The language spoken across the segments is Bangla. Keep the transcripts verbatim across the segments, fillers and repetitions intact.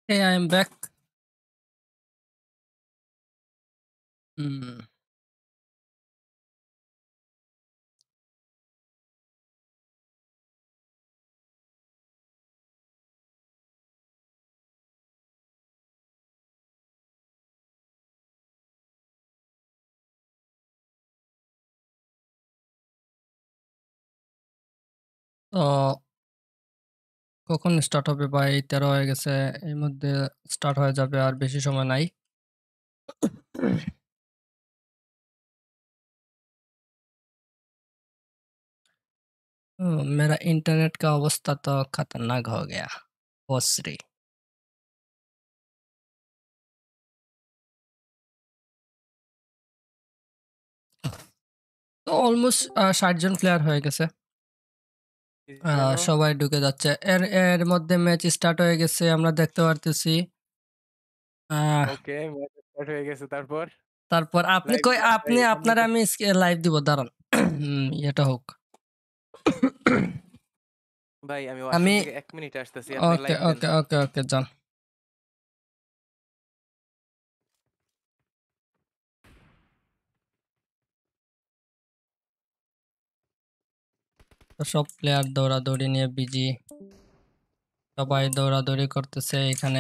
Hey, I am back. Hmm. তো কখন স্টার্ট হবে ভাই? তেরো হয়ে গেছে। এর মধ্যে স্টার্ট হয়ে যাবে, আর বেশি সময় নাই। ओ, मेरा इंटरनेट का अवस्था तो खतरनाक हो गया बॉसरी। তো অলমোস্ট ষাট জন প্লেয়ার হয়ে গেছে। আহ, জন্য সবাই ঢুকে যাচ্ছে। এর এর মধ্যে ম্যাচ স্টার্ট হয়ে গেছে, আমরা দেখতে পারতেছি। আহ, ওকে ম্যাচ স্টার্ট হয়ে গেছে। তারপর তারপর আপনি লাইভ কই, ভাই আপনি এখানে আপনার তো আমি লাইভ দিব, দাঁড়ান। হুম, এটা হোক। ভাই আমি আমি ওয়াশরুম থেকে এক মিনিট আসতেছি, আপনি ওকে লাইভ দেন। ওকে ওকে ওকে যান। তো সব প্লেয়ার দৌড়াদৌড়ি নিয়ে বিজি, সবাই দৌড়াদৌড়ি করতেছে এখানে।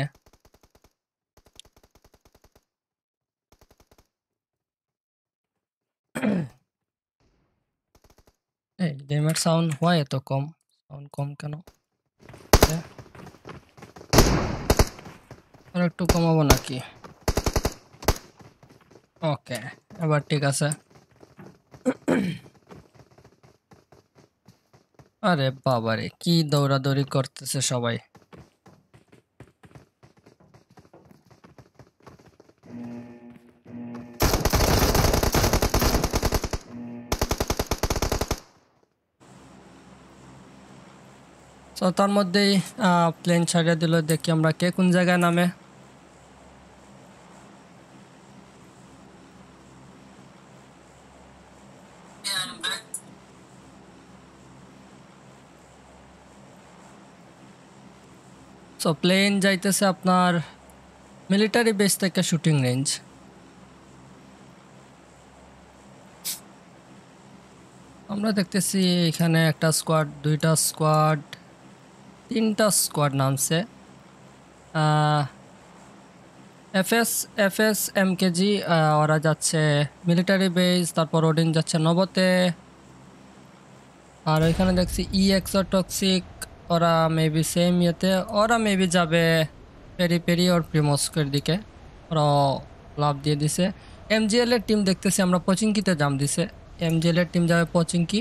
এই গেমের সাউন্ড হয় এত কম? সাউন্ড কম কেন? এ, আর একটু কমাবো নাকি? ওকে, এবার ঠিক আছে। আরে বাবারে, কি দৌড়াদৌড়ি করতেছে সবাই! তো তার মধ্যেই প্লেন ছাড়িয়ে দিল। দেখি আমরা কে কোন জায়গায় নামে। সো প্লেন যাইতেছে আপনার মিলিটারি বেস থেকে শুটিং রেঞ্জ। আমরা দেখতেছি এখানে একটা স্কোয়াড, দুইটা স্কোয়াড, তিনটা স্কোয়াড নামছে। আহ এফএস এফএস এমকেজি ওরা যাচ্ছে মিলিটারি বেস, তারপর ওডিন যাচ্ছে নবতে। আর ওইখানে দেখছি ই এক্সোটক্সিক, ওরা মেবি সেম ইয়েতে, ওরা মেবি যাবে পেরি পেরি ওর প্রিমস্কের দিকে। ওরা লাভ দিয়ে দিছে। এমজিএল এর টিম দেখতেছি আমরা পচিংকিতে জাম দিছে। এমজিএল এর টিম যাবে পচিংকি।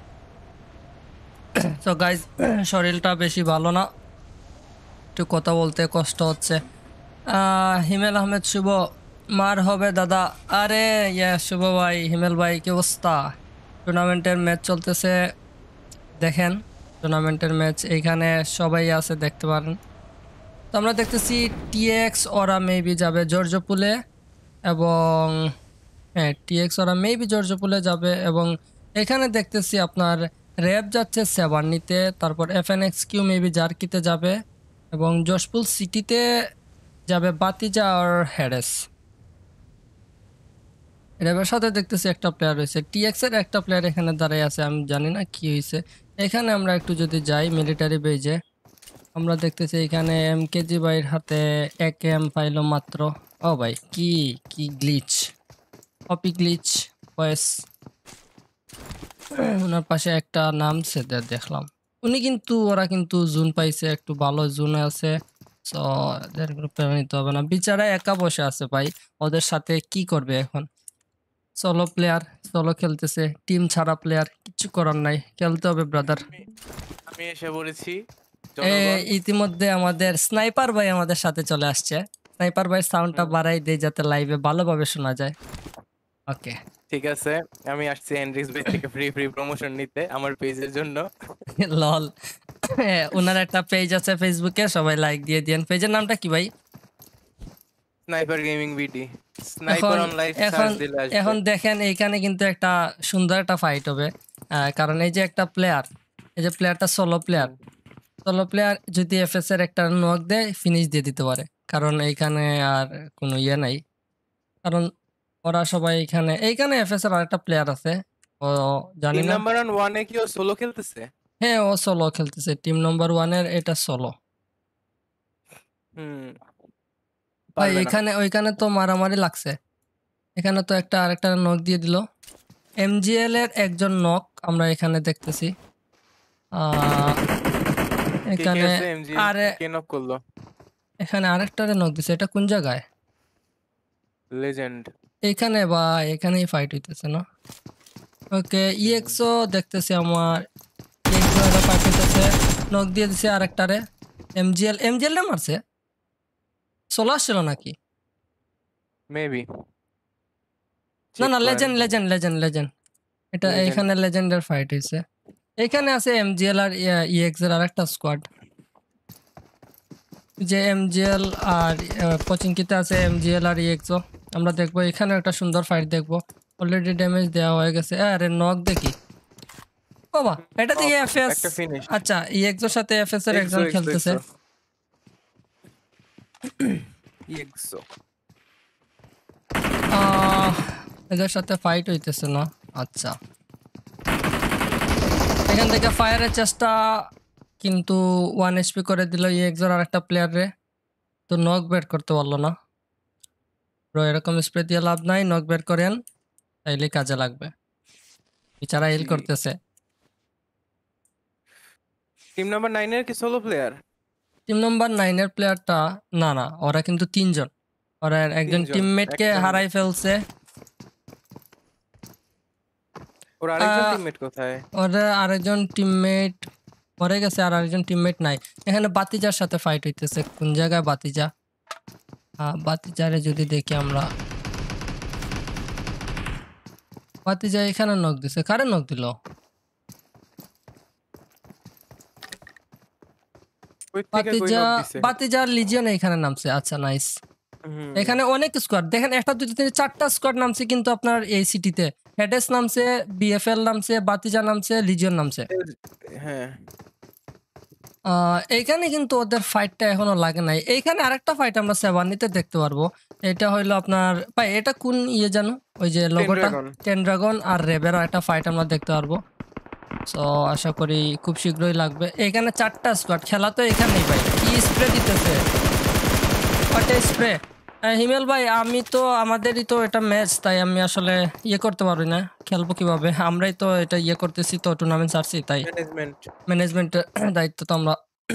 তো গাইজ, শরীরটা বেশি ভালো না, একটু কথা বলতে কষ্ট হচ্ছে। আহ হিমেল আহমেদ শুভ, মার হবে দাদা। আরে ইয়া শুভ ভাই, হিমেল ভাই, কি অবস্থা? টুর্নামেন্টের ম্যাচ চলতেছে, দেখেন। টুর্নামেন্টের ম্যাচ এইখানে সবাই আছে, দেখতে পারেন। তো আমরা দেখতেছি টিএক্স ওরা মেবি যাবে জর্জপুলে, এবং হ্যাঁ টিএক্স ওরা মেবি জর্জপুলে যাবে। এবং এখানে দেখতেছি আপনার র্যাব যাচ্ছে সেভান্নিতে, তারপর এফএনএক্স কিউ মেবি জার্কিতে যাবে, এবং জশপুর সিটিতে যাবে বাতিজা আর হ্যারেস। র্যাবের সাথে দেখতেছি একটা প্লেয়ার রয়েছে, টিএক্স এর একটা প্লেয়ার এখানে দাঁড়ায় আছে, আমি জানি না কি হয়েছে। এখানে আমরা একটু যদি যাই মিলিটারি বেজে, আমরা দেখতেছি এখানে এমকেজি ভাইয়ের হাতে এক এম পাইলো মাত্র। ও ভাই, কি কি গ্লিচ, কপি গ্লিচ ভয়েস। ওনার পাশে একটা নাম সেটা দেখলাম। উনি কিন্তু, ওরা কিন্তু জুন পাইছে, একটু ভালো জুনে আছে। সো এদের গ্রুপে নিতে হবে না, বিচারা একা বসে আছে ভাই। ওদের সাথে কি করবে এখন? সোলো প্লেয়ার, সোলো খেলতেছে, টিম ছাড়া প্লেয়ার, কিছু করার নাই, খেলতে হবে ব্রাদার। আমি আমি এসে পড়েছি এ জনগণ। ইতিমধ্যে আমাদের স্নাইপার ভাই আমাদের সাথে চলে আসছে। স্নাইপার ভাই সাউন্ডটা হুম, বাড়াই দেই যাতে লাইভে ভালোভাবে শোনা যায়। ওকে। ঠিক আছে, আমি আসছি হেনরিক্স ভাই থেকে ফ্রি ফ্রি প্রমোশন নিতে আমার পেজের জন্য। লল। ওনার একটা পেজ আছে ফেসবুকে, সবাই লাইক দিয়ে দিয়েন। পেজের নামটা কি ভাই? স্নাইপার গেমিং বিডি, স্নাইপার এখন অন লাইভ এখন সার্চ দিলে আসবে। এখন দেখেন এইখানে কিন্তু একটা সুন্দর একটা ফাইট হবে। আহ, কারণ এই যে একটা প্লেয়ার, এই যে প্লেয়ারটা solo player, hmm, solo player যদি এফএস এর একটা নক দেয় ফিনিশ দিয়ে দিতে পারে, কারণ এইখানে আর কোনো ইয়ে নাই। কারণ ওরা সবাই এখানে, এইখানে এফএস এর আরেকটা প্লেয়ার আছে, ও জানি টিম না। নাম্বার ওয়ান এ কি ও সোলো খেলতেছে? হ্যাঁ, ও সোলো খেলতেছে, টিম নম্বর ওয়ানের এটা সোলো। হুম, ভাই পারবে না। এখানে ওইখানে তো মারামারি লাগছে, এখানে তো একটা আরেকটা নক দিয়ে দিল। এমজিএল এর একজন নক আমরা এখানে দেখতেছি। আহ কে কে এখানে আছে এমজিএল? আরে কে নক করলো? এখানে আরেকটারে নক দিছে, এটা কোন জায়গায়? লেজেন্ড। এইখানে বা এখানেই ফাইট হইতেছে না? ওকে, ইএক্সও দেখতেছি আমার, ইএক্সও এটা ফাইট হইতেছে, নক দিয়ে দিছে আরেকটারে। এমজিএল এমজিএল রে মারছে, সোলো আসছিল নাকি? মেবি। না চেক না, করেন। লেজেন্ড লেজেন্ড লেজেন্ড লেজেন্ড এটা লেজেন্ড। এখানে লেজেন্ডের ফাইট হইছে। এখানে আছে এমজিএল আর ইএক্স এর আরেকটা স্কোয়াড, যে এমজিএল আর পচিংকিতে আছে এমজিএল আর ইএক্সও। আমরা দেখবো এখানে একটা সুন্দর ফাইট দেখবো। অলরেডি ড্যামেজ দেওয়া হয়ে গেছে, আরে নক দেখি। বাবা, এটা দিয়ে নক, এফএস। একটা ফিনিশ। আচ্ছা, ইএক্সোর সাথে এফএস এর এক্সো একজন এক্সো খেলতেছে। Exo Exo. আহ, এদের সাথে ফাইট হইতেছে না। আচ্ছা, এখান থেকে ফায়ারের চেষ্টা, কিন্তু ওয়ান এইচপি করে দিল ইএক্সোর আর একটা প্লেয়ারে, তো নক বের করতে পারলো না। ব্রো এরকম স্প্রে দিয়ে লাভ নাই, নক বের করেন তাইলে কাজে লাগবে। বেচারা হিল করতেছে। টিম নাম্বার নাইন এর কি সোলো প্লেয়ার? টিম নম্বর নাইনের প্লেয়ারটা, না না, ওরা কিন্তু তিনজন। ওরা একজন তিনজন, টিমমেটকে একজন। হারাই ফেলছে। ওর আরেকজন আহ, টিমমেট কোথায়? ওরা আরেকজন টিমমেট মরে গেছে, আর আরেকজন টিমমেট নাই। এখানে বাতিজার সাথে ফাইট হইতেছে। কোন জায়গায় বাতিজা? আহ, বাতিজারে যদি দেখি আমরা, বাতিজা এখানে নক দিছে। কারে নক দিল? কই থেকে কই বাতিজা, নক দিছে? বাতিজার লিজিয়ন এখানে নামছে। আচ্ছা, নাইস। হুম। এখানে অনেক স্কোয়াড দেখেন, একটা দুটো তিনটে চারটা স্কোয়াড নামছে কিন্তু আপনার এই সিটিতে। হেডেস নামছে, বিএফএল নামছে, বাতিজা নামছে, লিজিয়ন নামছে। হ্যাঁ, আহ, এইখানে কিন্তু ওদের ফাইটটা এখনো লাগে নাই। এইখানে আরেকটা ফাইট আমরা সেভানিতে দেখতে পারবো। এটা হইলো আপনার, ভাই এটা কোন ইয়ে জানো, ওই যে লোগোটা ড্রাগন। টেন ড্রাগন আর রেবের একটা ফাইট আমরা দেখতে পারবো। সো আশা করি খুব শীঘ্রই লাগবে। এখানে চারটা স্কোয়াড, খেলা তো এখানেই। ভাই কি স্প্রে দিতেছে, হোয়াট স্প্রে! হিমেল ভাই, আমি তো, আমাদেরই তো এটা ম্যাচ, তাই আমি আসলে ইয়ে করতে পারি না। খেলবো কিভাবে, আমরাই তো এটা ইয়ে করতেছি, তো টুর্নামেন্ট ছাড়ছি, তাই ম্যানেজমেন্ট। ম্যানেজমেন্টের দায়িত্ব তো আমরা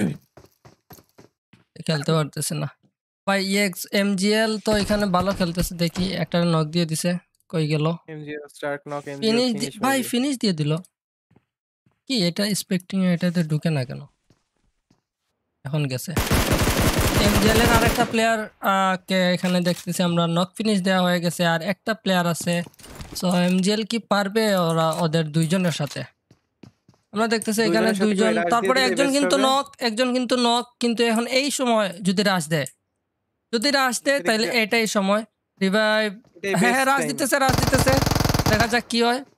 খেলতে পারতেছি না। ভাই ইএক্স এমজিএল তো এখানে ভালো খেলতেছে, দেখি একটা নক দিয়ে দিছে, কই গেল? MGL Stark knock, MGL finish, finish ভাই মেবি। ফিনিশ দিয়ে দিল। কি এটা স্পেক্টিং, এটাতে ঢুকে না কেন? এখন গেছে। এমজিএল এর আরেকটা প্লেয়ার কে এখানে দেখতেছি আমরা, নক ফিনিশ দেওয়া হয়ে গেছে, আর একটা প্লেয়ার আছে। সো এমজিএল কি পারবে ওরা ওদের দুইজনের সাথে? আমরা দেখতেছি এখানে দুইজনের সাথে কি দুইজন, রাশ দিয়ে তারপরে দিলে একজন বেস্ট কিন্তু হবে? নক, একজন কিন্তু নক, কিন্তু এখন এই সময় যদি রাশ দেয়, যদি রাশ দেয় এটা তাইলে কি- এটাই সময় রিভাইভ। এটাই হ্যাঁ হ্যাঁ, বেস্ট রাশ টাইম। দিতেছে, রাশ দিতেছে, দেখা যাক কি হয়।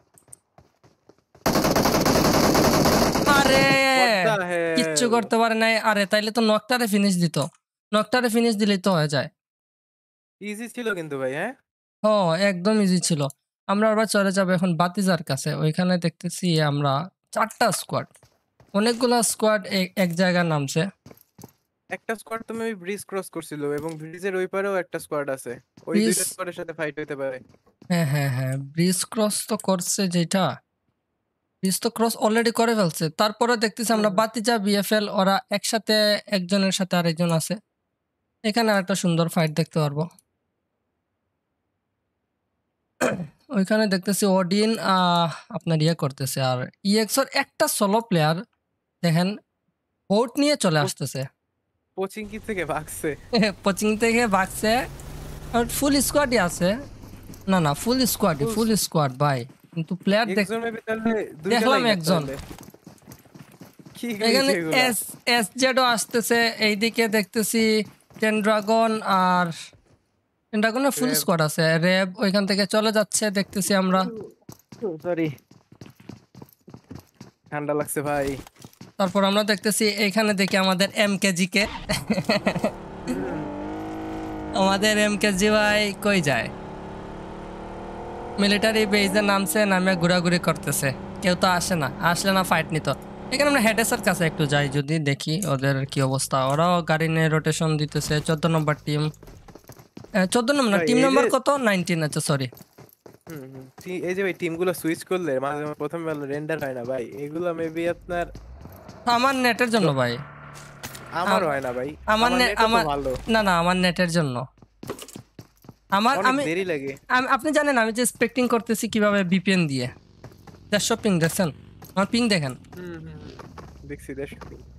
আরে হোয়াট দ্য কিচ্ছু হেল! করতে পারে নাই। আরে তাইলে তো নকটারে ফিনিশ দিত, নকটারে ফিনিশ দিলেই তো হয়ে যায়। ইজি ছিল কিন্তু ভাই, হ্যাঁ। ও, একদম ইজি ছিল। আমরা আবার চলে যাবো এখন বাতিজার কাছে। ওইখানে দেখতেছি আমরা চারটা স্কোয়াড, অনেকগুলা স্কোয়াড এক জায়গায় নামছে। একটা স্কোয়াড তুমি ওই ব্রিজ ক্রস করছিল, এবং ব্রিজের ওই পারেও একটা স্কোয়াড আছে। ওই ব্রিজ, দুইটা স্কোয়াডের সাথে ফাইট হইতে পারে। হ্যাঁ হ্যাঁ হ্যাঁ, ব্রিজ ক্রস তো করছে, যেটা ব্রিজ তো ক্রস অলরেডি করে ফেলছে। তারপরে দেখতেছি আমরা হুম। বাতিজা বিএফএল ওরা একসাথে, একজনের সাথে আরেকজন আছে। এখানে একটা সুন্দর ফাইট দেখতে পারবো। ওইখানে দেখতেছি ওডিন আহ, আপনার ইয়ে করতেছে, আর ইএক্সর একটা সোলো প্লেয়ার দেখেন বোট নিয়ে চলে আসতেছে। কোচিং থেকে ভাগছে। কোচিং থেকে ভাগছে, আর ফুল স্কোয়াডই আছে। না না, ফুল স্কোয়াডই, Full ফুল স্কোয়াড ভাই, কিন্তু প্লেয়ার দেখ, একজন মেবি তাহলে দুইটা দেখলাম লাইন একজন। তাহলে। কি এখানে হইছে এগুলা? এস এস জেডও আসতেছে, এইদিকে দেখতেছি টেন ড্রাগন, আর টেন ড্রাগনের ফুল রেব। স্কোয়াড আছে। রেব ওইখান থেকে চলে যাচ্ছে দেখতেছি আমরা। সরি, ঠান্ডা লাগছে ভাই। তারপর আমরা দেখতেছি এখানে দেখি আমাদের এমকেজি কে আমাদের এমকেজি ভাই কই যায়? মিলিটারি বেজে নামছে, নামে ঘোরাঘুরি করতেছে, কেউ তো আসে না, আসলে না ফাইট নিত। এখানে আমরা হেডেসের কাছে একটু যাই, যদি দেখি ওদের কি অবস্থা। ওরাও গাড়ি নিয়ে রোটেশন দিতেছে। চোদ্দ নম্বর টিম, চোদ্দ নম্বর না, ভাই, টিম এই নম্বর যে কত? নাইনটিন। আচ্ছা সরি। হুম হুম টি- এই যে ভাই টিমগুলো সুইচ করলে মাঝে মাঝে প্রথমে ভালো রেন্ডার হয় না ভাই, এগুলো মেবি আপনার আমার নেটের জন্য দ- ভাই। আমার আম- হয় না ভাই, আমার আমার নে নেটও তো আমার ভালো, না না, আমার নেটের জন্য। আমার অনেক আমি দেরি লাগে। আম- আপনি জানেন আমি যে স্পেক্টিং করতেছি কিভাবে? বিপিএন দিয়ে। দেড়শো পিং দেখছেন? আমার পিং দেখেন। হুম হুম হুম। দেখছি দেখছি,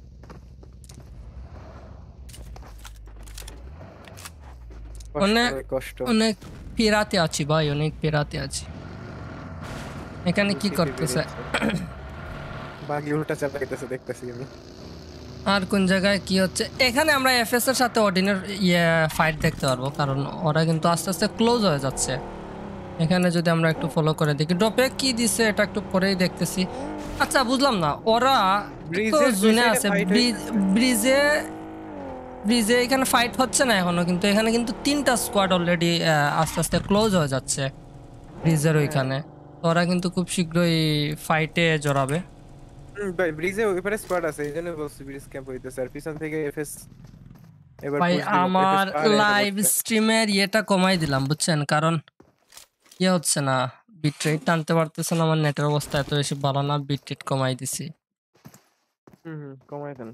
কষ্ট অনেক ভাই কষ্ট। অনেক পেরাতে আছি ভাই, অনেক পেরাতে আছি। এখানে কি বুঝতে করতেছে? পেরেছি, বাকি উল্টা চালাইতেছে দেখতেছি আমি। আর কোন জায়গায় কি হচ্ছে? এখানে আমরা এফএস এর সাথে অর্ডিনের ইয়ে ফাইট দেখতে পারবো, কারণ ওরা কিন্তু আস্তে আস্তে ক্লোজ হয়ে যাচ্ছে। এখানে যদি আমরা একটু ফলো করে দেখি ড্রপে কি দিছে, এটা একটু পরেই দেখতেছি। আচ্ছা বুঝলাম না, ওরা তো ব্রিজের দুই জুনে সাইডে আছে, ফাইট হইতেছে। ব্রিজে ব্রিজে এখানে ফাইট হচ্ছে না এখনো, কিন্তু এখানে কিন্তু তিনটা স্কোয়াড অলরেডি আস্তে আস্তে ক্লোজ হয়ে যাচ্ছে ব্রিজের হ্যাঁ ওইখানে। তো ওরা কিন্তু খুব শীঘ্রই ফাইটে জড়াবে। হুম, ভাই ব্রিজে ওইপারে স্কোয়াড আছে, এই জন্য বলছি ব্রিজ ক্যাম্প হইতেছে, আর পিছন থেকে এফএস এবার ভাই পুশ দিব, এফএস আমার পাহাড়ে এসে লাইভ পড়ছে। স্ট্রিমের ইয়েটা কমাই দিলাম বুঝছেন, কারণ ইয়ে হচ্ছে না, বিটরেট টানতে পারতেছে না। আমার নেটের অবস্থা এত বেশি ভালো না, বিটরেট কমাই দিছি। হুম হুম, কমাই দেন।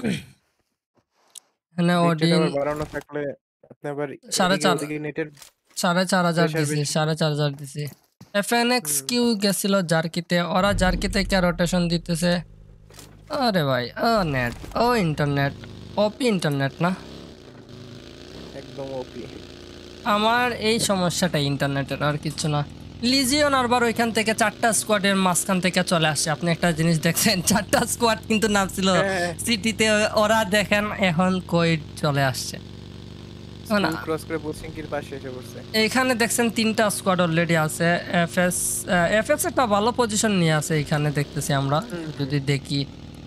এখানে বিটরেট অডিন আবার বাড়ানো থাকলে আপনি আবার সাড়ে এদিকে চার ওদিকে নেটের সাড়ে চার হাজার প্রেসার দিছি, বেশি। সাড়ে চার হাজার দিছি। এফএনএক্স হুম, কিউ গেছিল জার্কিতে, ওরা জার্কিতে কে রোটেশন দিতেছে। আরে ভাই, ও নেট, ও ইন্টারনেট, ওপি ইন্টারনেট না। একদম ওপি। আমার এই সমস্যাটা ইন্টারনেটের, আর কিছু না। লিজিয়ন আরবার ওইখান থেকে চারটা স্কোয়াডের মাঝখান থেকে চলে আসছে। আপনি একটা জিনিস দেখছেন, চারটা স্কোয়াড কিন্তু নামছিল হ্যাঁ, সিটিতে, ওরা দেখেন এখন কই চলে আসছে। না, স্কুল ক্রস করে পোস্টিংকির পাশে এসে পড়ছে। এইখানে দেখছেন তিনটা স্কোয়াড অলরেডি আছে। এফএস এফএস একটা ভালো পজিশন নিয়ে আছে এখানে দেখতেছি আমরা, হুম হুম। যদি দেখি।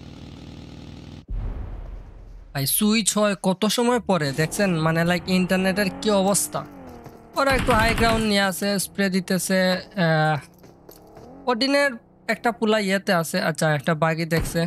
ভাই সুইচ হয় কত সময় পরে দেখছেন, মানে লাইক ইন্টারনেটের কি অবস্থা। ওরা একটু হাই গ্রাউন্ড নিয়ে আছে, স্প্রে দিতেছে। ওডিনের একটা পুলা ইয়েতে আছে। আচ্ছা একটা বাগি দেখছে।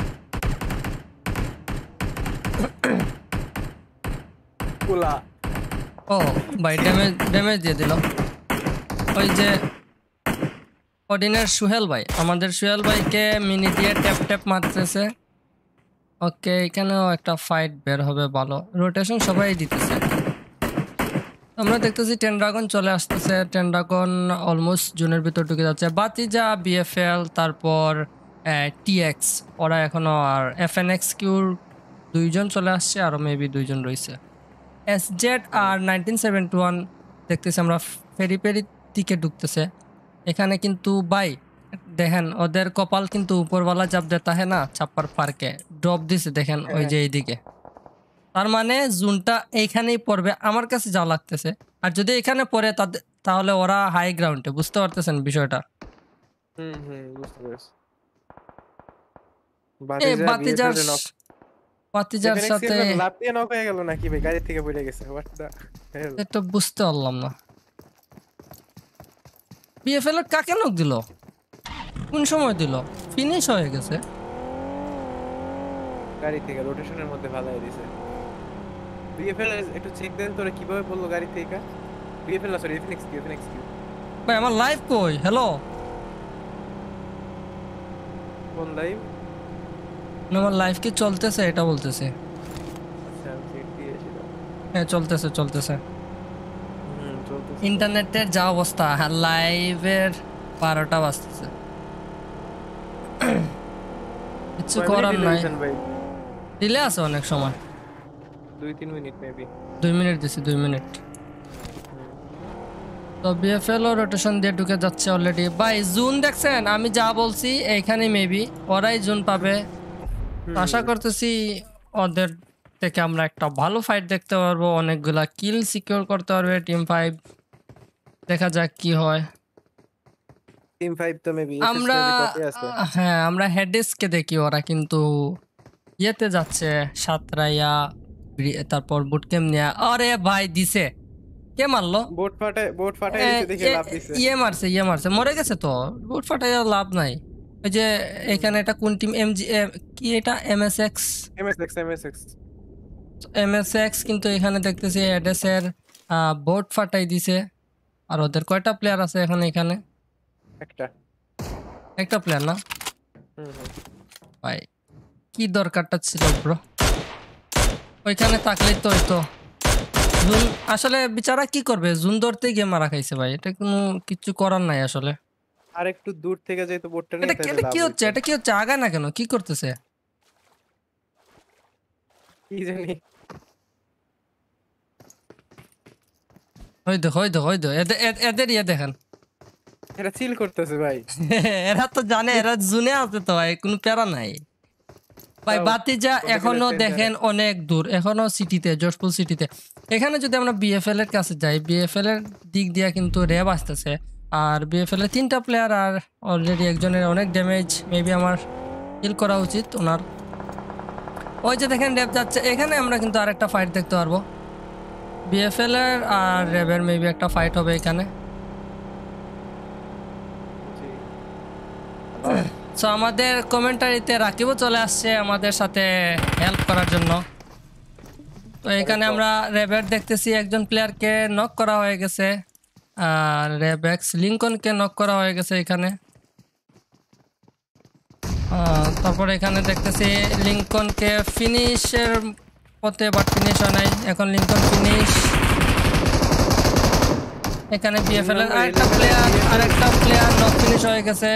কুলা। ও ভাই ড্যামেজ ড্যামেজ দিয়ে দিল। ওই যে ওডিনের সুহেল ভাই, আমাদের সুহেল ভাইকে মিনি দিয়ে ট্যাপ ট্যাপ মারতেছে। ওকে, এখানেও একটা ফাইট বের হবে ভালো। রোটেশন সবাই দিতেছে। আমরা দেখতেছি টেন ড্রাগন চলে আসতেছে। টেন ড্রাগন অলমোস্ট জোনের ভিতর ঢুকে যাচ্ছে। বাতিজা, বিএফএল, তারপর টিএক্স, ওরা এখনো, আর এফএনএক্স কিউর দুইজন চলে আসছে, আরো মেবি দুইজন রয়েছে। এসজেড হুম, আর নাইনটিন সেভেন্টি ওয়ান দেখতেছি আমরা ফেরি পেরি দিকে ঢুকতেছে। এখানে কিন্তু বাই দেখেন ওদের কপাল কিন্তু উপরওয়ালা চাপ দেতা হয় না, ছাপ্পার পার্কে ড্রপ দিছে দেখেন ওই হ্যাঁ। যে এইদিকে। তার মানে জুনটা এইখানেই পড়বে আমার কাছে যা লাগতেছে। আর যদি এখানে পড়ে তাদের, তাহলে ওরা হাই গ্রাউন্ডে, বুঝতে পারতেছেন বিষয়টা। হুম হুম, বুঝতে পেরেছি। এ বাতিজা বাতিজার বিএফএল এ নক। বাতিজার এফএনএক্স সাথে এর লাভ দিয়ে নক হয়ে গেল নাকি ভাই? গাড়ি থেকে পড়ে গেছে, হোয়াট দা হেল। এটা বুঝতে পারলাম না। বিএফএল এর কাকে নক দিল, কোন সময় দিল? ফিনিশ হয়ে গেছে। গাড়ি থেকে রোটেশনের মধ্যে ভালাই দিছে। বিএফএল একটু চেক দেন তোরা কিভাবে পড়লো গাড়ি থেকে। বিএফএল না, sorry, FNX Q, FNX Q. ভাই আমার লাইভ কই? হ্যালো, কোন লাইভ? আমার লাইভ কি চলতেছে এটা বলতেছে। আচ্ছা, আমি চেক দিয়েছিলাম। হ্যাঁ চলতেছে চলতেছে। হুম, চলতেছে তো। ইন্টারনেটের যা অবস্থা, লাইভের বারোটা বাজতেছে, কিছু কয় মিনিট করার ডিলে নাই। দিছেন ভাই? ডিলে আছে অনেক সময়, দুই তিন মিনিট মেবি। দুই মিনিট দিছি, দুই মিনিট। তো বিএফএল ও রোটেশন দিয়ে ঢুকে যাচ্ছে অলরেডি। ভাই জুন দেখছেন, আমি যা বলছি এইখানে মেবি ওরাই জুন পাবে। তো আশা হুম, করতেছি ওদের থেকে আমরা একটা ভালো ফাইট দেখতে পারবো, অনেকগুলা কিল সিকিউর করতে পারবে টিম ফাইভ। দেখা যাক কি হয়। টিম ফাইভ তো মেবি এসএস আমরা মেবি টপে আছে। আহ, হ্যাঁ আমরা হেডেসকে দেখি, ওরা কিন্তু ইয়েতে যাচ্ছে সাতরাইয়া, ব্রি- তারপর বুটকেম নিয়ে। আরে ভাই দিছে, কে মারলো? বোট ফাটায় বোট ফাটায় এ, দিছে দেখে এ, লাভ দিছে। ইয়ে মারছে ইয়ে মারছে মরে গেছে তো, বুট ফাটাই আর লাভ নাই। ওই যে এখানে এটা কোন টিম, এমজি কি এটা, এমএসএক্স, এমএসএক্স এমএসএক্স এমএসএক্স কিন্তু এখানে দেখতেছি হেডেস এর বোট ফাটাই দিছে। আর ওদের কয়টা প্লেয়ার আছে এখানে? এখানে একটা। একটা প্লেয়ার না হুম হুম। ভাই, কি দরকারটা ছিল ব্রো? ওইখানে থাকলেই তো হইতো। জুন আসলে বিচারা কি করবে, জুন ধরতে গিয়ে মারা খাইছে ভাই, এটা কোনো কিছু করার নাই আসলে। আর একটু দূর থেকে যেহেতু বোটটা এটা নিয়ে তাহলে এটা লাভ কি হচ্ছে, হইতো। এটা কি হচ্ছে, আগায় না কেন, কি করতেছে? কি জানি। ওই দেখো ওই দেখো ওই দেখো এদের এদের- এদের ইয়ে দেখেন। এটা চিল করতেছে ভাই। এরা তো জানে এরা জুনে আছে তো ভাই, কোনো প্যারা নাই ভাই। তাও বাতিজা বলতে গেলে এখনো danger দেখেন এ। অনেক দূর, এখনো সিটিতে, জশপুর সিটিতে। এখানে যদি আমরা বিএফএল এর কাছে যাই, বিএফএল এর দিক দিয়ে কিন্তু র্যাব আসতেছে। আর বিএফএল এর তিনটা প্লেয়ার, আর অলরেডি একজনের অনেক ড্যামেজ, মেবি আমার হিল করা উচিত ওনার। ওই যে দেখেন র্যাব যাচ্ছে, এখানে আমরা কিন্তু আরেকটা ফাইট দেখতে পারবো। বিএফএল এর আর র্যাবের মেবি একটা ফাইট হবে এখানে। জি। সো আমাদের কমেন্টারিতে রাকিবও চলে আসছে আমাদের সাথে হেল্প করার জন্য। তো এখানে আমরা র্যাবের দেখতেছি একজন প্লেয়ারকে নক করা হয়ে গেছে, আর র্যাবেক্স লিঙ্কনকে নক করা হয়ে গেছে এখানে। আহ, তারপর এখানে দেখতেছি লিঙ্কনকে ফিনিশের পথে, বাট ফিনিশ হয় নাই, এখন লিঙ্কন ফিনিশ। এখানে বিএফএল এর আরেকটা প্লেয়ার আরেকটা প্লেয়ার নক ফিনিশ হয়ে গেছে।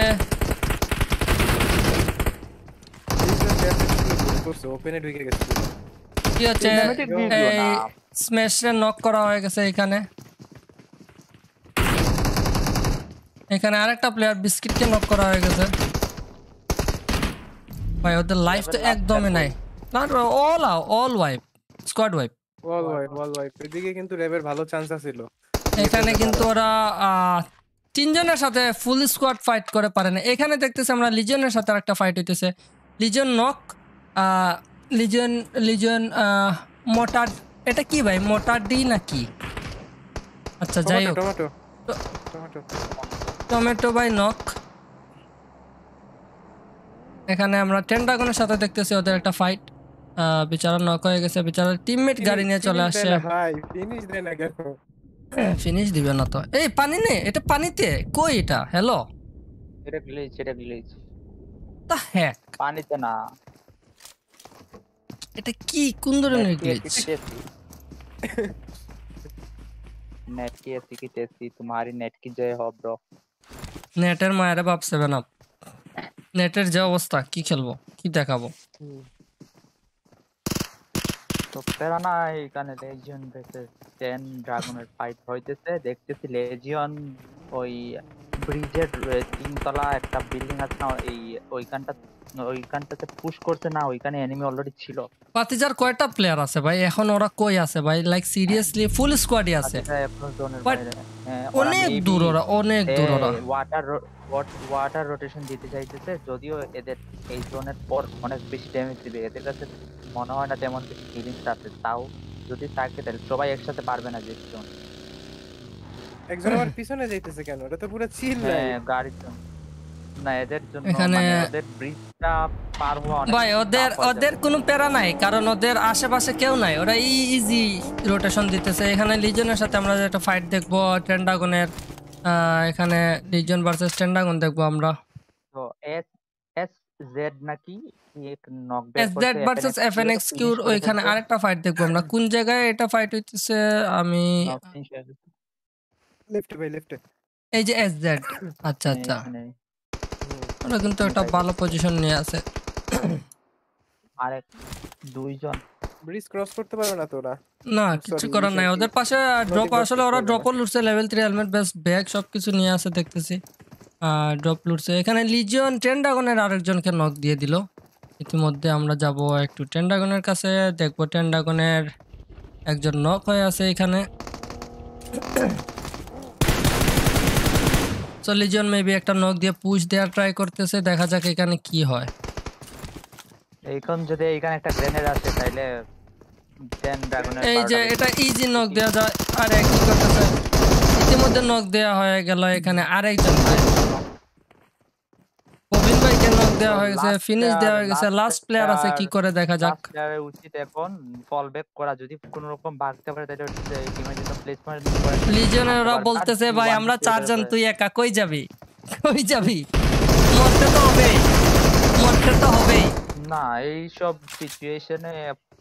ওপেনে ঢুকে গেছে। কি হচ্ছে, Cinematic video এই না। স্ম্যাশে নক করা হয়ে গেছে এখানে। এখানে আরেকটা প্লেয়ার বিস্কিটকে নক করা হয়ে গেছে ভাই। ওদের লাইফ তো একদমই নাই, all all wipe, squad wipe. Wall wipe wall wipe. এদিকে কিন্তু র্যাবের ভালো চান্স ছিল। এখানে কিন্তু ওরা আহ, তিনজনের সাথে ফুল স্কোয়াড ফাইট করে পারে না। এখানে দেখতেছি আমরা লিজনের সাথে একটা ফাইট হইতেছে, লিজন নক, লিজন লিজন মোটার, এটা কি ভাই, মোটার ডি নাকি? আচ্ছা যাই হোক, টমেটো টমেটো। টমেটো ভাই নক। এখানে আমরা টেন্ডাগনের সাথে দেখতেছি ওদের একটা ফাইট, বেচারা নক হয়ে গেছে, বেচারা টিমমেট গাড়ি নিয়ে চলে আসছে। ভাই ফিনিশ দেয় না কেন? ফিনিশ দিবে না তো? এই পানি নে, এটা পানিতে কই এটা? হ্যালো, এটা গ্লিচ, এটা গ্লিচ। তা হ্যাঁ, পানিতে না। এটা কি কোন ধরনের গ্লিচ? नेट की ऐसी की तैसी, तुम्हारी नेट की जय हो ब्रो। নেটের মায়েরা বাপ সেভেন আপ, নেটের যে অবস্থা, কি খেলবো, কি দেখাবো? তো প্যারা না, এখানে লেজিয়ন ভার্সেস টেন ড্রাগনের ফাইট হইতেছে, দেখতেছি লেজিয়ন ওই ব্রিজের তিনতলা একটা বিল্ডিং আছে না, এই ওইখানটা ওইখানটাতে পুশ করছে না, ওইখানে এনিমি অলরেডি ছিল। পাতিজার কয়টা প্লেয়ার আছে ভাই এখন? ওরা কই আছে ভাই? লাইক সিরিয়াসলি ফুল স্কোয়াডই আছে, আচ্ছা অ্যাপ্রোচ জোনের But বাইরে। হ্যাঁ, ওরা অনেক maybe দূর, ওরা অনেক দূর ওরা। ওয়াটার ওয়াটার রোটেশন দিতে চাইতেছে, যদিও এদের এই জোনের পর অনেক বেশি ড্যামেজ দিবে, এদের কাছে মনে হয় না তেমন কিছু ফিলিংস আছে। তাও যদি থাকে তাহলে সবাই একসাথে পারবে না যে জোন। একজন আমার পিছনে যাইতেছে কেন? এটা তো পুরো চিল হ্যাঁ লাইন। গাড়ির জন্য না, এদের জন্য এখানে- মানে ওদের ব্রিজটা পার হওয়া অনেক ভাই ওদের tough হয়ে ওদের যাবে। কোনো প্যারা নাই, কারণ ওদের আশেপাশে কেউ নাই, ওরা ইজি রোটেশন দিতেছে। এখানে লিজনের সাথে আমরা একটা ফাইট দেখবো, টেন্ডাগনের, এখানে লিজন ভার্সেস টেন্ডাগন দেখবো আমরা। তো এস এস জেড নাকি এক নকব্যাক এসজেড ভার্সেস এফএনএক্স কিউর ওইখানে আরেকটা ফাইট দেখবো আমরা। কোন জায়গায় এটা ফাইট হইতেছে আমি, লেফটে ভাই লেফটে। এই যে এসজেড, আচ্ছা আচ্ছা, ওরা কিন্তু একটা ভালো পজিশন নিয়ে আছে। আরেক দুইজন ব্রিজ ক্রস করতে পারবে না তো ওরা। না কিছু Sorry, করার নাই, recently ওদের পাশে ড্রপ, notified আসলে ওরা করতে ড্রপও লুটছে, level three helmet best bag সবকিছু নিয়ে আসে দেখতেছি, ড্রপ লুটছে। এখানে লিজিয়ন টেন্ডাগনের আরেকজনকে নক দিয়ে দিল। ইতিমধ্যে আমরা যাব একটু টেন্ডাগনের কাছে, দেখবো টেন্ডাগনের একজন নক হয়ে আছে এখানে। সো লিজিয়ন মেবি একটা নক দিয়ে পুশ দেওয়ার ট্রাই করতেছে, দেখা যাক এখানে কি হয়। এখন যদি এইখানে একটা গ্রেনেড আসে তাইলে টেন ড্রাগনের এই যে এটা ইজি নক দেওয়া যায়। আরে কি করতেছে, ইতিমধ্যে নক দেওয়া হয়ে গেল এখানে আরেকজন ভাই প্রবীণ ভাইকে নক দেওয়া হয়ে গেছে, ফিনিশ দেওয়া হয়ে গেছে। লাস্ট প্লেয়ার আছে, কি করে দেখা যাক। লাস্ট প্লেয়ারের উচিত এখন ফল ব্যাক করা, যদি কোনো রকম ভাগতে পারে তাহলে হচ্ছে টিমের জন্য প্লেসমেন্ট করে। লিজিয়নেররা বলতেছে ভাই আমরা চারজন, তুই একা কই যাবি, কই যাবি, মরতে তো হবেই, মরতে তো হবেই। না এই সব সিচুয়েশনে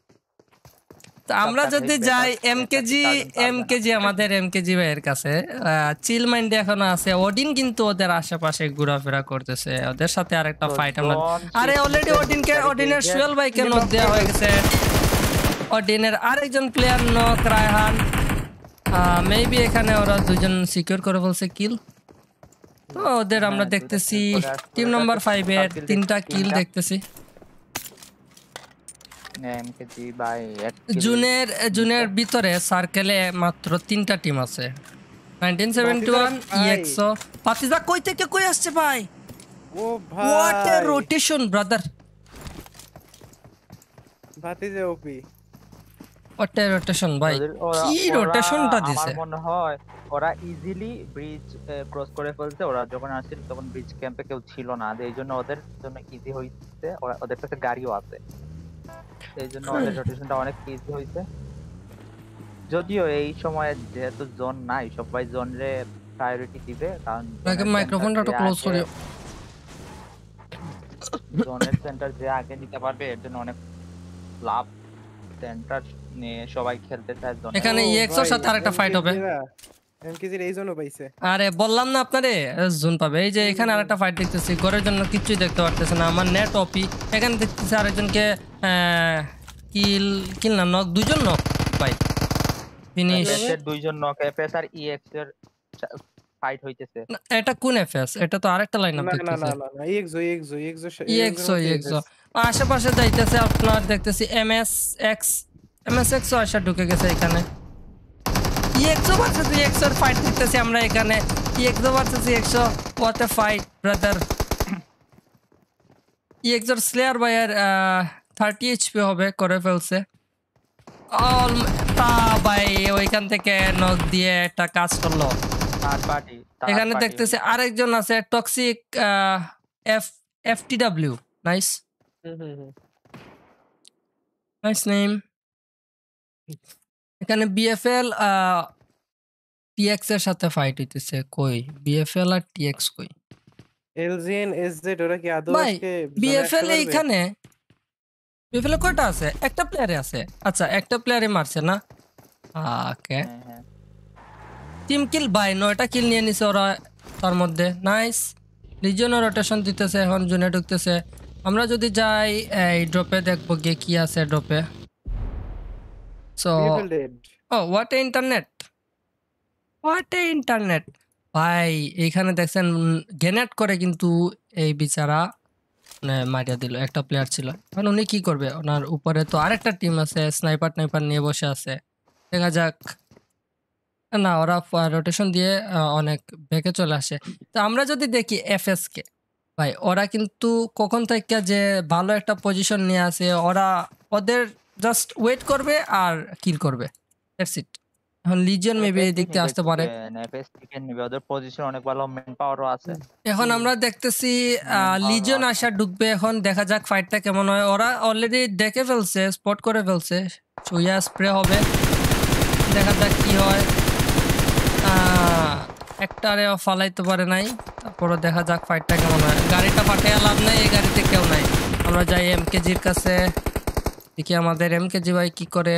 আমরা যদি যাই এমকেজি, এমকেজি আমাদের এমকেজি ভাইয়ের কাছে চিল মাইন্ডে এখনো আছে। ওডিন কিন্তু ওদের আশেপাশে ঘোরাফেরা করতেছে, ওদের সাথে আরেকটা ফাইট আমরা। আরে অলরেডি ওডিনকে, ওডিনের সুয়েল ভাইকে নক দেওয়া হয়ে গেছে। ওডিনের আরেকজন প্লেয়ার নক, রায়হান। মেবি এখানে ওরা দুজন সিকিউর করে বলছে কিল। তো ওদের আমরা দেখতেছি টিম নাম্বার ফাইভ এর তিনটা কিল দেখতেছি। জুনের জুনের ভিতরে সার্কেলে মাত্র তিনটা টিম আছে। Nineteen seventy one EXO. পাতিজা কই থেকে কই আসছে ভাই? ও ভাই হোয়াট এ রোটেশন ব্রাদার, পাতিজা ওপি, হোয়াট এ রোটেশন ভাই, কি রোটেশনটা দিছে। আমার মনে হয় ওরা ইজিলি ব্রিজ ক্রস করে ফেলছে। ওরা যখন আসছিল তখন ব্রিজ ক্যাম্পে কেউ ছিল না, এই জন্য ওদের জন্য ইজি হইছে। ওদের কাছে গাড়িও আছে, এই জন্য ওদের রোটেশনটা অনেক ইজি হইছে। যদিও এই সময়ে যেহেতু জোন নাই, সবাই জোনরে প্রায়োরিটি দিবে, কারণ আগে মাইক্রোফোনটা একটু ক্লোজ করিও। জোনের সেন্টার যে আগে নিতে পারবে এর জন্য অনেক লাভ। সেন্টার নিয়ে সবাই খেলতে চায় জোন। এখানে ইএক্সওর সাথে আরেকটা ফাইট হবে। এমকেজির এই জন্য পাইছে। আরে বললাম না আপনারে জোন পাবে। এই যে এখানে আরেকটা ফাইট দেখতেছি, ঘরের জন্য কিছুই দেখতে পারতেছে না, আমার নেট ওপি। এখানে দেখতেছি আরেকজনকে কিল কিল না নক, দুইজন নক ভাই, ফিনিশ। দুইজন নক, এফএস আর ইএক্স এর ফাইট হইতেছে। এটা কোন এফএস? এটা তো আরেকটা লাইন আপ দেখতেছি। না না না না EXO EXO EXO EXO EXO আশেপাশে যাইতেছে আপনার, দেখতেছি এমএস এক্স, এমএস এক্স আশা ঢুকে গেছে এখানে। ইএক্সও ভার্সেস ইএক্সও এর ফাইট দেখতেছি আমরা এখানে। EXO versus EXO, what a fight brother. ইএক্সওর স্লেয়ার ভাইয়ের থার্টি এইচপি হবে, করে ফেলছে অল তা ভাই। ওইখান থেকে নক দিয়ে একটা কাজ করলো। এখানে দেখতেছি আরেকজন আছে toxic F FTW. Nice nice name. এখানে বিএফএল টিএক্স এর সাথে ফাইট হইতেছে। কই বিএফএল আর টিএক্স কই? এলজিএন এসজেড ওরা কি আদৌ আজকে বিএফএল এইখানে? বিএফএল কয়টা আছে? একটা প্লেয়ারে আছে। আচ্ছা একটা প্লেয়ারে মারছে না। ওকে টিম কিল বাই, নয়টা কিল নিয়ে নিছে ওরা তার মধ্যে। নাইস। লিজিয়ন রোটেশন দিতেছে, এখন জুনে ঢুকতেছে। আমরা যদি যাই এই ড্রপে দেখবো গিয়ে কি আছে ড্রপে। সো ও what a internet, what a internet ভাই। এইখানে দেখছেন গ্রেনেড করে কিন্তু এই বিচারা মারিয়া দিল। একটা প্লেয়ার ছিল, এখন উনি কি করবে? ওনার উপরে তো আরেকটা টিম আছে, স্নাইপার টাইপার নিয়ে বসে আছে। দেখা যাক। না ওরা রোটেশন দিয়ে অনেক বেঁকে চলে আসে। তো আমরা যদি দেখি এফএস কে ভাই, ওরা কিন্তু কখন থেকে যে ভালো একটা পজিশন নিয়ে আসে। ওরা ওদের জাস্ট ওয়েট করবে আর কিল করবে, দ্যাটস ইট। এখন লিজিয়ন মেবি এই দিকতে আসতে পারে। এফএস থেকে নেবে, ওদের পজিশন অনেক ভালো, ম্যান পাওয়ারও আছে। এখন আমরা দেখতেছি লিজিয়ন আসা ঢুকবে। এখন দেখা যাক ফাইটটা কেমন হয়। ওরা অলরেডি দেখে ফেলছে, স্পট করে ফেলছে। সুইয়া স্প্রে হবে, দেখা যাক কি হয়। একটারে ফালাইতে পারে নাই, তারপরে দেখা যাক ফাইটটা কেমন হয়। গাড়িটা ফাটিয়ে লাভ নাই, এই গাড়িতে কেউ নাই। আমরা যাই এমকেজির কাছে, দেখি আমাদের এমকেজি ভাই কি করে।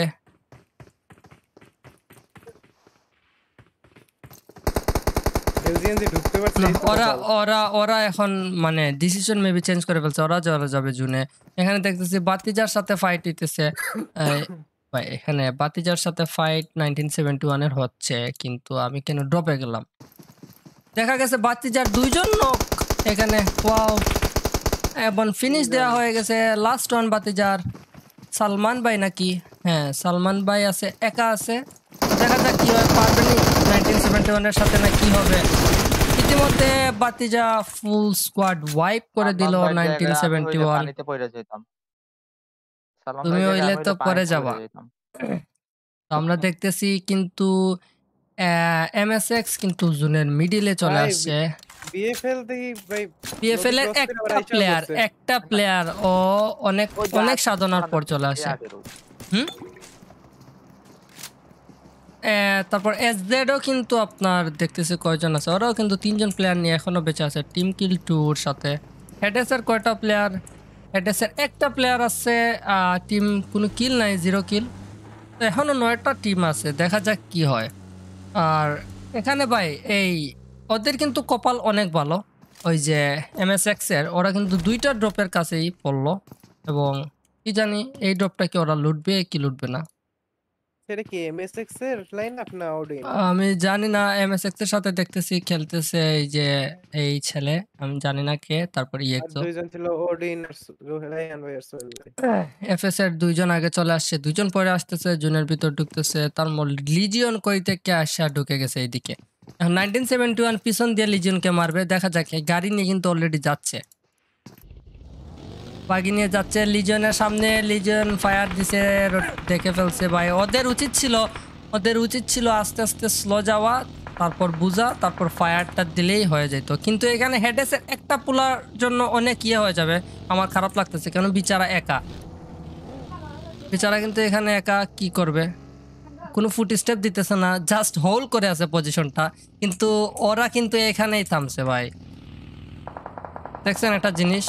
ওরা ওরা ওরা এখন মানে ডিসিশন মেবি চেঞ্জ করে ফেলছে। ওরা চলে যাবে জুনে। এখানে দেখতেছি বাতিজার সাথে ফাইট হইতেছে ভাই। এখানে বাতিজার সাথে ফাইট নাইনটিন সেভেন্টি ওয়ান এর হচ্ছে, কিন্তু আমি কেন ড্রপে গেলাম? দেখা গেছে বাতিজার দুইজন লোক এখানে। ওয়াও, এবং ফিনিশ দেওয়া হয়ে গেছে। লাস্ট ওয়ান বাতিজার সালমান ভাই নাকি? হ্যাঁ সালমান ভাই আছে, একা আছে। দেখা যাক কি হয়, পারবেনি নাইনটিন সেভেন্টি ওয়ান এর সাথে না কি হবে। ইতিমধ্যে বাতিজা ফুল স্কোয়াড ওয়াইপ করে দিল সালমান ভাইয়ের নাইনটিন জায়গায় আমি সেভেন্টি হইলে ওয়ান। পানিতে পড়ে যেতাম। সালমান তুমি ভাইয়ের জায়গায় হইলে আমি তো হইলে পরে পানিতে যাবা। পড়ে যেতাম। তো আমরা দেখতেছি কিন্তু এমএসএক্স কিন্তু জোনের মিডিলে চলে ভাই আসছে। বিএফএল থেকে ভাই পিএফএল নদী এর ক্রস করে আবার একটা আইসা প্লেয়ার পড়ছে। একটা প্লেয়ার ও অনেক ওই যে অনেক আগে সাধনার পর ওখানে চলে যে আসে। আগের ওই। হুম এ, তারপর এসজেডও কিন্তু আপনার দেখতেছি কয়জন আছে, ওরাও কিন্তু তিনজন প্লেয়ার নিয়ে এখনো বেঁচে আছে টিম কিল টুর সাথে। হেডেসের কয়টা প্লেয়ার? হেডেসের একটা প্লেয়ার আছে, টিম কোনো কিল নাই, জিরো কিল। তো এখনো নয়টা টিম আছে, দেখা যাক কি হয়। আর এখানে ভাই এই ওদের কিন্তু কপাল অনেক ভালো, ওই যে এমএসএক্স এর ওরা কিন্তু দুইটা ড্রপের কাছেই পড়লো, এবং কি জানি এই ড্রপটা কি ওরা লুটবে কি লুটবে না সেটা কি এমএসএক্স এর লাইন আপ না ওডিন? আমি জানি না। এমএসএক্স এর সাথে দেখতেছি খেলতেছে এই যে এই ছেলে, আমি জানি না কে। তারপর আর ইএক্সও দুইজন ছিল ওডিন আর সু- রায়হান ভাই আর সোহেল ভাই। এফএস এর দুইজন আগে চলে আসছে, দুইজন পরে আসতেছে, জুনের ভিতর ঢুকতেছে। তার মধ্যে লিজিয়ন কই থেকে আসা ঢুকে গেছে এইদিকে। এখন নাইনটিন সেভেন্টি ওয়ান পিছন দিয়ে লিজিয়নকে মারবে, দেখা যাক। এই গাড়ি নিয়ে কিন্তু অলরেডি যাচ্ছে, বাগি নিয়ে যাচ্ছে লিজিয়নের সামনে। লিজিয়ন ফায়ার দিছে, রো- দেখে ফেলছে ভাই। ওদের উচিত ছিল ওদের উচিত ছিল আস্তে আস্তে স্লো যাওয়া, তারপর বুঝা, তারপর ফায়ারটা দিলেই হয়ে যেত। কিন্তু এখানে হেডেসের একটা পুলার জন্য অনেক ইয়ে হয়ে যাবে। আমার খারাপ লাগতেছে, কেন বিচারা একা বেচারা কিন্তু এখানে একা কি করবে, কোনো ফুট স্টেপ দিতেছে না, জাস্ট হোল্ড করে আছে পজিশনটা। কিন্তু ওরা কিন্তু এখানেই থামছে ভাই, দেখছেন একটা জিনিস।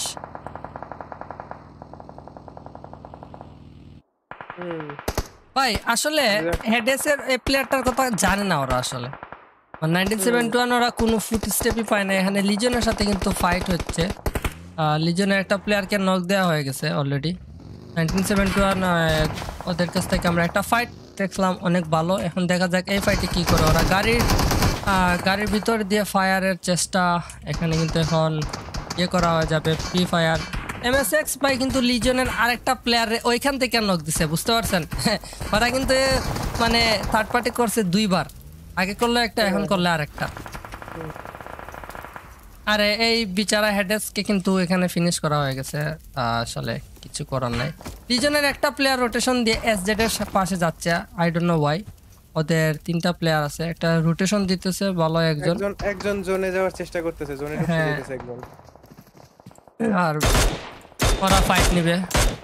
হুম ভাই আসলে হেডেসের এই প্লেয়ারটার কথা জানে না ওরা আসলে। নাইনটিন সেভেন্টি ওয়ান ওরা কোনো ফুট স্টেপই পায় না। এখানে লিজনের সাথে কিন্তু ফাইট হচ্ছে, লিজনের একটা প্লেয়ারকে নক দেওয়া হয়ে গেছে অলরেডি। নাইনটিন সেভেন্টি ওয়ান ওদের কাছ থেকে আমরা একটা ফাইট দেখলাম, অনেক ভালো। এখন দেখা যাক এই ফাইটে কি করে ওরা। গাড়ির আহ, গাড়ির ভিতর দিয়ে ফায়ারের চেষ্টা, এখানে কিন্তু এখন ইয়ে করা হয়ে যাবে, ফ্রি ফায়ার। এমএসএক্স ভাই কিন্তু লিজনের আরেকটা প্লেয়ার ওইখান থেকে নক দিছে, বুঝতে পারছেন? ওরা কিন্তু মানে থার্ড পার্টি করছে দুইবার, আগে করলো একটা, এখন করলে আরেকটা। আরে এই বিচারা হেডেসকে কিন্তু এখানে ফিনিশ করা হয়ে গেছে, আহ, আসলে কিছু করার নাই। লিজনের একটা প্লেয়ার রোটেশন দিয়ে এসজেড এর পাশে যাচ্ছে, আই ডোন্ট নো ওয়াই। ওদের তিনটা প্লেয়ার আছে, একটা রোটেশন দিতেছে ভালো একজন, একজন একজন জোনে যাওয়ার চেষ্টা করতেছে, জোনে ঢুকতে হ্যাঁ। যেতেছে একজন। আর ওরা ফাইট নিবে।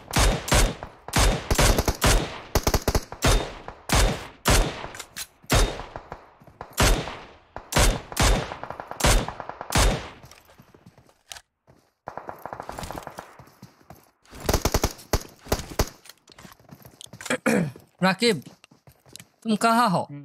রাকিব তুমি কাহা হো? হুম।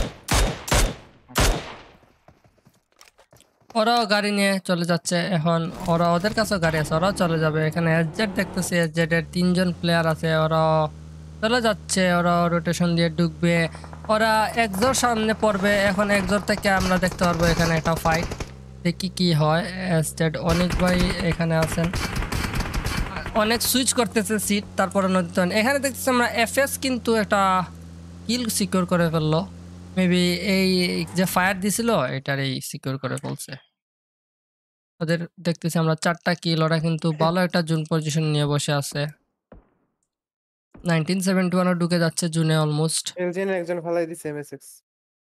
ওরাও গাড়ি নিয়ে চলে যাচ্ছে এখন, ওরা ওদের কাছেও গাড়ি আছে, ওরাও চলে যাবে। এখানে এসজেড দেখতেছি, এসজেড এর তিনজন প্লেয়ার আছে, ওরাও চলে যাচ্ছে, ওরাও রোটেশন দিয়ে ঢুকবে। ওরা একজোর সামনে পড়বে, এখন একজোর থেকে আমরা দেখতে পারবো এখানে একটা ফাইট, দেখি কি হয়। এসজেড অনেক ভাই এখানে আছেন, অনেক সুইচ করতেছে সিট, তারপরে নদীতে এখানে দেখতেছি আমরা এফএস কিন্তু একটা কিল সিকিউর করে ফেললো। মেবি এই যে ফায়ার দিছিল এটার এই সিকিউর করে ফেলছে। ওদের দেখতেছি আমরা চারটা কিল, ওরা কিন্তু ভালো একটা জুন পজিশন নিয়ে বসে আছে। নাইনটিন সেভেন্টি ওয়ান ঢুকে যাচ্ছে জুনে অলমোস্ট। এলজেন একজন ফালাই দিছে এমএসএক্স।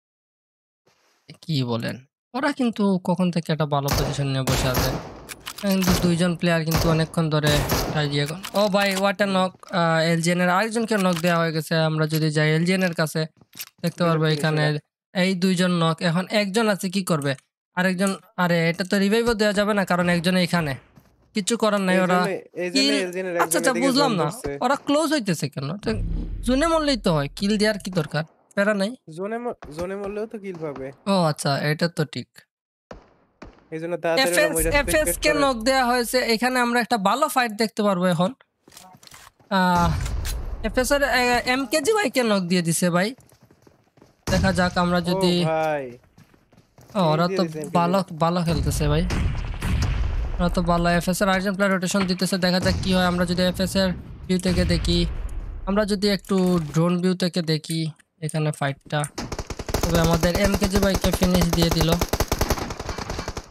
কি বলেন, ওরা কিন্তু কখন থেকে একটা ভালো পজিশন নিয়ে বসে আছে, কিন্তু দুইজন প্লেয়ার কিন্তু অনেকক্ষণ ধরে ইয়ে কর- ও ভাই ওয়াটার নক, এলজিএন এর আরেকজনকে নক দেওয়া হয়ে গেছে। আমরা যদি যাই এলজিএন এর কাছে দেখতে পারবো দুজন এখানে finish এই দুইজন নক। এখন একজন আছে, কি করবে আরেকজন? আরে এটা তো রিভাইভও দেওয়া যাবে না, কারণ একজন এখানে, কিছু করার নাই। এই ওরা জন্য এই জন্য কিল, এলজেনের আচ্ছা একজন আচ্ছা এদিকে বুঝলাম জোন না, ধরছে। ওরা ক্লোজ হইতেছে কেন? তো জুনে মরলেই তো হয়, কিল দেওয়ার কি দরকার, প্যারা নাই। জোনে ম- জোনে মরলেও তো কিল পাবে, ও আচ্ছা, এটা তো ঠিক। এই জন্য তাড়াতাড়ি ওরা এফএস মইরা এফএস স্পেক্টেট কে করে। নক দেওয়া হয়েছে, এখানে আমরা একটা ভালো ফাইট দেখতে পারবো এখন। আহ এফএস এর এমকেজি ভাই কে নক দিয়ে দিছে ভাই, দেখা যাক আমরা ও যদি। ভাই ও, ওরা দিয়ে তো দিছে M K G ভালো ভালো খেলতেছে ভাই, ওরা তো ভালো। এফএস এর আরেকজন প্লেয়ার রোটেশন দিতেছে, দেখা যাক কি হয়। আমরা যদি এফএস এর ভিউ থেকে দেখি, আমরা যদি একটু ড্রোন ভিউ থেকে দেখি এখানে ফাইটটা, তবে আমাদের এমকেজি ভাইকে ফিনিশ দিয়ে দিল।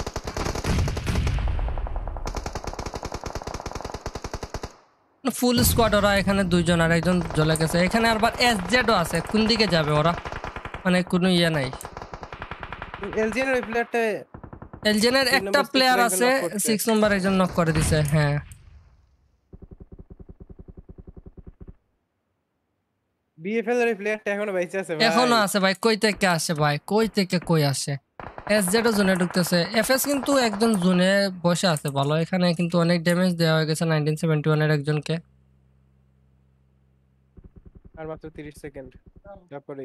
ফুল স্কোয়াড ওরা, এখানে দুইজন আর একজন জ্বলে গেছে। এখানে আবার এসজেডও আছে, কোন দিকে যাবে ওরা? মানে কোনো ইয়ে নাই। এলজিএন ওই প্লেয়ারটা এলজেনের তিন একটা নম্বর six প্লেয়ার এর একজন আছে, knock করছে। সিক্স নম্বর একজন নক করে দিছে। হ্যাঁ বিএফএল এর ওই প্লেয়ারটা এখনো বেঁচে আছে ভাই। এখনো আছে ভাই, কই থেকে আসে ভাই, কই থেকে কই আসে। এসজেডও জোনে ঢুকতেছে, এফএস কিন্তু একজন জোনে বসে আছে ভালো। এখানে কিন্তু অনেক ড্যামেজ দেওয়া হয়ে গেছে নাইনটিন সেভেন্টি ওয়ান এর একজনকে। আর মাত্র তিরিশ সেকেন্ড তারপরে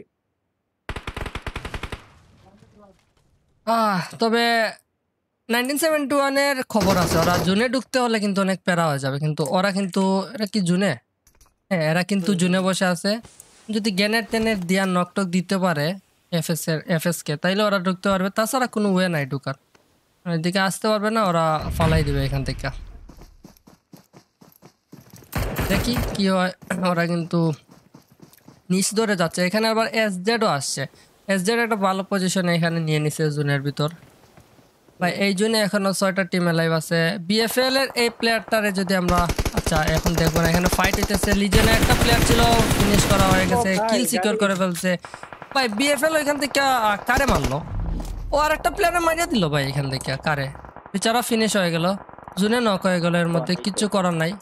আহ তবে নাইনটিন সেভেন্টি ওয়ান এর খবর আছে, ওরা জুনে ঢুকতে হলে কিন্তু অনেক প্যারা হয়ে যাবে। কিন্তু ওরা কিন্তু, এরা কি জুনে? হ্যাঁ এরা কিন্তু জুনে বসে আছে। যদি গ্যানেট টেনের দিয়া নকটক দিতে পারে এফএস এর এফএস কে, তাইলে ওরা ঢুকতে পারবে। তাছাড়া কোনো ওয়ে নাই ঢুকার, এদিকে আসতে পারবে না, ওরা ফালাই দিবে এখান থেকে। দেখি কি হয়। ওরা কিন্তু নিচ ধরে যাচ্ছে। এখানে আবার এসজেডও আসছে। এসজেড একটা ভালো পজিশনে এখানে নিয়ে নিছে জুনের ভিতর ভাই। এই জন্য এখনো ছয়টা টিম লাইভ আছে। বিএফএল এর এই প্লেয়ারটারে যদি আমরা, আচ্ছা এখন দেখবো না, এখানে ফাইট হইতেছে। লিজেনে একটা প্লেয়ার ছিল, ফিনিশ করা হয়ে গেছে, ভাই, কিল সিকিউর গাড়ি- করে ফেলছে ভাই। বিএফএল ওইখান থেকে আহ, কারে মারলো? ও আর একটা প্লেয়ারে মারিয়া দিল ভাই এখান থেকে। কারে বেচারা ফিনিশ হয়ে গেল, জুনে নক হয়ে গেল। এর মধ্যে কিচ্ছু করার নাই।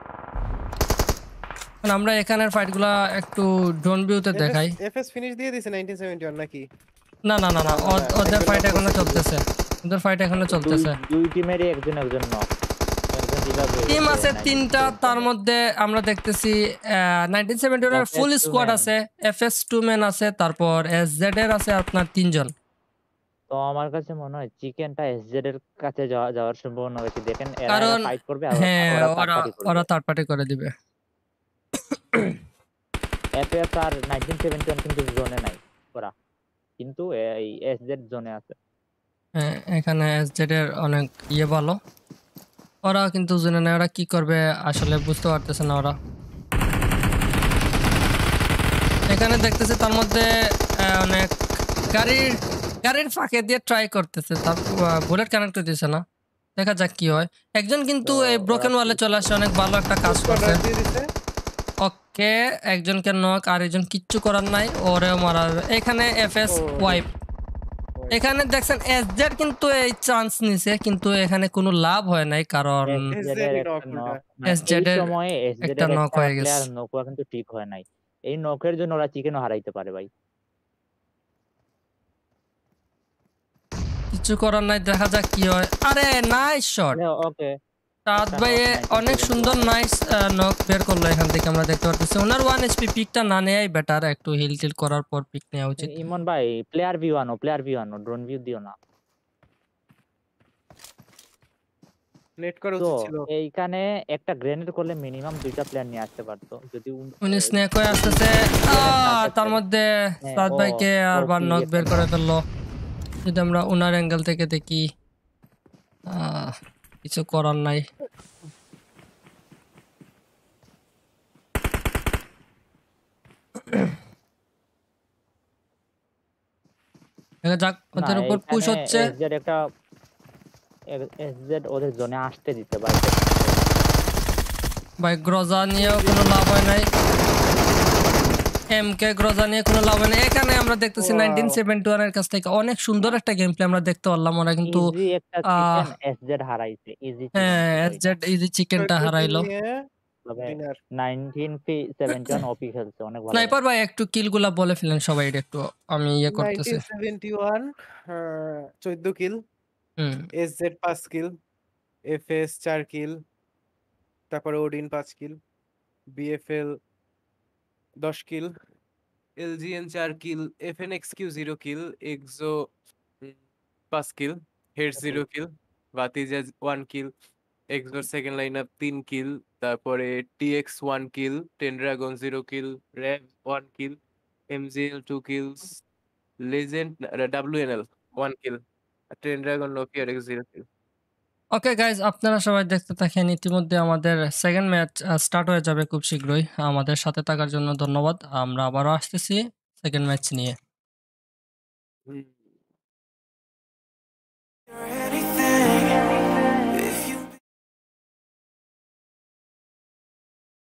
এখন আমরা এখানের ফাইট গুলা একটু ড্রোন ভিউতে দেখাই। এফএস ফিনিশ দিয়ে দিছে নাইনটিন সেভেন্টি ওয়ান নাকি? না না না না, না, ও- না, ওদের একজন ফাইট knock এখনো করছে চলতেছে, ওদের ফাইট এখনো দুই চলতেছে। দুই টিমেরই একজন একজন নক। একজন revive হয়ে টিম গেছে আছে তিনটা, nineteen তার seventy-one। মধ্যে আমরা দেখতেছি নাইনটিন সেভেন্টি ওয়ান এর F S full two squad man। আছে, এফএস টু ম্যান আছে, তারপর এসজেড এর আছে আপনার তিনজন। তো আমার কাছে মনে হয় চিকেনটা এসজেড এর কাছে যাওয়া যাওয়ার সম্ভাবনা বেশি। দেখেন এরা এরা কারণ ফাইট করবে আর ওরা- হ্যাঁ ওরা থার্ড ওরা পার্টি করবে। ওরা থার্ড পার্টি করে দিবে। এফএস আর নাইনটিন সেভেন্টি ওয়ান কিন্তু জোনে নাই ওরা, কিন্তু এই এসজেড জোনে আছে। হ্যাঁ, এখানে এসজেড এর অনেক ইয়ে ভালো। ওরা কিন্তু জেনে নেয় ওরা কি করবে, আসলে বুঝতে পারতেছে না ওরা। এখানে দেখতেছে তার মধ্যে আহ, অনেক গাড়ির গাড়ির ফাঁকে দিয়ে ট্রাই করতেছে, তার বুলেট কানেক্ট দিতেছে না। দেখা যাক কি হয়। একজন কিন্তু তো এই ওরা ব্রোকেন ওয়ালে চলে আসে, অনেক ভালো একটা কাজ Squad করছে। rush দিয়ে দিছে। ওকে, একজনকে নক, আর একজন কিচ্ছু করার নাই, ওরেও মারা যাবে। এখানে এফএস ও, ওয়াইপ। wipe। এখানে দেখছেন এসজেড কিন্তু এই চান্স নিছে, কিন্তু এখানে কোনো লাভ হয় নাই, কারণ এসজেড এর এসজেড একটা knock নক, ওটা। এই এসজেড এর সময়ে এসজেড একটা এর নক একটা হয়ে গেছে। প্লেয়ার নক হওয়া কিন্তু ঠিক হয় নাই। এই নকের জন্য ওরা চিকেনও হারাইতে পারে ভাই। কিছু করার নাই, দেখা যাক কি হয়। আরে নাইস শট ওকে, সাদ একটা ভাই, knock অনেক সুন্দর nineteen seventy-one। নাইস নক বের করলো এখান থেকে। আমরা দেখতে পাচ্ছি ওনার ওয়ান এইচপি পিকটা না নেয়াই বেটার, একটু হিল টিল করার পর পিক নেওয়া উচিত। ইমন ভাই প্লেয়ার ভিউ আনো, প্লেয়ার ভিউ আনো, ড্রোন ভিউ দিও না। নেট করা তো উচিত ছিল। এইখানে একটা গ্রেনেড করলে মিনিমাম দুইটা প্লেয়ার নিয়ে আসতে পারতো। যদি উন- উনি এ, স্নেক হয়ে আসতেছে, আহ, তার মধ্যে হ্যাঁ, সাদ ও ভাইকে ও আরবার কি নক একটা বের করে knock। ফেললো। যদি আমরা উনার অ্যাঙ্গেল থেকে দেখি, আহ, কিছু করার নাই। দেখা যাক, না ওদের উপর পুশ এইখানে হচ্ছে এসজেড একটা এসজেড ওদের জোনে আসতে দিতে পারে। ভাই। গ্রজা নিয়েও কোনো লাভ হয় নাই, এম কে গ্রজা নিয়ে কোনো লাভ হয় নাই। এখানে আমরা দেখতেছি নাইনটিন সেভেন্টি ওয়ান এর কাছ থেকে অনেক সুন্দর একটা গেম প্লে আমরা দেখতে পারলাম। ওরা কিন্তু ইজি একটা আহ চিকেন এসজেড হারাইছে, ইজি চিকেন হ্যাঁ, ছিল এটা। এসজেড ইজি চিকেনটা চোদ্দ kill হারাইলো। নিয়ে তবে winner। Nineteen seventy one OP খেলছে, অনেক ভালো। স্নাইপার ভাই একটু কিল গুলা বলে ফেলেন সবাই, এটা একটু আমি ইয়ে করতেছি। নাইনটিন সেভেন্টি ওয়ান চোদ্দ কিল, হুম, এসজেড পাঁচ কিল, এফএস চার কিল, তারপরে ওডিন পাঁচ কিল, বিএফএল দশ কিল, এলজিএন চার কিল, এফএনএক্সকিউ জিরো কিল, এক্সো পাঁচ কিল, হেড জিরো কিল, ভাতিজা ওয়ান কিল, এক্সোর সেকেন্ড লাইন আপ তিন কিল, তারপরে TX one kill, ten dragon zero kill, RAB one kill, MGL two kills, legend WNL one kill, ten dragon Nokia zero kill. Okay guys, আপনারা সবাই দেখতে থাকেন। ইতিমধ্যে আমাদের সেকেন্ড ম্যাচ স্টার্ট হয়ে যাবে খুব শীঘ্রই। আমাদের সাথে থাকার জন্য ধন্যবাদ। আমরা আবারও আসতেছি সেকেন্ড ম্যাচ নিয়ে। anything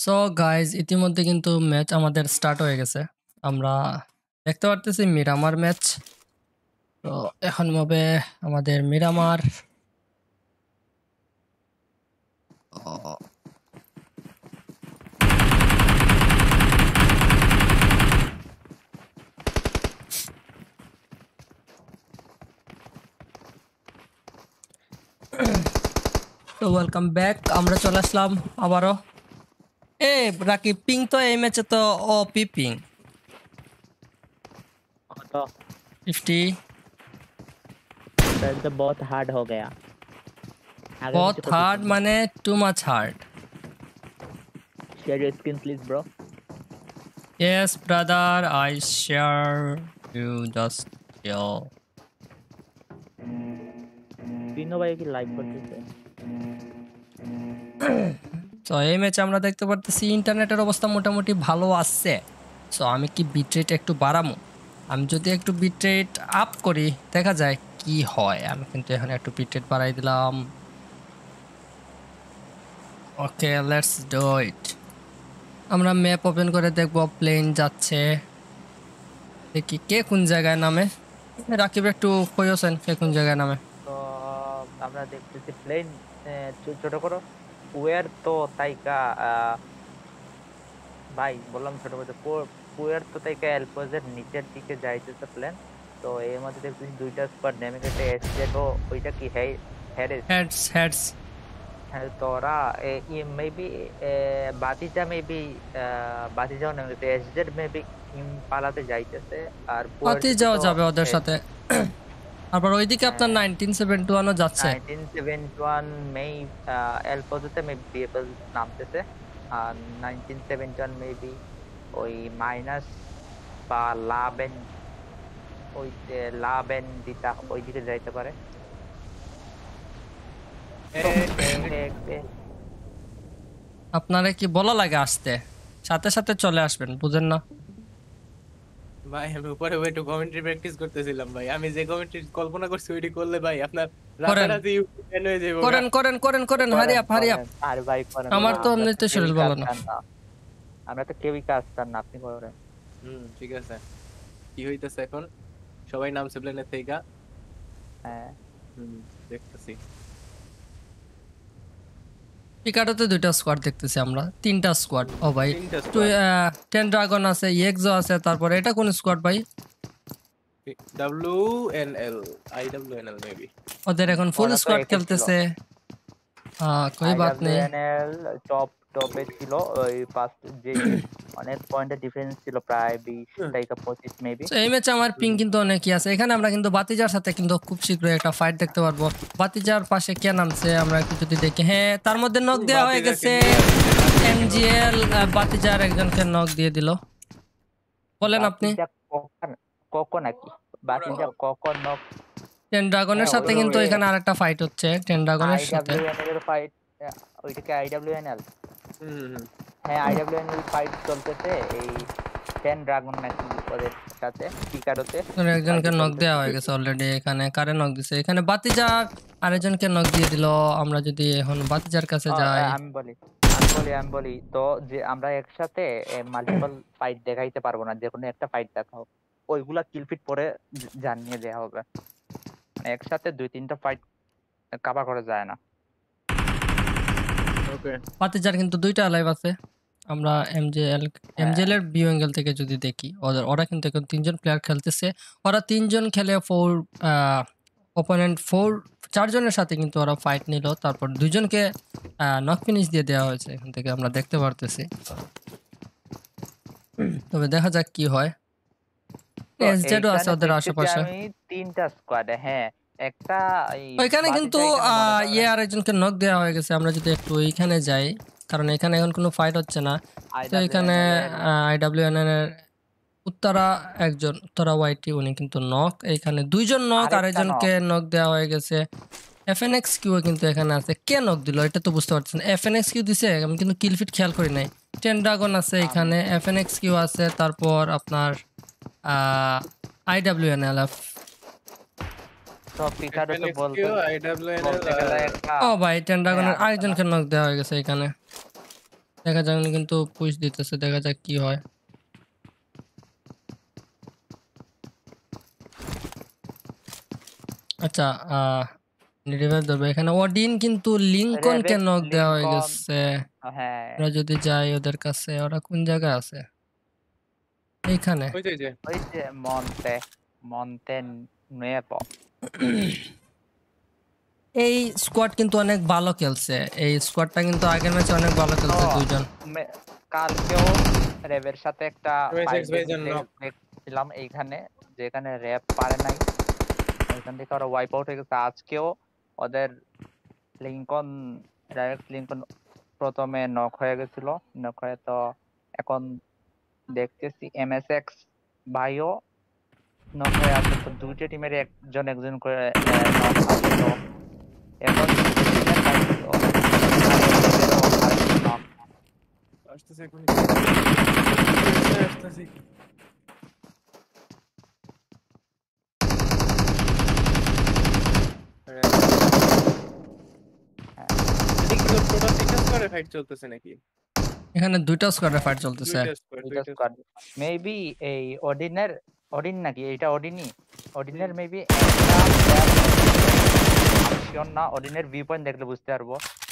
সো গাইজ ইতিমধ্যে কিন্তু ম্যাচ আমাদের স্টার্ট হয়ে গেছে। আমরা দেখতে পারতেছি মিরামার ম্যাচ। তো এখন হবে আমাদের মিরামার। ও, তো ওয়েলকাম ব্যাক, আমরা চলে আসলাম আবারও। এ রাকিব, পিং তো এই ম্যাচে তো ও পি পিং तो फिफ्टी। सर तो बहुत हार्ड हो गया आगे बहुत मुझे हार्ड माने too much hard. Share your screen please bro Yes brother, I share you just chill. तीनों भाई की लाइक करते थे তো এই ম্যাচে আমরা দেখতে পারতেছি ইন্টারনেটের অবস্থা মোটামুটি ভালো আছে। সো আমি কি বিটরেট একটু বাড়াবো? আমি যদি একটু বিটরেট আপ করি দেখা যায় কি হয়। আমি কিন্তু এখন একটু বিটরেট বাড়াই দিলাম। Okay, let's do it. আমরা ম্যাপ ওপেন করে দেখব, প্লেন যাচ্ছে। দেখি কে কোন জায়গায় নামে। রাকিব একটু কইছেন কে কোন জায়গায় নামে। তো আমরা দেখতেছি প্লেন ছোট করো পুয়ের তো তাইকা ভাই বললাম ছোট করে পুয়ের তো তাইকা এলপোজের নিচের দিকে যাইতেছে প্লেন। তো এর মধ্যে দেখতেছি দুইটা স্কোয়াড নেমে গেছে। এসজেড ও ওইটা কি হ্যাঁ হেডস হেডস হ্যাঁ তো ওরা মেবি বাতিজা মেবি বাতিজাও নেমে গেছে। এসজেড মেবি পালাতে যাইতেছে আর পাতি যাওয়া যাবে ওদের সাথে। তারপর ওইদিকে আপনার নাইনটিন সেভেন্টি ওয়ান ও যাচ্ছে। নাইনটিন সেভেন্টি ওয়ান মে এলপোজোতে মে বিএফএল নামতেছে। আর নাইনটিন সেভেন্টি ওয়ান মেবি ওই মাইনাস বা লাবেন ওই লাবেন দিতা ওই দিকে যাইতে পারে। আপনারা কি বলা লাগে আসতে, সাথে সাথে চলে আসবেন, বুঝেন না ভাই? আমি উপরে একটু কমেন্ট্রি প্র্যাকটিস করতেছিলাম ভাই। আমি যে কমেন্ট্রি কল্পনা করছি ওইটি করলে ভাই আপনার রাতারাতি ফ্যান হয়ে যাবে। করেন করেন করেন করেন হারি আপ হারি আপ। আর ভাই করেন, আমার তো এমনিতে শরীর ভালো না। আমরা তো কেউই কাজ চান না, আপনি করেন। হুম ঠিক আছে। কি হইতেছে এখন? সবাই নামছে প্লেনের থেকে। হ্যাঁ হুম দেখতেছি। পিকাটোতে দুইটা স্কোয়াড দেখতেছি আমরা, তিনটা স্কোয়াড। ও ভাই তিনটা টু squad। টেন ড্রাগন আছে, এক্সো আছে, তারপরে এটা কোন স্কোয়াড ভাই? W N L I W N L maybe. ওদের এখন ফুল ওরা তো স্কোয়াড একে ছিল। খেলতেছে। হ্যাঁ কোই বাত নেই। আইডব্লিউএনএল টপ টপে ছিল ওই ফার্স্ট যে অনেক পয়েন্টের ডিফারেন্স ছিল, প্রায় বিশ থেকে পঁচিশ মেবি। তো এই ম্যাচে আমার পিং কিন্তু অনেকই আছে। এখানে আমরা কিন্তু বাতিজার সাথে কিন্তু খুব শীঘ্রই একটা ফাইট দেখতে পারবো। বাতিজার পাশে কে নামছে আমরা একটু যদি দেখি। হ্যাঁ তার মধ্যে নক দেওয়া হয়ে গেছে। এমজিএল বাতিজার একজনকে নক দিয়ে দিল। বলেন আপনি। কোকো নাকি বাতিজা কোকো নক। টেন ড্রাগনের সাথে কিন্তু এখানে আরেকটা ফাইট হচ্ছে, টেন ড্রাগনের সাথে। আইডব্লিউএনএল এর ফাইট, ওইটাকে আইডব্লিউএনএল। হুম হুম হ্যাঁ আইডব্লিউএনএল ফাইট চলতেছে এই টেন ড্রাগন নাকি ওদের সাথে পিকারোতে। ওর একজনকে নক দেওয়া হয়ে গেছে অলরেডি। এখানে কারে নক দিছে? এখানে বাতিজার আরেকজনকে নক দিয়ে দিল। আমরা যদি এখন বাতিজার কাছে যাই। আমি বলি আমি বলি আমি বলি তো যে আমরা একসাথে মাল্টিপল ফাইট দেখাইতে পারবো না, যে কোনো একটা ফাইট দেখাও, ওইগুলা কিলফিট পরে জানিয়ে দেওয়া হবে। মানে একসাথে দুই তিনটা ফাইট কভার করা যায় না। ওকে বাতিজার কিন্তু দুইটা লাইভ আছে। আমরা এমজেএল এমজেএল এর ভিউ অ্যাঙ্গেল থেকে যদি দেখি, ওদের ওরা কিন্তু এখন তিনজন প্লেয়ার খেলতেছে। ওরা তিনজন খেলে ফোর অপোনেন্ট ফোর চারজনের সাথে কিন্তু ওরা ফাইট নিল। তারপর দুইজনকে নক ফিনিশ দিয়ে দেওয়া হয়েছে, এখান থেকে আমরা দেখতে পারতেছি। তবে দেখা যাক কি হয়। এসজেডও আছে ওদের আশেপাশে। আমি তিনটা স্কোয়াড, হ্যাঁ একটা ওইখানে কিন্তু ইয়ে আরেকজনকে নক দেওয়া হয়ে গেছে। আমরা যদি একটু ওইখানে যাই, কারণ এখানে এখন কোনো ফাইট হচ্ছে না। তো এখানে আইডব্লিউএন এর উত্তরা একজন, উত্তরা ওয়াইটি, উনি কিন্তু নক। এখানে দুইজন নক, আরেকজনকে নক দেওয়া হয়ে গেছে। এফএনএক্স কিউ কিন্তু এখানে আছে। কে নক দিল এটা তো বুঝতে পারছেন। এফএনএক্স কিউ দিছে, আমি কিন্তু কিলফিট খেয়াল করি নাই। টেন ড্রাগন আছে এখানে, এফএনএক্স কিউ আছে, তারপর আপনার আইডব্লিউএন এল। ও ভাই টেন ড্রাগনের আরেকজনকে নক দেওয়া হয়ে গেছে এখানে। দেখা যাক উনি কিন্তু পুশ দিতেছে, দেখা যাক কি হয়। আচ্ছা আহ রিভাইভ ধরবে এখানে। ওডিন কিন্তু লিঙ্কনকে রেভেক্স নক দেওয়া হয়ে লিঙ্কন গেছে। হ্যাঁ আমরা যদি যাই ওদের কাছে, ওরা কোন জায়গায় আছে? এইখানে। ওই যে ওই যে ওই যে মন্তে মন্তেন নেপো এই স্কোয়াড কিন্তু অনেক ভালো খেলছে, এই স্কোয়াডটা কিন্তু আগের ম্যাচে অনেক ভালো খেলছে তো দুইজন। মে- কালকেও র্যাবের সাথে একটা এমএসএক্স ভাইজান knock। দেখছিলাম এইখানে, যেখানে র্যাব পারে নাই ওইখান থেকে ওরা ওয়াইপ আউট হয়ে গেছে। আজকেও ওদের লিঙ্কন ডাইরেক্ট লিঙ্কন প্রথমে নক হয়ে গেছিল, নক হয়ে তো এখন দেখতেছি এমএসএক্স ভাইও নক হয়ে আছে। তো দুইটা টিমের একজন একজন করে নক আছে। তো এখন দুই টিমের fight তো আরেকজন knock। আসতেছে এখন আসতেছে। টোটাল তিনটা স্কোয়াডে ফাইট চলতেছে নাকি? এখানে দুইটা স্কোয়াডে ফাইট চলতেছে। দুইটা স্কোয়াড দুইটা দুইটা স্কোয়াড মেবি এই ওডিনের ওডিন নাকি এটা ওডিনই ওডিনের মেবি শিওর না, ওডিনের ভিউ পয়েন্ট দেখলে বুঝতে পারবো।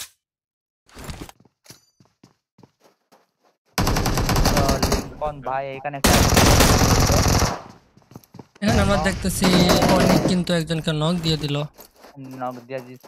তো লিঙ্কন ভাই এখানে একটা এখানে আমরা দেখতেছি অনেক কিন্তু একজনকে নক দিয়ে দিল। নক দিয়ে দিচ্ছে।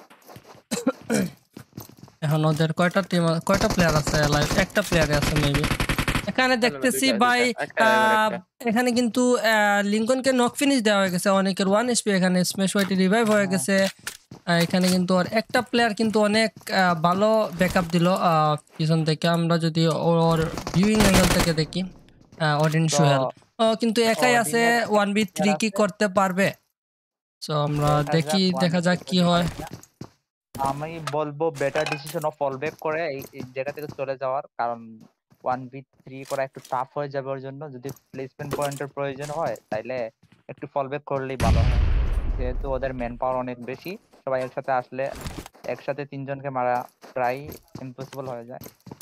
এখন ওদের কয়টা টিম, কয়টা প্লেয়ার আছে লাইভ? একটা প্লেয়ার আছে মেবি। এখানে দেখতেছি দুইটা, ভাই দুইটা, একটা driver, আহ, একটা। এখানে কিন্তু আহ, লিঙ্কনকে নক ফিনিশ দেওয়া হয়ে গেছে, অনেকের ওয়ান এসপি, এখানে স্ম্যাশ ওয়াইটি রিভাইভ হয়ে গেছে। আহ, এখানে কিন্তু ওর একটা প্লেয়ার কিন্তু অনেক আহ, ভালো ব্যাকআপ দিল আহ, পিছন থেকে। আমরা যদি ওর ভিউইং অ্যাঙ্গেল থেকে দেখি, অডিন তো সোহেল ও কিন্তু একাই আছে, ওডিনের ওয়ান বি থ্রি কি আছে। করতে পারবে? তো আমরা দেখা দেখি, যাক, দেখা যাক কি হয়। আমি বলবো better decision of fall back করে এই এই জায়গা থেকে চলে যাওয়ার, কারণ ওয়ান বি থ্রি করা একটু টাফ হয়ে যাবে ওর জন্য। যদি প্লেসমেন্ট পয়েন্টের প্রয়োজন হয় তাইলে একটু ফল ব্যাক করলেই ভালো হয়, যেহেতু ওদের ম্যান পাওয়ার অনেক বেশি। সবাই একসাথে আসলে একসাথে তিনজনকে মারা প্রায় ইম্পসিবল হয়ে যায়।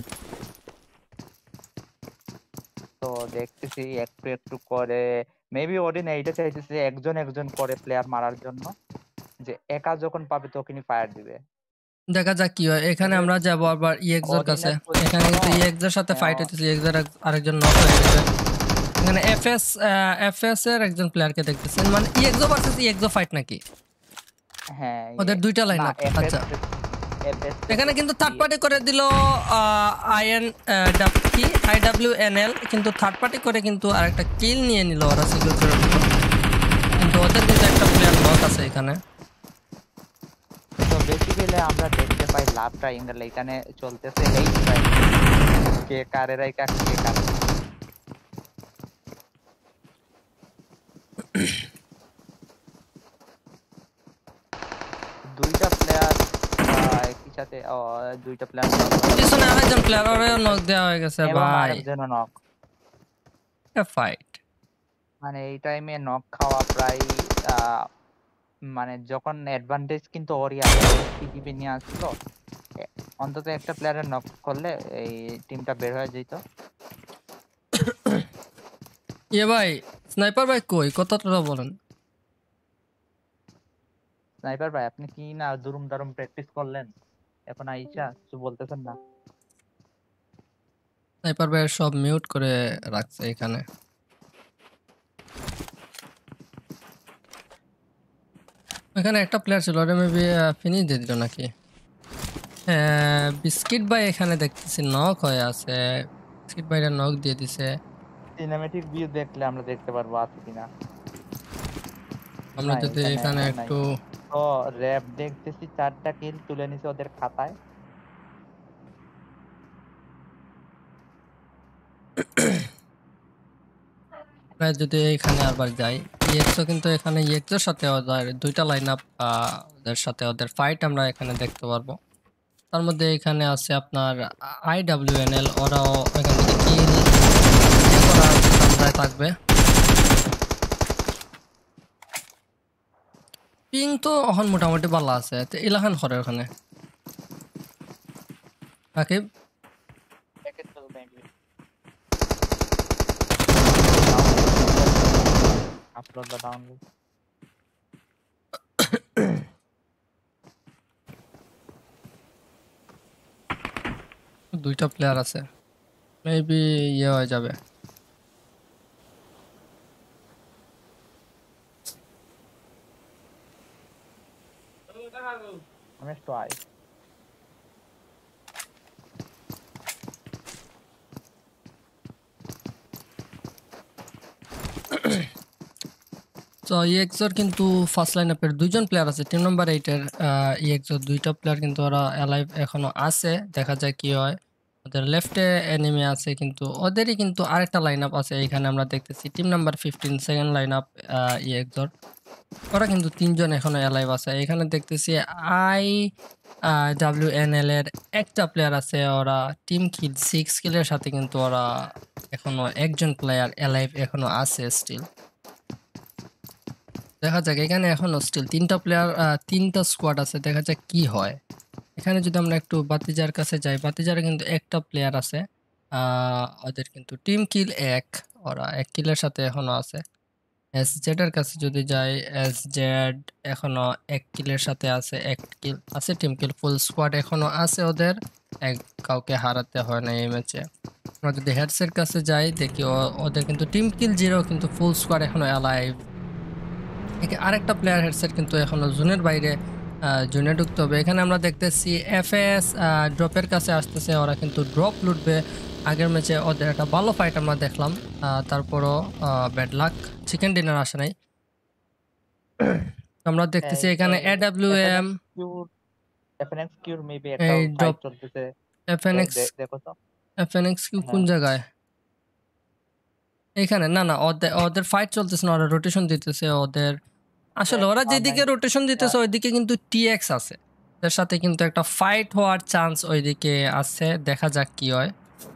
তো দেখতেছি একটু একটু করে মেবি ওডিন এইটা চাইতেছে একজন একজন করে প্লেয়ার মারার জন্য, যে একা যখন পাবে তখনই ফায়ার দিবে। দেখা যাক কি হয়। এখানে আমরা যাব আবার ইএক্সের কাছে। ওডিনের এখানে কিন্তু position-ও, ইএক্সের সাথে হ্যাঁ, ফাইট হইতেছে, ইএক্সের আরেকজন নক হয়ে গেছে। এখানে এফএস এফএস এর একজন প্লেয়ারকে দেখতেছেন, মানে ইএক্সও ভার্সেস ইএক্সও ফাইট নাকি? হ্যাঁ ওদের দুইটা লাইন না আপ। এফএস আচ্ছা, এফএস এখানে কিন্তু থার্ড পার্টি করে দিল আইএন কি আইডব্লিউএনএল, কিন্তু থার্ড পার্টি করে কিন্তু আরেকটা কিল নিয়ে নিল ওরা সিকিউরিটির উপর। কিন্তু ওদের কিন্তু একটা প্লেয়ার নক আছে এখানে। তো বেসিক্যালি আমরা দেখতে পাই লাভ ট্রায়াঙ্গেল এখানে চলতেছে, এই কে কারের একা কে কার। দুইটা প্লেয়ার একই সাথে ও, দুইটা প্লেয়ার পিছনে আরেকজন প্লেয়ার, ওরেও নক দেওয়া হয়ে গেছে এবং ভাই। আরেকজন নক। ফাইট মানে এই টাইমে নক খাওয়া প্রায় আহ, মানে যখন অ্যাডভান্টেজ কিন্তু ওরই আছে, পিটিপি নিয়ে আসলো, এ- অন্তত একটা প্লেয়ারের নক করলে এই টিমটা বের হয়ে যেত। ইয়ে ভাই, স্নাইপার ভাই কই, কতটা বলেন? স্নাইপার ভাই আপনি কি না দুরুম দারুম প্র্যাকটিস করলেন, এখন আইসা কিছু বলতেছেন না? স্নাইপার ভাই সব মিউট করে রাখছে এখানে। এখানে একটা প্লেয়ার ছিল, ওটা মেবি ফিনিশ দিয়ে দিল নাকি? হ্যাঁ, বিস্কিট ভাই এখানে দেখতেছি নক হয়ে আছে, বিস্কিট ভাইরা নক দিয়ে দিছে। সিনেমেটিক ভিউ দেখলে আমরা দেখতে পারবো আছে কিনা। আমরা না, যদি এখানে এখানে নাই। একটু তো র্যাব দেখতেছি চারটা কিল তুলে নিছে ওদের খাতায়। প্রায় যদি এখানে আবার যাই, ইএক্সও কিন্তু এখানে ইএক্সের সাথে ওদের দুইটা লাইন আপ, ওদের সাথে ওদের ফাইট আমরা এখানে দেখতে পারবো। তার মধ্যে এখানে আছে আপনার আইডব্লিউএনএল, ওরাও এখান থেকে কিল করার ধান্দায় থাকবে। পিং তো এখন মোটামুটি ভালো আছে, তো ইলাখান করে ওখানে রাকিব। upload the download. দুইটা প্লেয়ার আছে, মেবি ইয়ে হয়ে যাবে। I'm just try. তো ইএক্সর কিন্তু ফার্স্ট লাইন আপের দুইজন প্লেয়ার আছে, টিম নাম্বার এইটের ইএক্সর দুইটা প্লেয়ার কিন্তু ওরা অ্যালাইভ এখনো আছে, দেখা যায় কি হয়। ওদের লেফটে এনিমি আছে, কিন্তু ওদেরই কিন্তু আরেকটা লাইন আপ আছে এখানে আমরা দেখতেছি, team number fifteen second line up ইএক্সর, ওরা কিন্তু তিনজন এখনো অ্যালাইভ আছে। এখানে দেখতেছি আই ডাব্লিউ এন এল এর একটা প্লেয়ার আছে, ওরা টিম কিল সিক্স কিলের সাথে কিন্তু ওরা এখনো একজন প্লেয়ার অ্যালাইভ এখনো আছে স্টিল। দেখা যাক এখানে এখনো স্টিল তিনটা প্লেয়ার, তিনটা স্কোয়াড আছে, দেখা যাক কি হয়। এখানে যদি আমরা একটু বাতিজার কাছে যাই, বাতিজারে কিন্তু একটা প্লেয়ার আছে, ওদের কিন্তু টিম কিল এক, ওরা এক কিলের সাথে এখনো আছে। এস জেড এর কাছে যদি যাই, এস জেড এখনো এক কিলের সাথে আছে, এক কিল আছে, টিম কিল ফুল স্কোয়াড এখনো আছে ওদের, এক কাউকে হারাতে হয় না এই ম্যাচে। আমরা যদি হেডসের কাছে যাই দেখি ওদের কিন্তু টিম কিল জিরো, কিন্তু ফুল স্কোয়াড এখনো অ্যালাইভ। আরেকটা প্লেয়ার হেডসেট কিন্তু এখনো জোনের বাইরে, জোনে ঢুকতে হবে। এখানে আমরা দেখতেছি এফএস ড্রপের কাছে আসতেছে, ওরা কিন্তু ড্রপ লুটবে। আগের ম্যাচে ওদের একটা ভালো ফাইট আমরা দেখলাম, তারপরও ব্যাড লাক, চিকেন ডিনার আসে নাই। আমরা দেখতেছি এখানে এডব্লিউএম এফএনএক্স কিউর মেবি একটা ফাইট চলতেছে। এফএনএক্স দেখো তো এফএনএক্স কিউ কোন জায়গায়? এখানে না না, ওদের ওদের ফাইট চলতেছে না, ওরা রোটেশন দিতেছে ওদের। আসলে ওরা যেদিকে রোটেশন দিতেছে ওইদিকে কিন্তু টিএক্স আছে, এর সাথে কিন্তু একটা ফাইট হওয়ার চান্স ওইদিকে আছে, দেখা যাক কি হয়।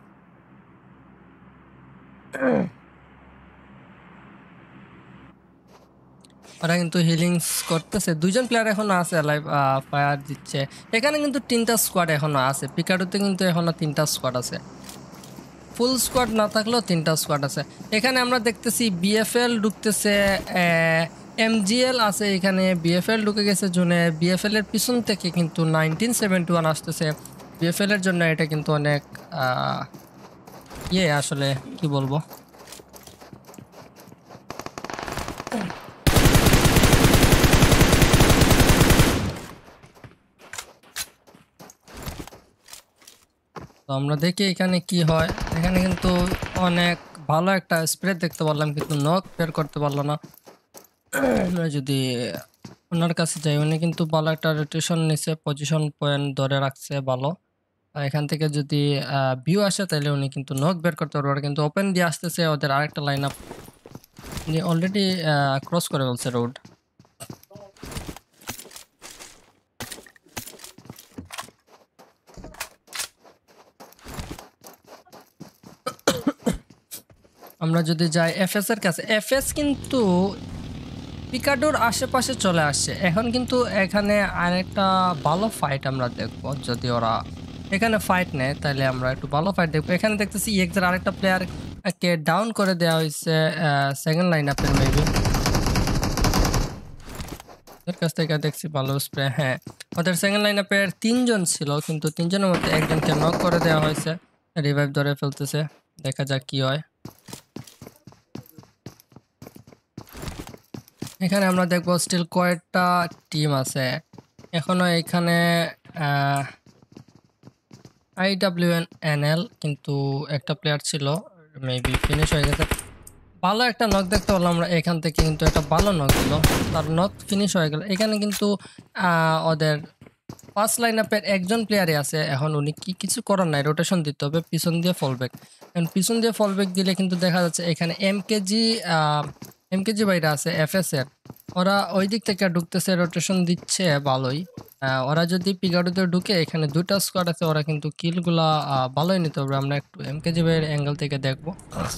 ওরা কিন্তু হিলিংস করতেছে, দুইজন প্লেয়ার এখনো আছে লাইভ, ফায়ার দিচ্ছে। এখানে কিন্তু তিনটা স্কোয়াড এখনো আছে, পিকাডোতে কিন্তু এখনো তিনটা স্কোয়াড আছে, ফুল স্কোয়াড না থাকলেও তিনটা স্কোয়াড আছে। এখানে আমরা দেখতেছি বিএফএল ঢুকতেছে, এমজিএল আছে এখানে, বিএফএল ঢুকে গেছে জোনে। বিএফএল এর পিছন থেকে কিন্তু নাইনটিন সেভেন্টি ওয়ান আসতেছে, বিএফএল এর জন্য এটা কিন্তু অনেক ইয়ে, আসলে কি বলবো। তো আমরা দেখি এখানে কি হয়। এখানে কিন্তু অনেক ভালো একটা স্প্রে দেখতে পারলাম, কিন্তু নক বের করতে পারলো না। যদি ওনার কাছে যাই, উনি কিন্তু ভালো একটা রোটেশন নিছে, পজিশন পয়েন্ট ধরে রাখছে ভালো। এখান থেকে যদি ভিউ আসে তাহলে উনি কিন্তু নক বের করতে পারবে। ওরা কিন্তু ওপেন দিয়ে আসতেছে, ওদের আরেকটা লাইন আপ অলরেডি ক্রস করে বলছে রোড। আমরা যদি যাই এফএস এর কাছে, এফএস কিন্তু পিকাডোর আশেপাশে চলে আসছে। এখন কিন্তু এখানে আরেকটা ভালো ফাইট আমরা দেখব, যদি ওরা এখানে ফাইট নেয় তাহলে আমরা একটু ভালো ফাইট দেখবো। এখানে দেখতেছি ইএক্সের আরেকটা প্লেয়ারকে ডাউন করে দেওয়া হয়েছে সেকেন্ড লাইন আপের মেবি, ওদের কাছ থেকে দেখছি ভালো স্প্রে। হ্যাঁ, ওদের সেকেন্ড লাইন আপের তিনজন ছিল, কিন্তু তিনজনের মধ্যে একজনকে নক করে দেওয়া হয়েছে, রিভাইভ ধরে ফেলতেছে, দেখা যাক কি হয়। এখানে আমরা দেখবো স্টিল কয়েকটা টিম আছে এখনো। এখানে আইডব্লিউএনএল কিন্তু একটা প্লেয়ার ছিল, মেবি ফিনিশ হয়ে গেছে। ভালো একটা নক দেখতে পারলাম আমরা এখান থেকে, কিন্তু একটা ভালো নক ছিল, তার নক ফিনিশ হয়ে গেল। এখানে কিন্তু ওদের ফার্স্ট লাইন আপের একজন প্লেয়ারই আছে, এখন উনি কি কিছু করার নাই, রোটেশন দিতে হবে, পিছন দিয়ে ফলব্যাক। এখন পিছন দিয়ে ফলব্যাক দিলে কিন্তু দেখা যাচ্ছে এখানে এমকেজি এমকেজি বাইরে আছে এফএস এর, ওরা ওই দিক থেকে ঢুকতেছে, রোটেশন দিচ্ছে ভালোই। ওরা যদি পিকাডোতে ঢুকে, এখানে দুটা স্কোয়াড আছে, ওরা কিন্তু কিলগুলা ভালোই নিতে হবে। আমরা একটু এমকেজি বাইরের অ্যাঙ্গেল থেকে দেখবো।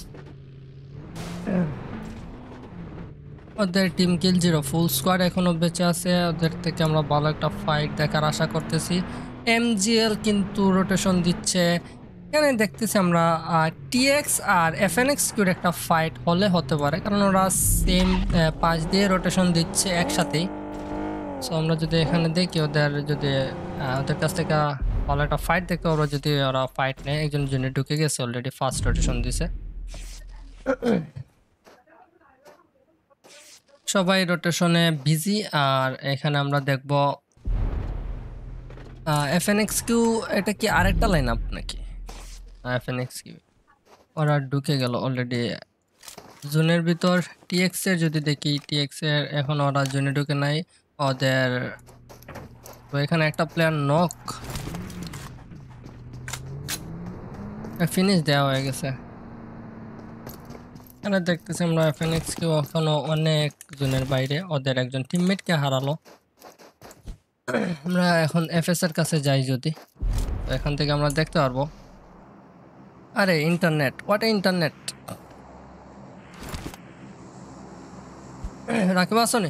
ওদের team kill zero, full squad এখনো বেঁচে আছে, ওদের থেকে আমরা ভালো একটা ফাইট দেখার আশা করতেছি। এমজিএল কিন্তু রোটেশন দিচ্ছে, এখানে দেখতেছি আমরা টিএক্স আর এফএনএক্স কিউর একটা ফাইট হলে হতে পারে, কারণ ওরা সেম পাঁচ দিয়ে রোটেশন দিচ্ছে একসাথেই। সো আমরা যদি এখানে দেখি ওদের যদি আহ, ওদের কাছ থেকে ভালো একটা ফাইট দেখতে পারবো, যদি ওরা ফাইট নেয়। একজন জনে ঢুকে গেছে অলরেডি, ফার্স্ট রোটেশন দিছে। সবাই রোটেশনে বিজি। আর এখানে আমরা দেখব এফএনএক্স কিউ, এটা কি আরেকটা লাইন আপ নাকি? এফএনএক্স কিউ ওরা ঢুকে গেল অলরেডি জোনের ভিতর। টিএক্স এর যদি দেখি, টিএক্স এর এখন ওরা জোনে ঢুকে নাই ওদের। তো এখানে একটা প্লেয়ার নক, ফিনিশ দেওয়া হয়ে গেছে। এখানে দেখতেছি আমরা এফএনএক্স কিউ এখনো অনেক জনের বাইরে, ওদের একজন টিমমেটকে হারালো। আমরা এখন এফএস এর কাছে যাই যদি, তো এখান থেকে আমরা দেখতে পারবো। আরে ইন্টারনেট, হোয়াট ইন্টারনেট! রাকিব আসনি?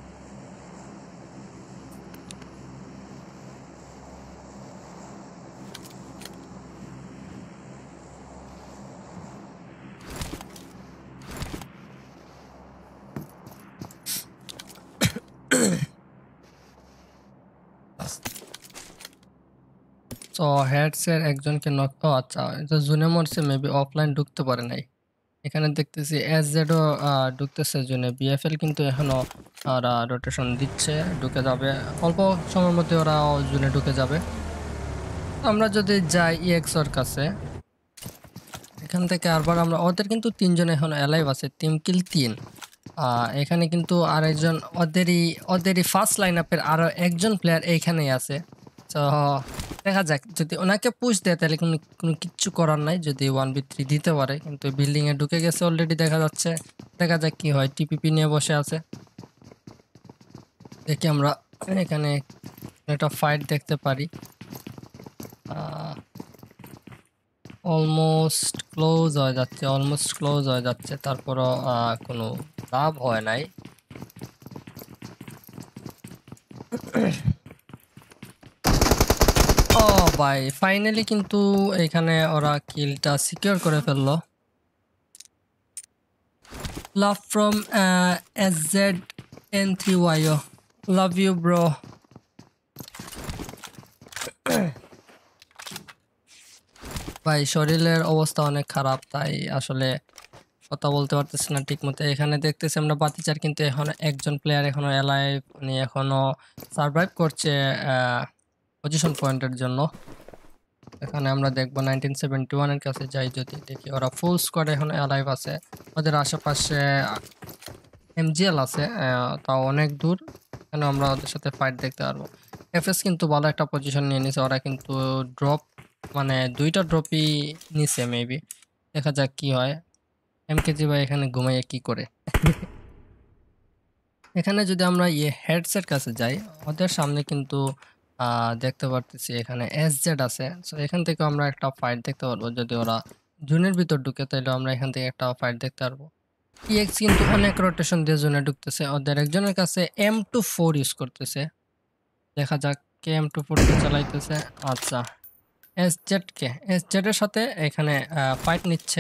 তো হেডসের একজনকে নক, ও আচ্ছা এটা জুনে মরছে, মেবি অফলাইন ঢুকতে পারে নাই। এখানে দেখতেছি এস জেডও ঢুকতেছে জুনে। বিএফএল কিন্তু এখনো ওরা রোটেশন দিচ্ছে, ঢুকে যাবে অল্প সময়ের মধ্যে, ওরা জুনে ঢুকে যাবে। আমরা যদি যাই ইএক্সওর কাছে, এখান থেকে আরবার আমরা, ওদের কিন্তু তিনজন এখনো অ্যালাইভ আছে, তিন কিল তিন। আহ, এখানে কিন্তু আরেকজন ওদেরই ওদেরই ফার্স্ট লাইন আপের আরো একজন প্লেয়ার এইখানেই আছে। তো দেখা যাক, যদি ওনাকে পুশ দেয় তাহলে কোনো কোনো কিচ্ছু করার নাই, যদি ওয়ান বি থ্রি দিতে পারে। কিন্তু বিল্ডিং এ ঢুকে গেছে অলরেডি, দেখা যাচ্ছে। দেখা যাক কি হয়। টিপিপি নিয়ে বসে আছে, দেখি আমরা এখানে একটা ফাইট দেখতে পারি। অলমোস্ট ক্লোজ হয়ে যাচ্ছে, অলমোস্ট ক্লোজ হয়ে যাচ্ছে, তারপরও আহ, কোনো লাভ হয় নাই। ও ভাই, ফাইনালি কিন্তু এখানে ওরা কিলটা সিকিউর করে ফেললো। Love from S Z N three YO, love you bro. ভাই শরীরের অবস্থা অনেক খারাপ, তাই আসলে কথা বলতে পারতেছি না ঠিক মতো। এখানে দেখতেছি আমরা বাতিচার কিন্তু এখন একজন প্লেয়ার এখনো অ্যালাইভ, উনি এখনো সার্ভাইভ করছে পজিশন পয়েন্টের জন্য। এখানে আমরা দেখবো নাইনটিন সেভেন্টি ওয়ান এর কাছে যাই যদি, দেখি ওরা ফুল স্কোয়াড এখন অ্যালাইভ আছে। ওদের আশেপাশে এমজিএল আছে, তাও অনেক দূর। এখানে আমরা ওদের সাথে ফাইট দেখতে পারবো। এফএস কিন্তু ভালো একটা পজিশন নিয়ে নিছে, ওরা কিন্তু ড্রপ মানে দুইটা ড্রপই নিছে মেবি। দেখা যাক কি হয়। এমকেজি ভাই এখানে ঘুমাইয়ে কি করে। এখানে যদি আমরা ইয়ে হেডসেট কাছে যাই, ওদের সামনে কিন্তু আহ, দেখতে পারতেছি এখানে এস জেড আছে। সো এখান থেকে আমরা একটা ফাইট দেখতে পারবো, যদি ওরা জোনের ভিতর ঢুকে তাহলে আমরা এখান থেকে একটা ফাইট দেখতে পারবো। টিএক্স কিন্তু অনেক রোটেশন দিয়ে জোনে ঢুকতেছে, ওদের একজনের কাছে এম টু ফোর ইউজ করতেছে। দেখা যাক কে এম টু ফোর চালাইতেছে। আচ্ছা, S Z K S Z এর সাথে এখানে ফাইট নিচ্ছে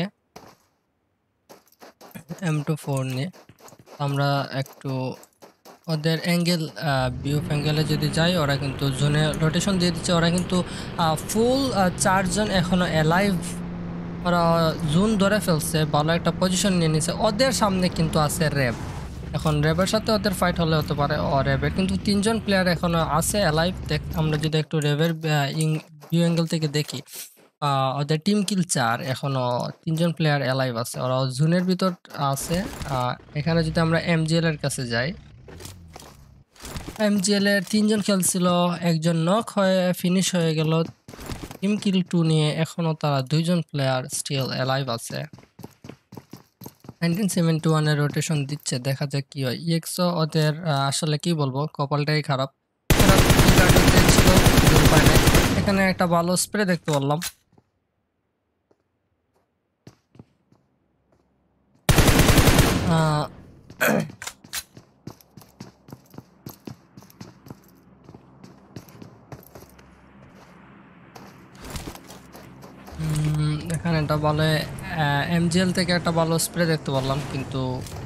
এম টু ফোর নিয়ে। আমরা একটু ওদের অ্যাঙ্গেল ভিউ অ্যাঙ্গেলে যদি যাই, ওরা কিন্তু জোনে রোটেশন দিয়ে দিচ্ছে। ওরা কিন্তু ফুল চারজন এখনো অ্যালাইভ, ওরা জোন ধরে ফেলছে, ভালো একটা পজিশন নিয়ে নিছে। ওদের সামনে কিন্তু আছে র্যাব, এখন র্যাবের সাথে ওদের ফাইট হলে হতে পারে। ও র্যাবের কিন্তু তিনজন প্লেয়ার এখনো আছে অ্যালাইভ। দেখ আমরা যদি একটু র্যাবের ভিউ অ্যাঙ্গেল থেকে দেখি, আহ, ওদের টিম কিল চার, এখনো তিনজন প্লেয়ার অ্যালাইভ আছে, ওরা জোনের ভিতর আছে। আহ, এখানে যদি আমরা এমজিএল এর কাছে যাই, এমজিএল এর তিনজন খেলছিল, একজন নক হয়ে ফিনিশ হয়ে গেল টিম কিল টু নিয়ে। এখনো তারা দুইজন প্লেয়ার স্টিল অ্যালাইভ আছে। নাইনটিন সেভেন্টি ওয়ান এর রোটেশন দিচ্ছে, দেখা যাক কি হয়। ইএক্সও ওদের আহ, আসলে কি বলবো, কপালটাই খারাপ। এরা গার্ডেতে ছিল, কিন্তু উপায় নাই। এখানে একটা ভালো স্প্রে দেখতে পারলাম। আহ, উম, একটা ভালো এমজিএল থেকে একটা ভালো স্প্রে দেখতে পারলাম, কিন্তু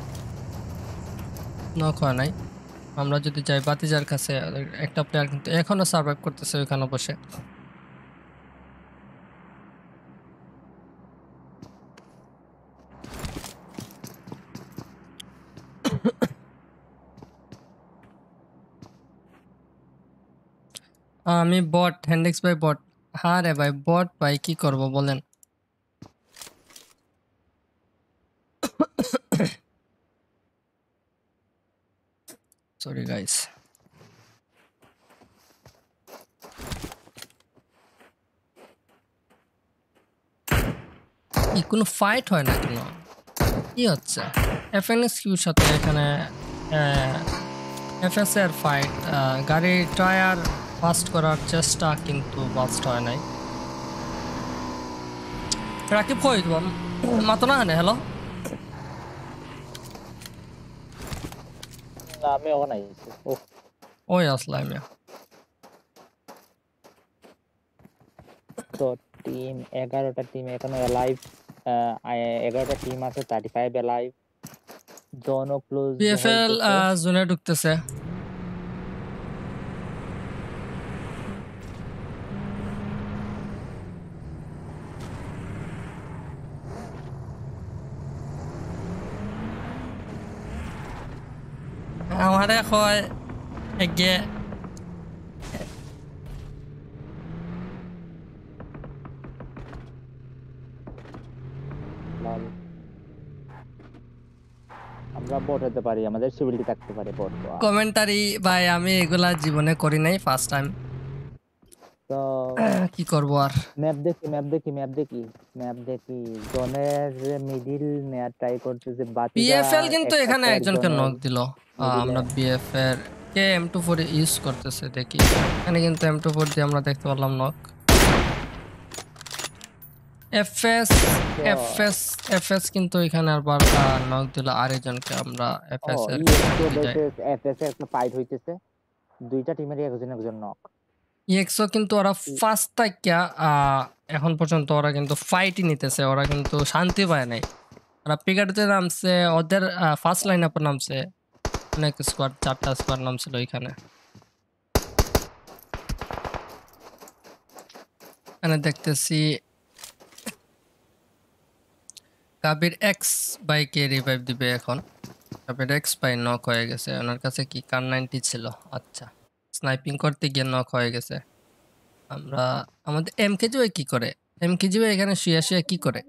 নক হয় নাই। আমরা যদি যাই বাতিজার কাছে, একটা প্লেয়ার কিন্তু এখনো সার্ভাইভ করতেছে ওইখানে বসে। আমি বট, হ্যান্ডিক্স ভাই বট। হ্যাঁ রে ভাই বট ভাই, কি করব বলেন। Sorry guys. কি কোনো ফাইট হয় না কেন? কি হচ্ছে? এফএনএস কিউর সাথে এখানে এফএস এর ফাইট, গাড়ি টায়ার বাস্ট করার চেষ্টা কিন্তু বাস্ট হয় নাই। রাকিব কই তোমার মাতো না হানে? হ্যালো না আমি ওখানে আইছি। ও ওই আসলাম মিয়া। তো টিম এগারোটা টিম এখনো অ্যালাইভ, এগারোটা টিম আছে, থার্টি ফাইভ অ্যালাইভ। জোনও ক্লোজ বিএফএল হইতেছে। জোনে ঢুকতেছে। আমারে কয় এগে লল। আমরা বট হতে পারি, আমাদের সিভিলিটি থাকতে পারে বট। কমেন্টারি ভাই আমি এগুলা জীবনে করি নাই, ফার্স্ট টাইম। তো কি করব আর। ম্যাপ দেখি ম্যাপ দেখি ম্যাপ দেখি ম্যাপ দেখি জোনের মিডিল নেয়ার ট্রাই করতেছে। বাতিজা বিএফএল কিন্তু একটা এখানে player একজনকে জোনের নক দিল। আহ, middle আমরা এ। বিএফএর কে এম টু ফোর ইউজ করতেছে দেখি। এখানে কিন্তু এম টু ফোর দিয়ে আমরা দেখতে পারলাম নক। এফএস এফএস এফএস কিন্তু এখানে আবার নক দিল আরেকজনকে। আমরা ও এফএস এর ইএক্সও যদি যাই, ভার্সেস এফএস এর একটা ফাইট হইতেছে, দুইটা টিমেরই একজন একজন নক। ইএক্সও কিন্তু ওরা ফার্স্ট থাকিয়া এখন পর্যন্ত ওরা কিন্তু ফাইটই নিতেছে, ওরা কিন্তু শান্তি পায় নাই। ওরা পিকারতে নামছে, ওদের ফার্স্ট লাইন আপে নামছে অনেক স্কোয়াড, চারটা স্কোয়াড নামছিল এখানে। এখানে দেখতেছি কাবির এক্স বাইকে রিভাইভ দিবে এখন। কাবির এক্স বাই নক হয়ে গেছে, ওনার কাছে কি কার নাইনটি ছিল। আচ্ছা, স্নাইপিং করতে গিয়ে নক হয়ে গেছে। আমরা আমাদের এম কেজি কি করে? এম কেজি এখানে শুয়ে শুয়ে কি করে?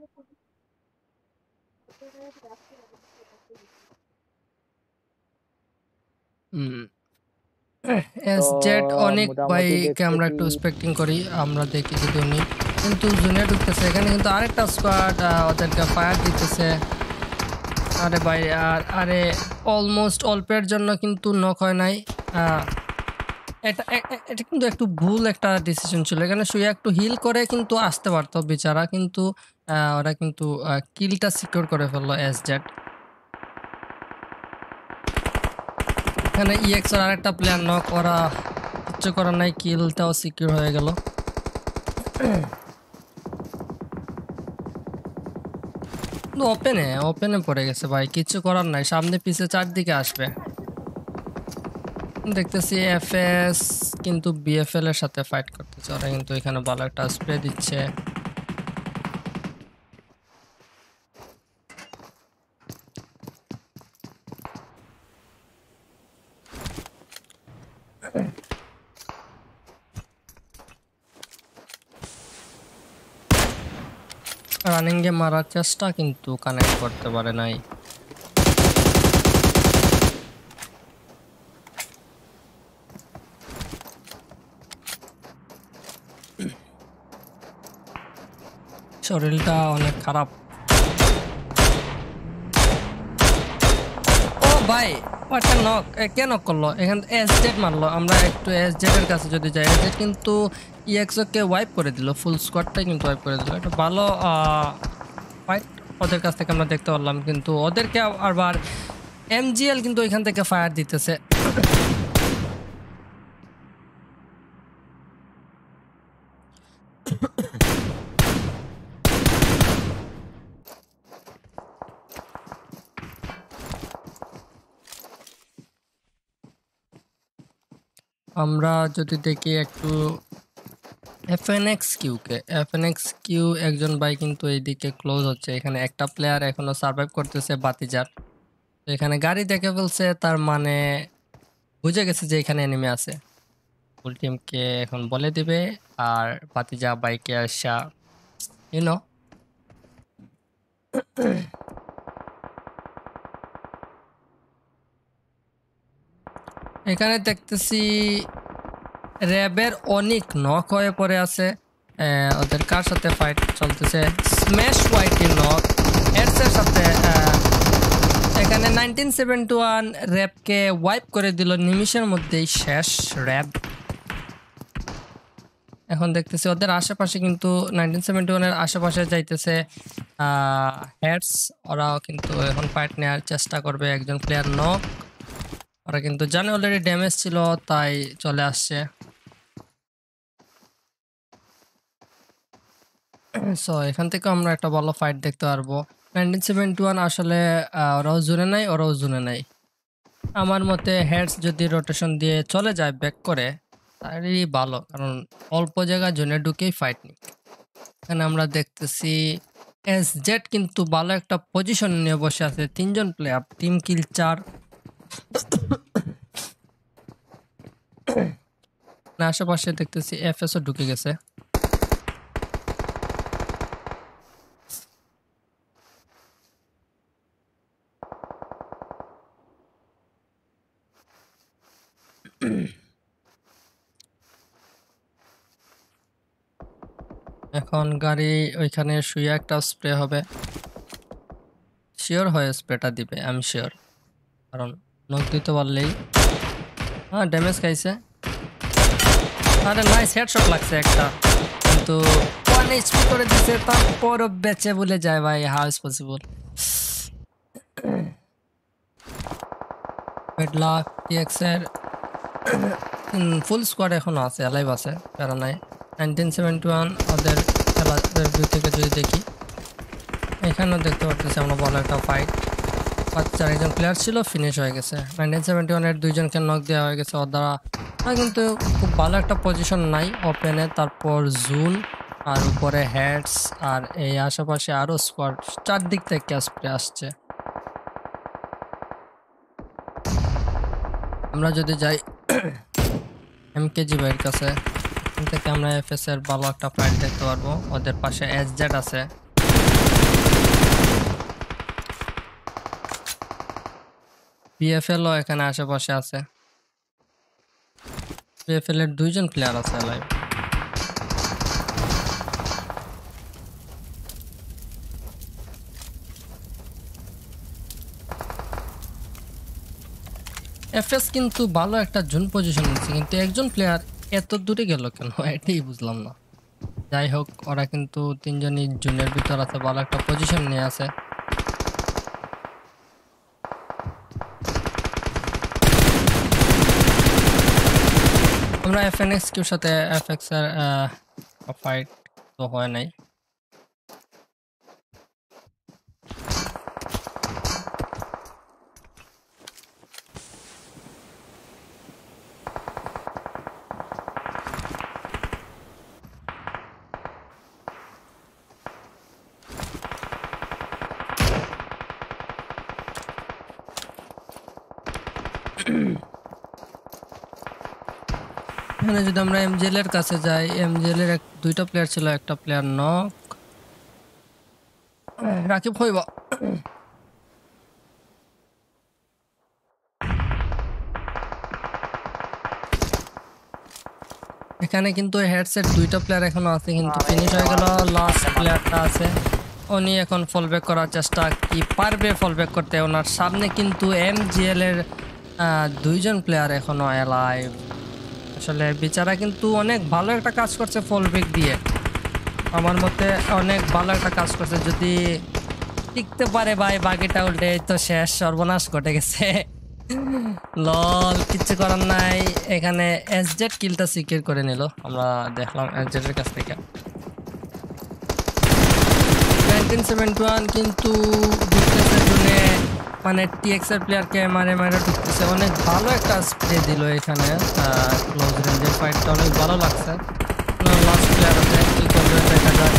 হুম, এস জেড অনেক মোটামুটি বাইকে আমরা একটু দেখতেছি এক্সপেক্টিং করি, আমরা দেখি যদি উনি কিন্তু জুনে ঢুকতেছে। এখানে কিন্তু আরেকটা স্কোয়াড ওদেরকে ফায়ার দিতেছে। আরে ভাই আর আরে অলমোস্ট অল্পের জন্য কিন্তু নক হয় নাই। আহ, এটা এ- এ- এটা কিন্তু একটু ভুল একটা ডিসিশন ছিল। এখানে শুয়ে একটু হিল করে কিন্তু আসতে পারতো বেচারা, কিন্তু আহ, ওরা কিন্তু কিলটা সিকিউর করে ফেললো এস জেড। এখানে ইএক্স আর আরেকটা প্লেয়ার নক, ওরা কিচ্ছু করার নাই, কিলটাও সিকিউর হয়ে গেল। ওপেনে ওপেনে পড়ে গেছে ভাই, কিচ্ছু করার নাই, সামনে পিছে চারদিকে আসবে। দেখতেছি এফএস কিন্তু বিএফএল এর সাথে ফাইট করতেছে, ওরা কিন্তু এখানে ভালো একটা স্প্রে দিচ্ছে। রানিং এ মারার চেষ্টা কিন্তু কানেক্ট করতে পারে নাই। শরীরটা অনেক খারাপ। ও ভাই একটা নক, কে নক করলো? এখানে এস জেড মারলো। আমরা একটু এস জেড এর কাছে যদি যাই, এস জেড কিন্তু ইএক্সও কে ওয়াইপ করে দিল, ফুল স্কোয়াডটাই কিন্তু ওয়াইপ করে দিল। এটা ভালো ফাইট ওদের কাছ থেকে আমরা দেখতে পারলাম, কিন্তু ওদেরকে আবার এমজিএল কিন্তু এখান থেকে ফায়ার দিতেছে। আমরা যদি দেখি একটু এফএনএক্স কিউকে, এফএনএক্স কিউ একজন ভাই কিন্তু এইদিকে ক্লোজ হচ্ছে। এখানে একটা প্লেয়ার এখনো সার্ভাইভ করতেছে বাতিজার। তো এখানে গাড়ি দেখে ফেলছে, তার মানে বুঝে গেছে যে এখানে এনিমি আছে। ফুল টিমকে এখন বলে দিবে, আর বাতিজা বাইকে আসা ইউনো এখানে দেখতেছি র্যাবের অনেক নক হয়ে পড়ে আছে। আহ, ওদের কার সাথে ফাইট চলতেছে? স্ম্যাশ হোয়াইটি নক এর সাথে। আহ, এখানে নাইনটিন সেভেন্টি ওয়ান র্যাবকে ওয়াইপ করে দিল নিমিষের মধ্যেই, শেষ র্যাব। এখন দেখতেছি ওদের আশেপাশে কিন্তু নাইনটিন সেভেন্টি ওয়ানের আশেপাশে যাইতেছে হেডস। ওরাও কিন্তু এখন ফাইট নেওয়ার চেষ্টা করবে। একজন প্লেয়ার নক, ওরা কিন্তু জানে অলরেডি ড্যামেজ ছিল, তাই চলে আসছে। সো এখান থেকে আমরা একটা ভালো ফাইট দেখতে পারবো। নাইনটিন সেভেন্টি ওয়ান আসলে ওরাও জুনে নাই, ওরাও জুনে নাই। আমার মতে হেডস যদি রোটেশন দিয়ে চলে যায় ব্যাক করে, তারই ভালো, কারণ অল্প জায়গা জোনে ঢুকেই ফাইট নিক। এখানে আমরা দেখতেছি এস জেড কিন্তু ভালো একটা পজিশন নিয়ে বসে আছে। তিনজন প্লেয়ার, টিম কিল চার। আশেপাশে দেখতেছি এফএসও ঢুকে গেছে। এখন গাড়ি ওইখানে শুয়ে একটা স্প্রে হবে, শিওর হয়ে স্প্রেটা দিবে, আমি শিওর, কারণ নক দিতে পারলেই। হ্যাঁ ড্যামেজ খাইছে, আরে নাইস হেডশট লাগছে একটা, কিন্তু ওয়ান এইচপি করে দিছে, তারপরও বেঁচে বলে যায় ভাই। How is possible? Bad luck TX এর ফুল স্কোয়াড এখনো আছে, অ্যালাইভ আছে, প্যারা নাই। নাইনটিন সেভেন্টি ওয়ান ওদের খেলাদের ভিউ থেকে যদি দেখি, এখানেও দেখতে পাচ্ছি আমরা ভালো একটা ফাইট। পাঁচ চার একজন প্লেয়ার ছিল, ফিনিশ হয়ে গেছে। নাইনটিন সেভেন্টি ওয়ানের দুইজনকে নক দেওয়া হয়ে গেছে ওর দ্বারা, কিন্তু খুব ভালো একটা পজিশন নাই ওপেনে। তারপর জুন, আর উপরে হেডস, আর এই আশেপাশে আরও স্কোয়াড, চারদিক থেকে স্প্রে আসছে। আমরা যদি যাই এমকেজি ভাইয়ের কাছে, এখান থেকে আমরা এফএস এর ভালো একটা ফাইট দেখতে পারবো। ওদের পাশে এসজেড আছে, বিএফএলও এখানে আশেপাশে আছে। বিএফএল এর দুইজন প্লেয়ার আছে লাইভ। এফএস কিন্তু ভালো একটা জোন পজিশন নিচ্ছে, কিন্তু একজন প্লেয়ার এত দূরে গেল কেন, এটাই বুঝলাম না। যাই হোক, ওরা কিন্তু তিনজনই জোনের ভিতর আছে, ভালো একটা পজিশন নিয়ে আছে। আমরা এফএনএক্স কিউর সাথে এফএক্স এর ফাইট তো হয় নাই। এখানে যদি আমরা এমজেল এর কাছে যাই, এমজেল এর দুইটা প্লেয়ার ছিল, একটা প্লেয়ার নক। রাকিব হইবা এখানে কিন্তু হেডসেট দুইটা প্লেয়ার এখনো আছে, কিন্তু ফিনিশ হয়ে গেল। লাস্ট প্লেয়ারটা আছে, উনি এখন ফলব্যাক করার চেষ্টা, কি পারবে ফলব্যাক করতে? ওনার সামনে কিন্তু এমজিএল এর দুইজন প্লেয়ার এখনো অ্যালাইভ। আসলে বিচারা কিন্তু অনেক ভালো একটা কাজ করছে ফলব্যাক দিয়ে, আমার মতে অনেক ভালো একটা কাজ করছে। যদি টিকতে পারে ভাই, বাকিটা উল্টে তো শেষ, সর্বনাশ ঘটে গেছে। লল, কিচ্ছু করার নাই। এখানে এসজেড কিলটা সিকিউর করে নিল, আমরা দেখলাম এসজেড এর কাছ থেকে। নাইনটিন সেভেন্টি ওয়ান কিন্তু ডিফেন্সের জন্য মানে টিএক্স এর প্লেয়ারকে মারে মারে ঢুকতেছে, অনেক ভালো একটা স্প্রে দিল এখানে। ক্লোজ রেঞ্জের ফাইটটা অনেক ভালো লাগছে। লাস্ট প্লেয়ার আছে, কি করবে দেখা যাক।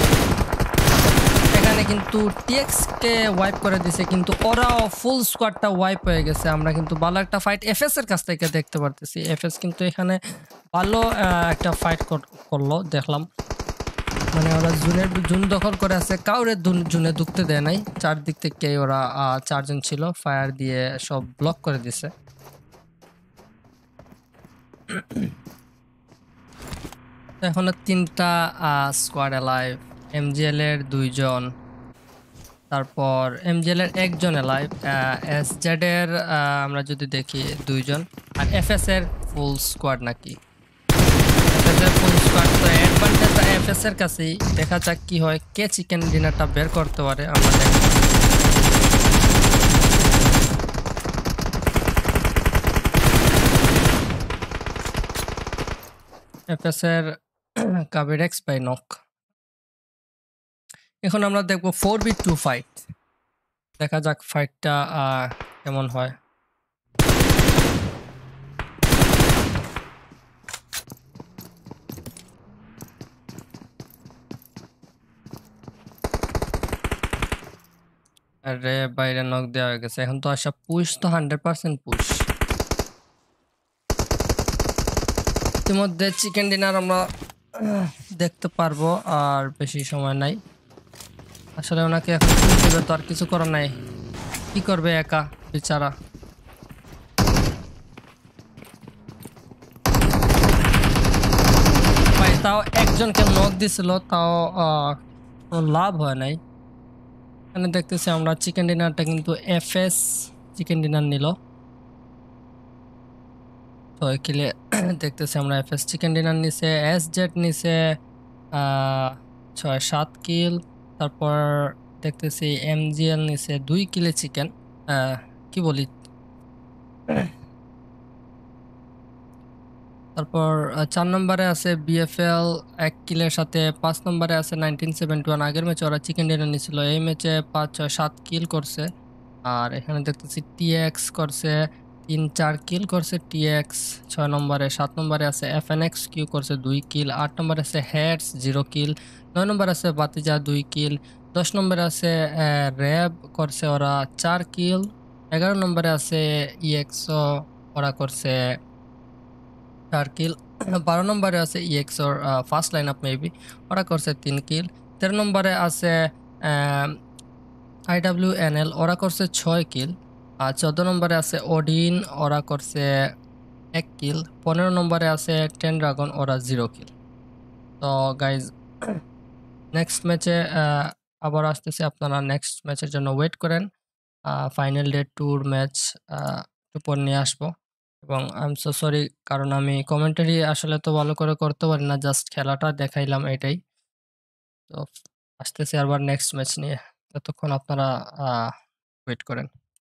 এখানে কিন্তু টিএক্স কে ওয়াইপ করে দিছে, কিন্তু ওরাও ফুল স্কোয়াডটা ওয়াইপ হয়ে গেছে। আমরা কিন্তু ভালো একটা ফাইট এফএস এর কাছ থেকে দেখতে পারতেছি। এফএস কিন্তু এখানে ভালো আহ, একটা ফাইট করলো দেখলাম। মানে ওরা জুনের জুন দখল করে আছে, কাউরে জুনে ঢুকতে দেয় নাই। চারদিক থেকে ওরা আহ, চারজন ছিল, ফায়ার দিয়ে সব ব্লক করে দিছে। এখনো তিনটা স্কোয়াড অ্যালাইভ, এমজিএল এর দুইজন, তারপর এমজিএল এর একজন অ্যালাইভ, এস জেড এর আহ, আমরা যদি দেখি দুইজন, আর এফএস এর ফুল স্কোয়াড নাকি। এফএস এর ফুল স্কোয়াড, তো অ্যাডভান্টেজটা এফএস এর কাছেই। দেখা যাক কি হয়, কে চিকেন ডিনারটা বের করতে পারে আমরা দেখব। এফএস এর কাবিরেক্স বাই নক। এখন আমরা দেখবো ফোর বি টু ফাইট। দেখা যাক ফাইটটা কেমন হয়। আরে বাইরে নক দেওয়া হয়ে গেছে। এখন তো আসা পুশ, তো হান্ড্রেড পার্সেন্ট পুশ। ইতিমধ্যে চিকেন ডিনার আমরা দেখতে পারবো, আর বেশি সময় নাই। আসলে ওনাকে এখন দেবে, তো আর কিছু করার নাই। কি করবে একা বেচারা। ভাই তাও একজনকে নক দিছিল, তাও লাভ হয় নাই। এখানে দেখতেছি আমরা চিকেন ডিনারটা কিন্তু এফএস চিকেন ডিনার নিল। তো এখানে দেখতেছি আমরা এফএস চিকেন ডিনার নিছে, এস জেড নিছে ছয় সাত কিল। তারপর দেখতেছি এমজিএল নিছে দুই কিলে চিকেন, কি বলি। তারপর চার নম্বরে আছে বিএফএল এক কিলের সাথে, পাঁচ নম্বরে আছে নাইনটিন সেভেন্টি ওয়ান। আগের ম্যাচে ওরা চিকেন ডিনার নিছিল, এই ম্যাচে পাঁচ ছয় সাত কিল করছে। আর এখানে দেখতেছি টিএক্স করছে তিন চার কিল করছে টিএক্স ছয় নম্বরে। সাত নম্বরে আছে এফএনএক্স কিউ করছে দুই কিল। আট নম্বরে আছে হেডস জিরো কিল। নয় নম্বরে আছে বাতিজা দুই কিল। দশ নম্বরে আছে র্যাব করছে ওরা চার কিল। এগারো নম্বরে আছে ইএক্সও, ওরা করছে চার কিল। বারো নম্বরে আছে ইএক্স ওর ফার্স্ট লাইন আপ মেবি, ওরা করছে তিন কিল। তেরো নম্বরে আছে আইডাব্লিউ এনএল, ওরা করছে ছয় কিল। আর চোদ্দ নম্বরে আছে ওডিন, ওরা করছে এক কিল। পনেরো নম্বরে আছে টেন ড্রাগন, ওরা জিরো কিল। তো গাইজ নেক্সট ম্যাচে আবার আসতেছে, আপনারা নেক্সট ম্যাচের জন্য ওয়েট করেন। ফাইনাল ডে টুর ম্যাচ উপর নিয়ে আসবো। এবং আই এম সো সরি, কারণ আমি কমেন্টারি আসলে তো ভালো করে করতে পারি না, জাস্ট খেলাটা দেখাইলাম এটাই। তো আসতেছে আবার নেক্সট ম্যাচ নিয়ে, ততক্ষণ আপনারা ওয়েট করেন।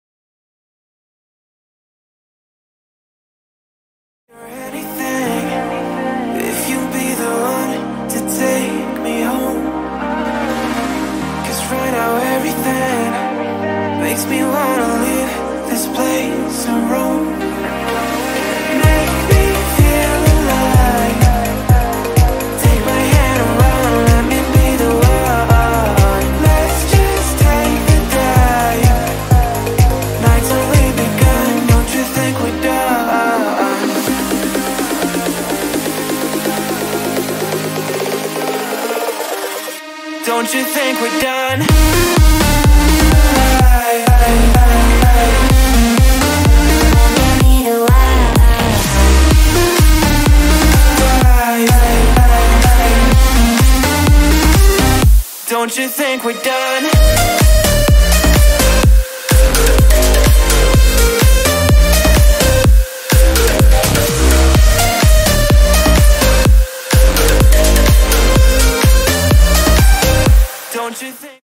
If you be the one to take me home, 'cause right now everything makes me wanna leave this place and roam. Make me feel alive. Take my hand around, let me be the one. Let's just take the dive. Night's only begun, don't you think we're done? Don't you think we're done? Don't you think we're done? Don't you think?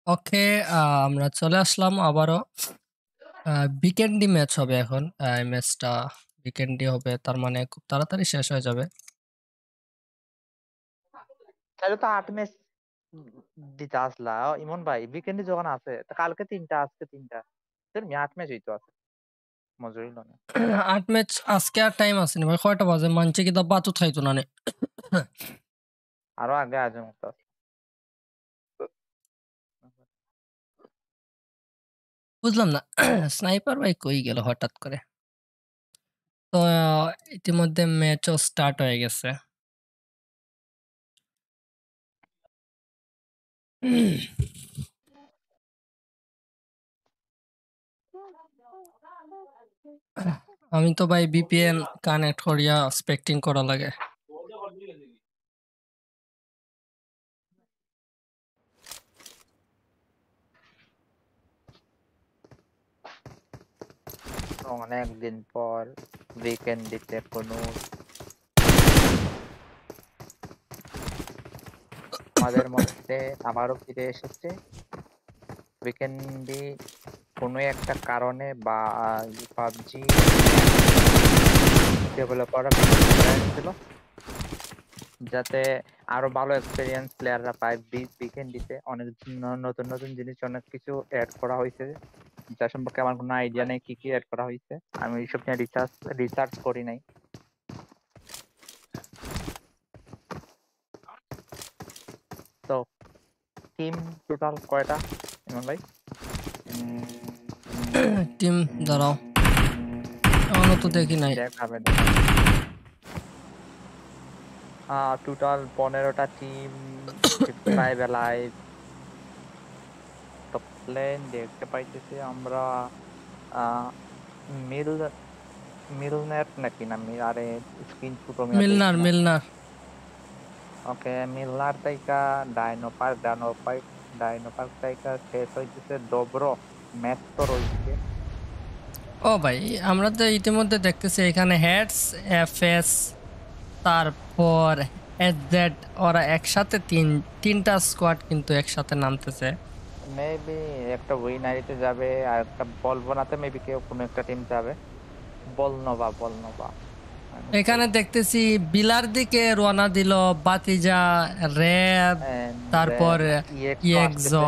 ওকে, আমরা চলে আসলাম আবারও। উইকেন্ডি ম্যাচ হবে এখন। আহ, এই ম্যাচটা উইকেন্ডি হবে, তার মানে খুব তাড়াতাড়ি শেষ হয়ে যাবে। তাহলে তো আট ম্যাচ দিতে আসলা ইমন ভাই, উইকেন্ডে যখন আছে তা কালকে তিনটা আজকে তিনটা, তাহলে আট ম্যাচ হইতো আছে মজা হইল না। আট ম্যাচ আজকে আর টাইম আছে না ভাই, কয়টা বাজে মানছে কি দা বাতু খাইতো না নে। আরো আগে আজ মতো আছে। বুঝলাম না স্নাইপার ভাই কই গেল হঠাৎ করে। তো আহ, ইতিমধ্যে ম্যাচও স্টার্ট হয়ে গেছে। আমি তো ভাই ভিপিএন কানেক্ট করিয়া স্পেক্টিং করা লাগে। অনেকদিন পর উইকেন্ডিতে কোনো আমাদের মধ্যে আবারও ফিরে এসেছে। উইকেন্ডে কোনো একটা কারণে বা পাবজি ডেভেলপাররা ছিল যাতে আরো ভালো এক্সপেরিয়েন্স প্লেয়াররা পায়। উইকেন্ডিতে অনেক ন- নতুন নতুন জিনিস অনেক কিছু অ্যাড করা হয়েছে, যা সম্পর্কে আমার কোনো আইডিয়া নেই কি কি অ্যাড করা হয়েছে। আমি এইসব নিয়ে রিসার্চ রিসার্চ করি নাই। তো টিম টোটাল কয়টা ইমন ভাই? টিম দাঁড়াও, এখনো তো দেখি নাই। দেখাবে টোটাল পনেরোটা টিম, ফাইভ অ্যালাইভ। তো প্লেন দেখতে পাইতেছি আমরা আহ, মিল মিলনেট নাকি না মি- আরে স্ক্রিন ফুটো মিলনার মিলনার ওকে মিলনার তাইকা Dino Park Dino Park Dino Park তাইকা শেষ হইতেছে ডোব্রো ম্যাচ তো রয়েছে। ও ভাই, আমরা তো ইতিমধ্যে দেখতেছি এখানে হেডস, এফএস, তারপর এসজেড, ওরা একসাথে তিন তিনটা স্কোয়াড কিন্তু একসাথে নামতেছে। মেবি একটা উইনারিতে যাবে আর একটা বলবোনাতে মেবি কেউ কোনো একটা টিম যাবে। বলনোভা বলনোভা এখানে দেখতেছি বিলার দিকে রওনা দিল বাতিজা, র্যাব, তারপর ইএক্সো।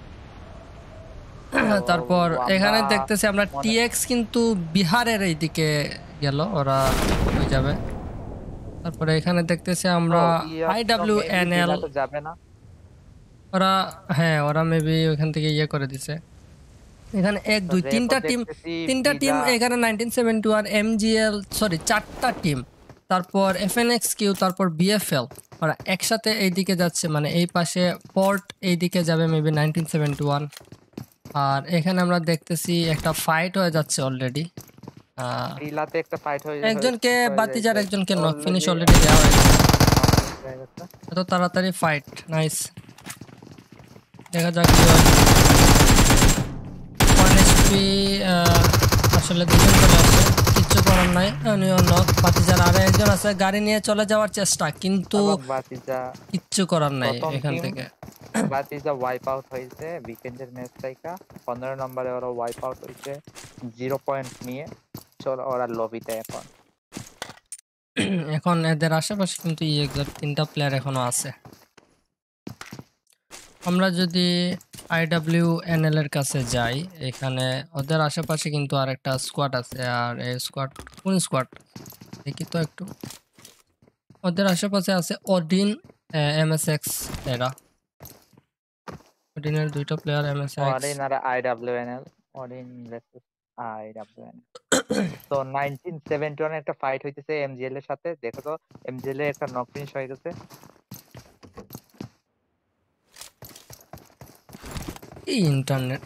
তারপর এখানে দেখতেছি আমরা টিএক্স কিন্তু বিহারের এইদিকে গেল, ওরা হয়ে যাবে। তারপরে এখানে দেখতেছি আমরা আইডব্লিউএনএল, যাবে না ওরা হ্যাঁ ওরা মেবি ওখান থেকে ইয়ে করে দিছে। এখানে এক দুই তিনটা টিম তিনটা টিম এখানে nineteen seventy one MGL sorry চারটা টিম, তারপর এফএনএক্স কিউ, তারপর বিএফএল, ওরা একসাথে এইদিকে যাচ্ছে, মানে এই পাশে পোর্ট এইদিকে যাবে মেবি নাইনটিন সেভেন্টি ওয়ান। আর এখানে আমরা দেখতেছি একটা ফাইট হয়ে যাচ্ছে অলরেডি। রিলাতে একটা ফাইট হয়ে একজনকে বাতিজার একজনকে নক ফিনিশ অলরেডি দেওয়া হয়েছে। এত তাড়াতাড়ি ফাইট, নাইস। দেখা যাক কি হয়। ওয়ান এসপি আসলে দুজন চলে আসে, কিচ্ছু করার নাই। উনিও নক। বাতিজার আরো একজন আছে, গাড়ি নিয়ে চলে যাওয়ার চেষ্টা, কিন্তু বাতিজা কিচ্ছু করার নাই এখান team থেকে। বাতিজা ওয়াইপ আউট হয়েছে উইকেন্ডের ম্যাচ থেকে। পনেরো নম্বরে ওরা ওয়াইপ আউট হয়েছে জিরো পয়েন্ট নিয়ে। চল ওরা লবিতে এখন। এখন এদের আশেপাশে কিন্তু ইএক্সার তিনটা প্লেয়ার এখনো আছে। আমরা যদি আইডব্লিউএনএল এর কাছে যাই, এখানে ওদের আশেপাশে কিন্তু আরেকটা স্কোয়াড আছে। আর এই স্কোয়াড কোন স্কোয়াড দেখি তো একটু। ওদের আশেপাশে আছে ওডিন, এমএসএক্স, এরা ওডিনের দুইটা প্লেয়ার এমএসএক্স। অরিন আর আইডব্লিউএনএল অরিন ভার্সেস আইডব্লিউএনএল। তো নাইনটিন সেভেন্টি ওয়ান একটা ফাইট হইতেছে এমজিএল এর সাথে। দেখো তো এমজিএল এর একটা নক ফিনিশ হয়ে গেছে। এই ইন্টারনেট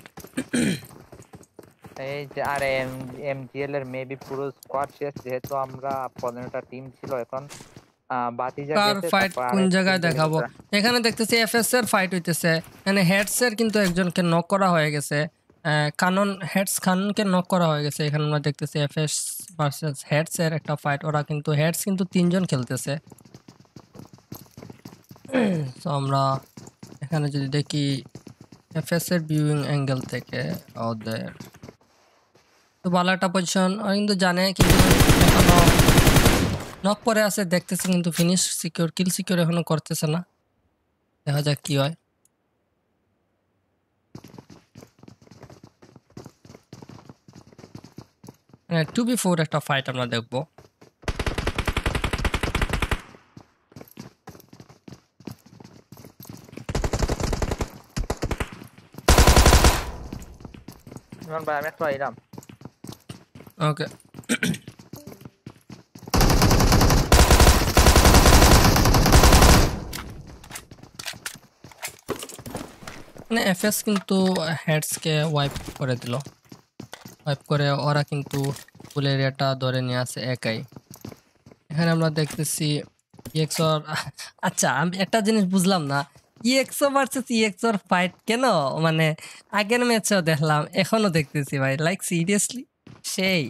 এই যে আর এমজিএল এর মেবি পুরো স্কোয়াড শেষ, যেহেতু আমরা পনেরোটা টিম ছিল। এখন বাতিজা কার গেছে, ফাইট তারপর কোন আরেক জায়গায় team দেখাবো? গেছে। এখানে দেখতেছি এফএস এর ফাইট হইতেছে। এখানে হেডস এর কিন্তু একজনকে নক করা হয়ে গেছে। কানন হেডস খানকে নক করা হয়ে গেছে। এখানে আমরা দেখতেছি এফএস ভার্সেস হেডস এর একটা ফাইট। ওরা কিন্তু হেডস কিন্তু তিনজন খেলতেছে। তো আমরা এখানে যদি দেখি এফএস এর ভিউইং অ্যাঙ্গেল থেকে ওদের তো ভালো একটা পজিশন ওরা কিন্তু জানে কিন্তু এখনো নক করে আছে দেখতেছে কিন্তু ফিনিশ সিকিউর কিল সিকিউর এখনো করতেছে না দেখা যাক কি হয় টু বি ফোর একটা ফাইট আমরা দেখবো ইমন ভাই আমি একটু আইলাম ওকে মানে এফএস কিন্তু হেডসকে ওয়াইপ করে দিল ওয়াইপ করে ওরা কিন্তু ফুল এরিয়াটা ধরে নিয়ে আসে একাই এখানে আমরা দেখতেছি ইএক্সওর আচ্ছা আমি একটা জিনিস বুঝলাম না ইএক্সও ভার্সেস ইএক্সওর ফাইট কেন মানে আগের ম্যাচেও দেখলাম এখনো দেখতেছি ভাই লাইক সিরিয়াসলি সেই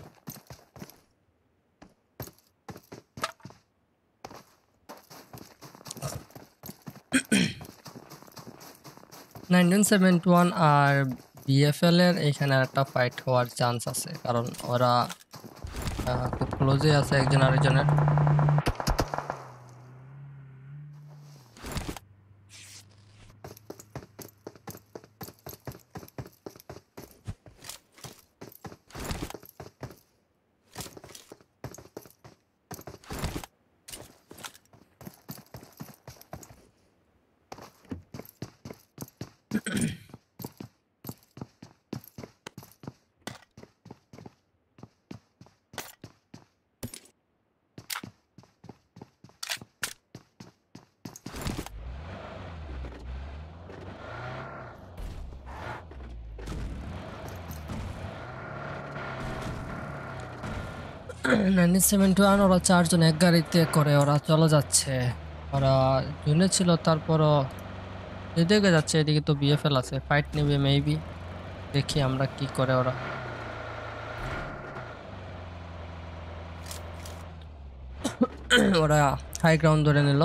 নাইনটিন সেভেন্টি ওয়ান আর বিএফএল এর এখানে একটা ফাইট হওয়ার চান্স আছে কারণ ওরা খুব ক্লোজে আছে একজন আরেকজনের নাইনটিন সেভেন্টি ওয়ান ওরা চারজন এক গাড়িতে করে ওরা চলে যাচ্ছে ওরা জুনে ছিল তারপরও এদিকে যাচ্ছে এদিকে তো বিএফএল আছে ফাইট নেবে মেবি দেখি আমরা কি করে ওরা ওরা হাই গ্রাউন্ড ধরে নিল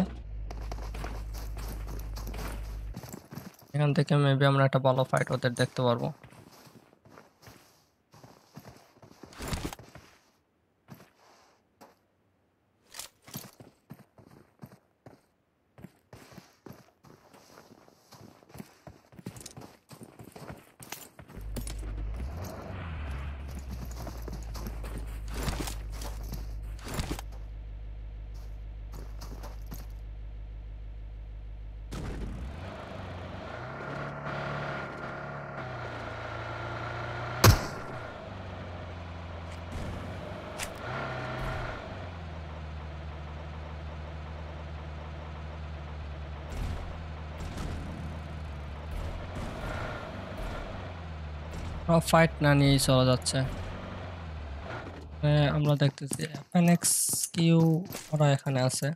এখান থেকে মেবি আমরা একটা ভালো ফাইট ওদের দেখতে পারবো ফাইট না নিয়েই চলে যাচ্ছে আমরা দেখতেছি এফএনএক্স কিউ ওরা এখানে আছে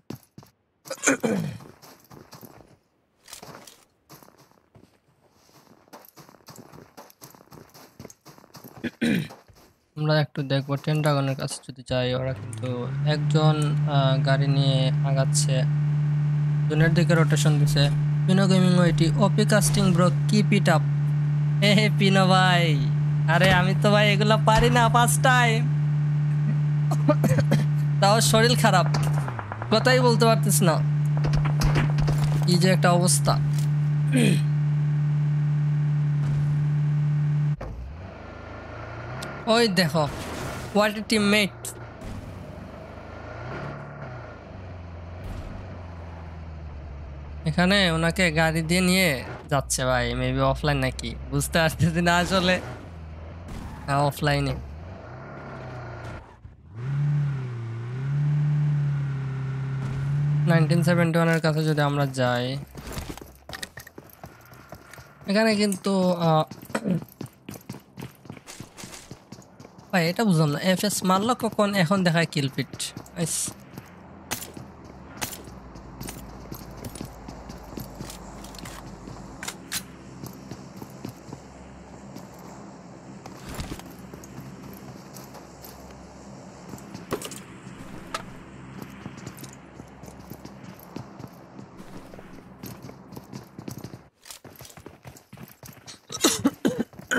আমরা একটু দেখবো টেন ড্রাগনের কাছে যদি যাই ওরা কিন্তু একজন গাড়ি নিয়ে আগাচ্ছে জুনের দিকে রোটেশন দিছে পিনো গেমিং ওইটি OP casting bro keep it up hey Pino ভাই আরে আমি তো ভাই এগুলা পারি না ফার্স্ট টাইম তাও শরীর খারাপ কথাই বলতে পারতিস না কি যে একটা অবস্থা ওই দেখো হোয়াট এ টিমমেট এখানে ওনাকে গাড়ি দিয়ে নিয়ে যাচ্ছে ভাই মেবি অফলাইন নাকি বুঝতে পারতেছি না আসলে হ্যাঁ অফলাইনে নাইনটিন সেভেন্টি ওয়ান এর কাছে যদি আমরা যাই এখানে কিন্তু ভাই এটা বুঝলাম না এফএস মারলো কখন এখন দেখায় কিলপিট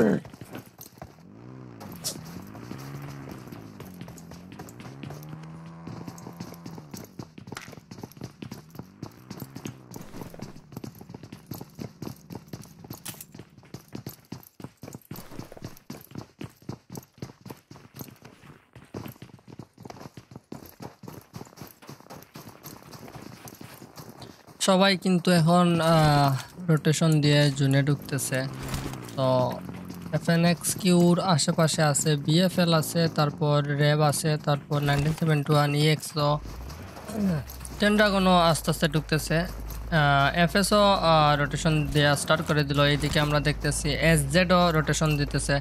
সবাই কিন্তু এখন রোটেশন দিয়ে জুনে ঢুকতেছে। তো এফএনএক্স কিউর আশেপাশে আছে, বিএফএল আছে, তারপর র্যাব আছে, তারপর নাইনটিন সেভেন্টি ওয়ান ইএক্সও, টেন ড্রাগনও আস্তে আস্তে ঢুকতেছে। এফএসও রোটেশন দেওয়া স্টার্ট করে দিল। এইদিকে আমরা দেখতেছি এসজেডও রোটেশন দিতেছে।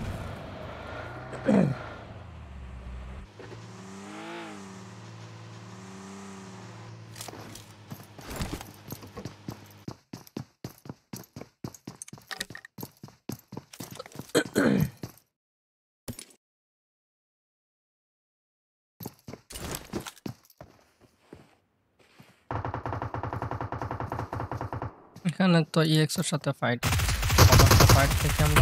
এখানে তো ইএক্স এর সাথে ফাইট ফাইট থেকে আমরা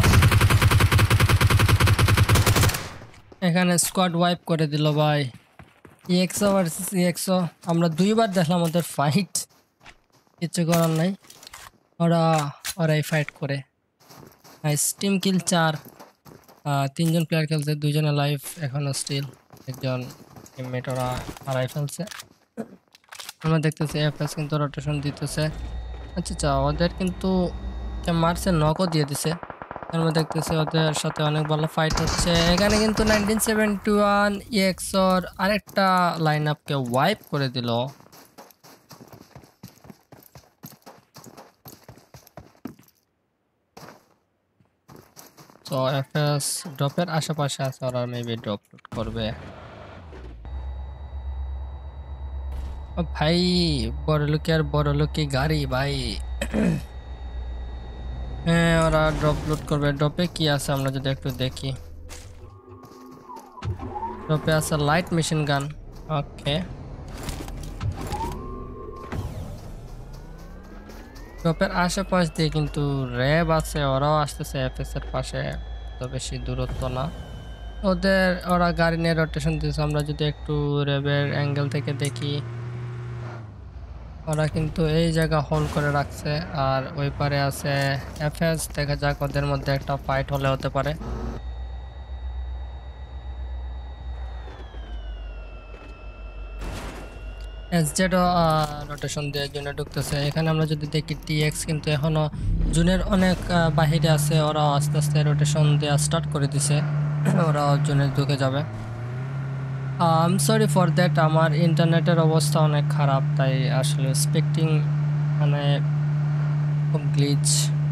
এখানে স্কোয়াড ওয়াইপ করে দিল ভাই। ইএক্সও ভার্সেস ইএক্সও আমরা দুইবার দেখলাম ওদের ফাইট, কিছু করার নাই, ওরা ওরাই ফাইট করে। স্টিম কিল চার, তিনজন প্লেয়ার খেলছে, দুইজনে লাইভ এখনো স্টিল, একজন টিমমেট ওরা হারাই ফেলছে। আমরা দেখতেছি এফএস কিন্তু রোটেশন দিতেছে। আচ্ছা আচ্ছা, ওদের কিন্তু মারছে, নকও দিয়ে দিছে। আমরা দেখতেছি ওদের সাথে অনেক ভালো ফাইট হচ্ছে। এখানে কিন্তু নাইনটিন সেভেন্টি ওয়ান ইএক্সর আরেকটা লাইন আপকে ওয়াইপ করে দিল। তো এফএস ড্রপের আশেপাশে আছে, ওরা মেবি ড্রপ করবে। ও ভাই, বড় লোকের বড় লোকে গাড়ি ভাই। হ্যাঁ, ওরা ড্রপ লুট করবে। ড্রপে কি আছে আমরা যদি একটু দেখি। ড্রপে আছে লাইট মেশিন গান। ওকে, ড্রপের আশেপাশ দিয়ে কিন্তু র্যাব আছে, ওরাও আসতেছে এফএস এর পাশে, তো বেশি দূরত্ব না ওদের। ওরা গাড়ি নিয়ে রোটেশন দিয়েছে। আমরা যদি একটু র্যাবের অ্যাঙ্গেল থেকে দেখি, ওরা কিন্তু এই জায়গা হোল্ড করে রাখছে, আর ওই পারে আছে এফএস। দেখা যাক, ওদের মধ্যে একটা ফাইট হলে হতে পারে। এসজেডও রোটেশন দিয়ে জুনে ঢুকতেছে। এখানে আমরা যদি দেখি টিএক্স কিন্তু এখনো জুনের অনেক বাহিরে আছে, ওরা আস্তে আস্তে রোটেশন দেওয়া স্টার্ট করে দিছে, ওরা জুনে ঢুকে যাবে। I am sorry for that, আমার ইন্টারনেটের অবস্থা অনেক খারাপ, তাই আসলে স্পেক্টিং মানে খুব গ্লিচ।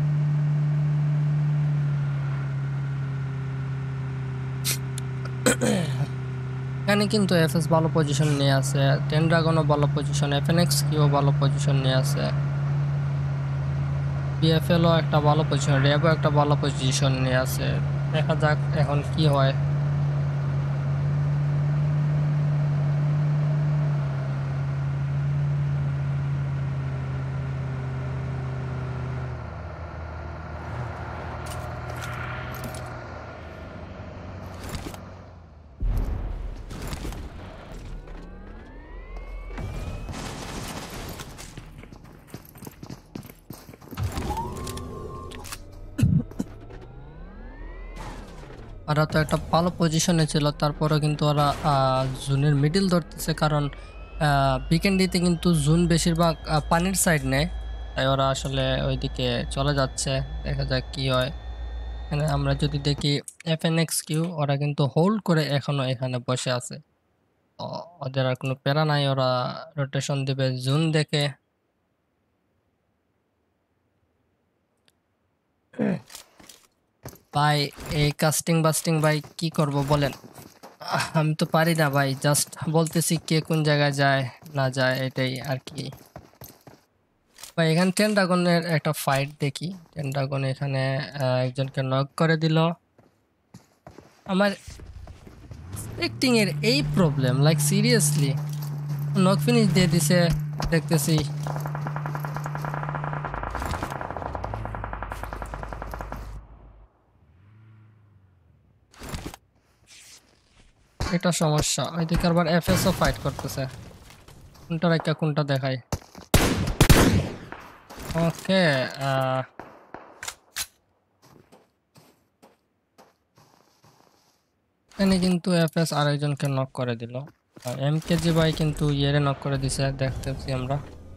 এখানে কিন্তু এফএস ভালো পজিশন নিয়ে আছে, টেন ড্রাগনও ভালো পজিশন, এফএনএক্স কিও ভালো পজিশন নিয়ে আছে, বিএফএলও একটা ভালো পজিশন, র্যাবও একটা ভালো পজিশন নিয়ে আছে। দেখা যাক এখন কি হয়। ওরা তো একটা ভালো পজিশনে ছিল, তারপরে কিন্তু ওরা জুনের মিডল ধরতেছে, কারণ বিকেন্ডিতে কিন্তু জুন বেশিরভাগ পানির সাইড নেয়, তাই ওরা আসলে ওইদিকে চলে যাচ্ছে। দেখা যাক কি হয়। এখানে আমরা যদি দেখি এফএনএক্স কিউ, ওরা কিন্তু হোল্ড করে এখনো এখানে বসে আছে, ওদের আর কোনো প্যারা নাই, ওরা রোটেশন দেবে জুন দেখে। ভাই এই কাস্টিং বাস্টিং ভাই কি করব বলেন, আমি তো পারি না ভাই, জাস্ট বলতেছি কে কোন জায়গায় যায় না যায়, এটাই আর কি ভাই। এখানে টেন ড্রাগনের একটা ফাইট দেখি। টেন ড্রাগন এখানে একজনকে নক করে দিল। আমার এক্টিং এর এই problem, like seriously, knock finish দিয়ে দিছে দেখতেছি। এটা সমস্যা। ওইদিকে আবার এফএসও ফাইট করতেছে, কোনটা রেখা কোনটা দেখায়। ওকে, এখানে কিন্তু এফএস আরেকজনকে নক করে দিল। এম কেজি ভাই কিন্তু ইয়েরে নক করে দিছে, দেখতেছি আমরা।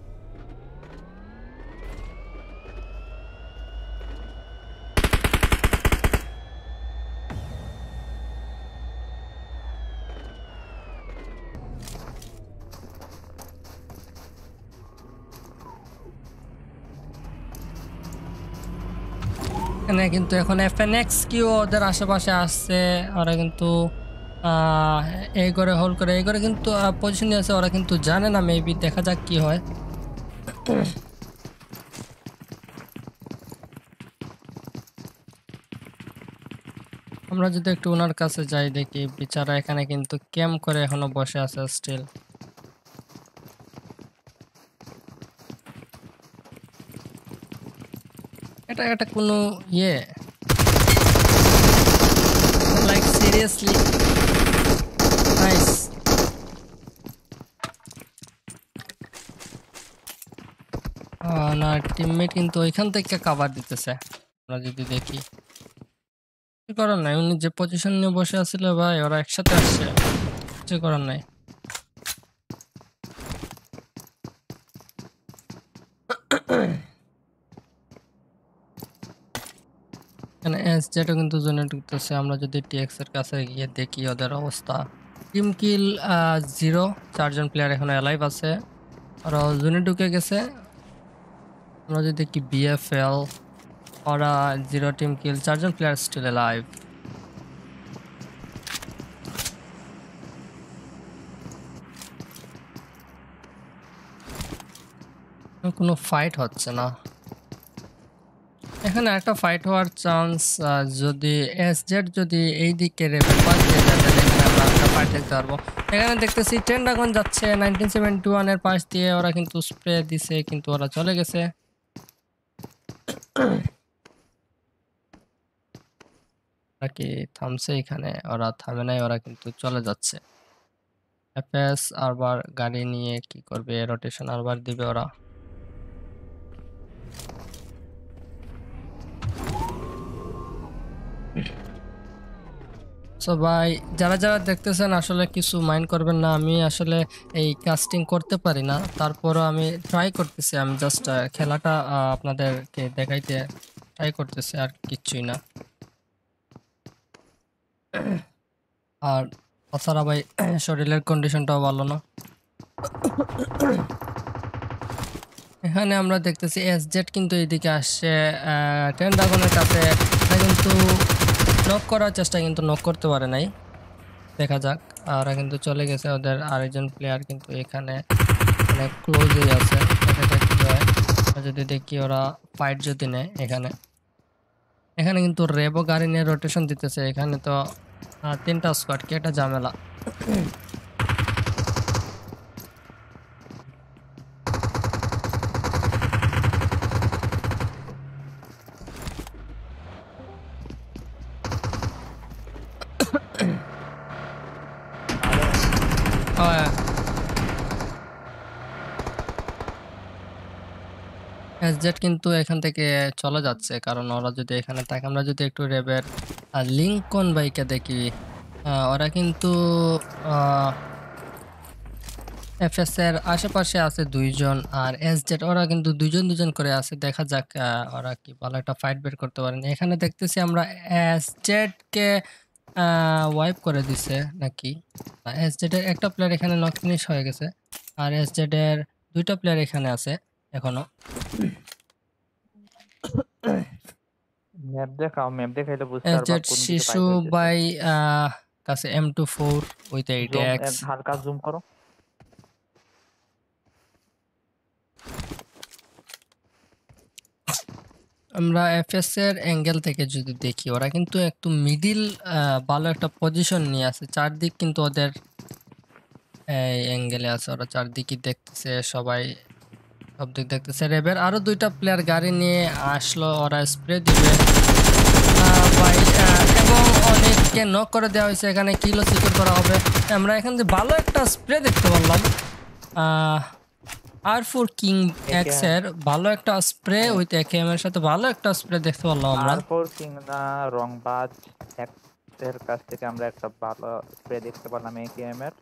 এখানে কিন্তু এখন এফএনএক্স কিউ ওদের আশেপাশে আসছে, ওরা কিন্তু এই করে হোল করে এই করে কিন্তু পজিশন নিয়ে আছে, ওরা কিন্তু জানে না, মেবি দেখা যাক কি হয়। আমরা যদি একটু ওনার কাছে যাই দেখি, বেচারা এখানে কিন্তু ক্যাম্প করে এখনো বসে আছে স্টিল। এটা এটা কোনো ইয়ে লাইক সিরিয়াসলি নাইস। না টিমমেট কিন্তু ওইখান থেকে কভার দিতেছে, আমরা যদি দেখি কি করার নাই। উনি যে পজিশন নিয়ে বসে আছিল ভাই, ওরা একসাথে আসছে, কিছু করার নাই। এখানে এস যেটা কিন্তু জোনে ঢুকতেছে। আমরা যদি টিএক্স এর কাছে গিয়ে দেখি ওদের অবস্থা, টিম কিল জিরো, চারজন প্লেয়ার এখনো অ্যালাইভ আছে, ওরা জোনে ঢুকে গেছে। আমরা যদি দেখি বিএফএল, ওরা জিরো টিম কিল, চারজন প্লেয়ার স্টিল অ্যালাইভ। কোনো ফাইট হচ্ছে না এখানে। একটা ফাইট হওয়ার চান্স যদি এসজেড যদি এই দিকে রেবেল পাস দিয়ে যায়, তাহলে এখানে আমরা একটা ফাইট দেখতে পারবো। এখানে দেখতেছি টেন ড্রাগন যাচ্ছে নাইনটিন সেভেন্টি ওয়ান এর পাশ দিয়ে, ওরা কিন্তু স্প্রে দিছে কিন্তু ওরা চলে গেছে। ওরা কি থামছে এখানে? ওরা থামে নাই, ওরা কিন্তু চলে যাচ্ছে। এফএস আরবার গাড়ি নিয়ে কি করবে, রোটেশন আরবার দিবে ওরা। সো ভাই যারা যারা দেখতেছেন আসলে কিছু মাইন্ড করবেন না, আমি আসলে এই কাস্টিং করতে পারি না, তারপরও আমি ট্রাই করতেছি। আমি জাস্ট খেলাটা আপনাদেরকে দেখাইতে ট্রাই করতেছি, আর কিচ্ছুই না। আর তাছাড়া ভাই শরীরের কন্ডিশনটাও ভালো না। এখানে আমরা দেখতেছি এসজেড কিন্তু এইদিকে আসছে টেন ড্রাগনের কাছে, কিন্তু নক করার চেষ্টা কিন্তু নক করতে পারে নাই, দেখা যাক। ওরা কিন্তু চলে গেছে, ওদের আরেকজন প্লেয়ার কিন্তু এখানে অনেক ক্লোজই আছে, দেখা কি হয়। যদি দেখি ওরা ফাইট যদি নেয় এখানে, এখানে কিন্তু রেবো গাড়ি নিয়ে রোটেশন দিতেছে। এখানে তো তিনটা স্কোয়াড, কি একটা ঝামেলা। এসজেড কিন্তু এখান থেকে চলে যাচ্ছে, কারণ ওরা যদি এখানে থাকে। আমরা যদি একটু রেবের লিঙ্কন বাইকে দেখি, ওরা কিন্তু এফএস এর আশেপাশে আছে দুইজন, আর এসজেড ওরা কিন্তু দুইজন দুজন করে আছে। দেখা যাক ওরা কি ভালো একটা ফাইট বের করতে পারেন। এখানে দেখতেছি আমরা এসজেড কে ওয়াইপ করে দিছে নাকি, এসজেড এর একটা প্লেয়ার এখানে নক ফিনিশ হয়ে গেছে, আর এসজেড এর দুইটা প্লেয়ার এখানে আছে এখনো। ম্যাপ দেখাও, ম্যাপ দেখাইলে বুঝতে পারবা এসজেড কোন দিকে শিশু বাই কাছে M two four with eight X. হালকা জুম করো। আমরা এফএস এর অ্যাঙ্গেল থেকে যদি দেখি, ওরা কিন্তু একটু মিডিল ভালো একটা পজিশন নিয়ে আছে, চারদিক কিন্তু ওদের এই অ্যাঙ্গেলে আছে, ওরা চারদিকে দেখতেছে, সবাই সব দিক দেখতেছে। রেবের আরো দুইটা প্লেয়ার গাড়ি নিয়ে আসলো, ওরা স্প্রে দিবে এবং অনেক একজনকে নক করে দেওয়া হয়েছে, এখানে কিলো সিকিউর করা হবে। আমরা এখান থেকে ভালো একটা স্প্রে দেখতে পারলাম, আর ফোর কিং এক্স এর ভালো একটা স্প্রে উইথ একেএম এর সাথে ভালো একটা স্প্রে দেখতে পারলাম আমরা। আর ফোর কিং না রংবাজ এর কাছ থেকে আমরা একটা ভালো স্প্রে দেখতে পেলাম একেএম এর।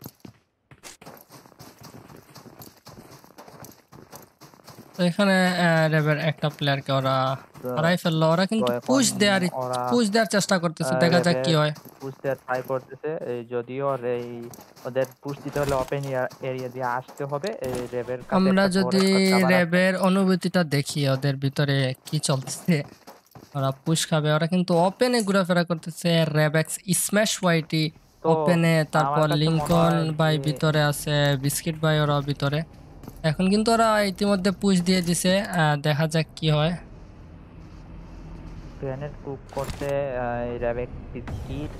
তো এখানে রেবের একটা প্লেয়ারকে ওরা হারাই ফেললো, ওরা কিন্তু পুশ দেওয়ার পুশ দেওয়ার চেষ্টা করতেছে, দেখা যাক কি হয়। পুশ দেওয়ার ট্রাই করতেছে, এই যদিও এই ওদের পুশ দিতে হলে ওপেন এরিয়া দিয়ে আসতে হবে। এই রেবের কাছে আমরা একটা যদি বড় একটা cover আছে। রেবের অনুভূতিটা দেখি ওদের ভিতরে কি চলতেছে, ওরা পুশ খাবে, ওরা কিন্তু ওপেনে ঘোরাফেরা করতেছে। রেবেক্স স্ম্যাশ ওয়াইটি তো ওপেনে, তারপর আমার কাছে মনে লিংকন হয় ভাই যে- ভিতরে আছে, বিস্কিট ভাই ওরা ভিতরে। এখন কিন্তু ওরা ইতিমধ্যে পুশ দিয়ে দিছে, আহ, দেখা যাক কি হয়। গ্রেনেড কুক করতে এই রেবেক বিস্কিট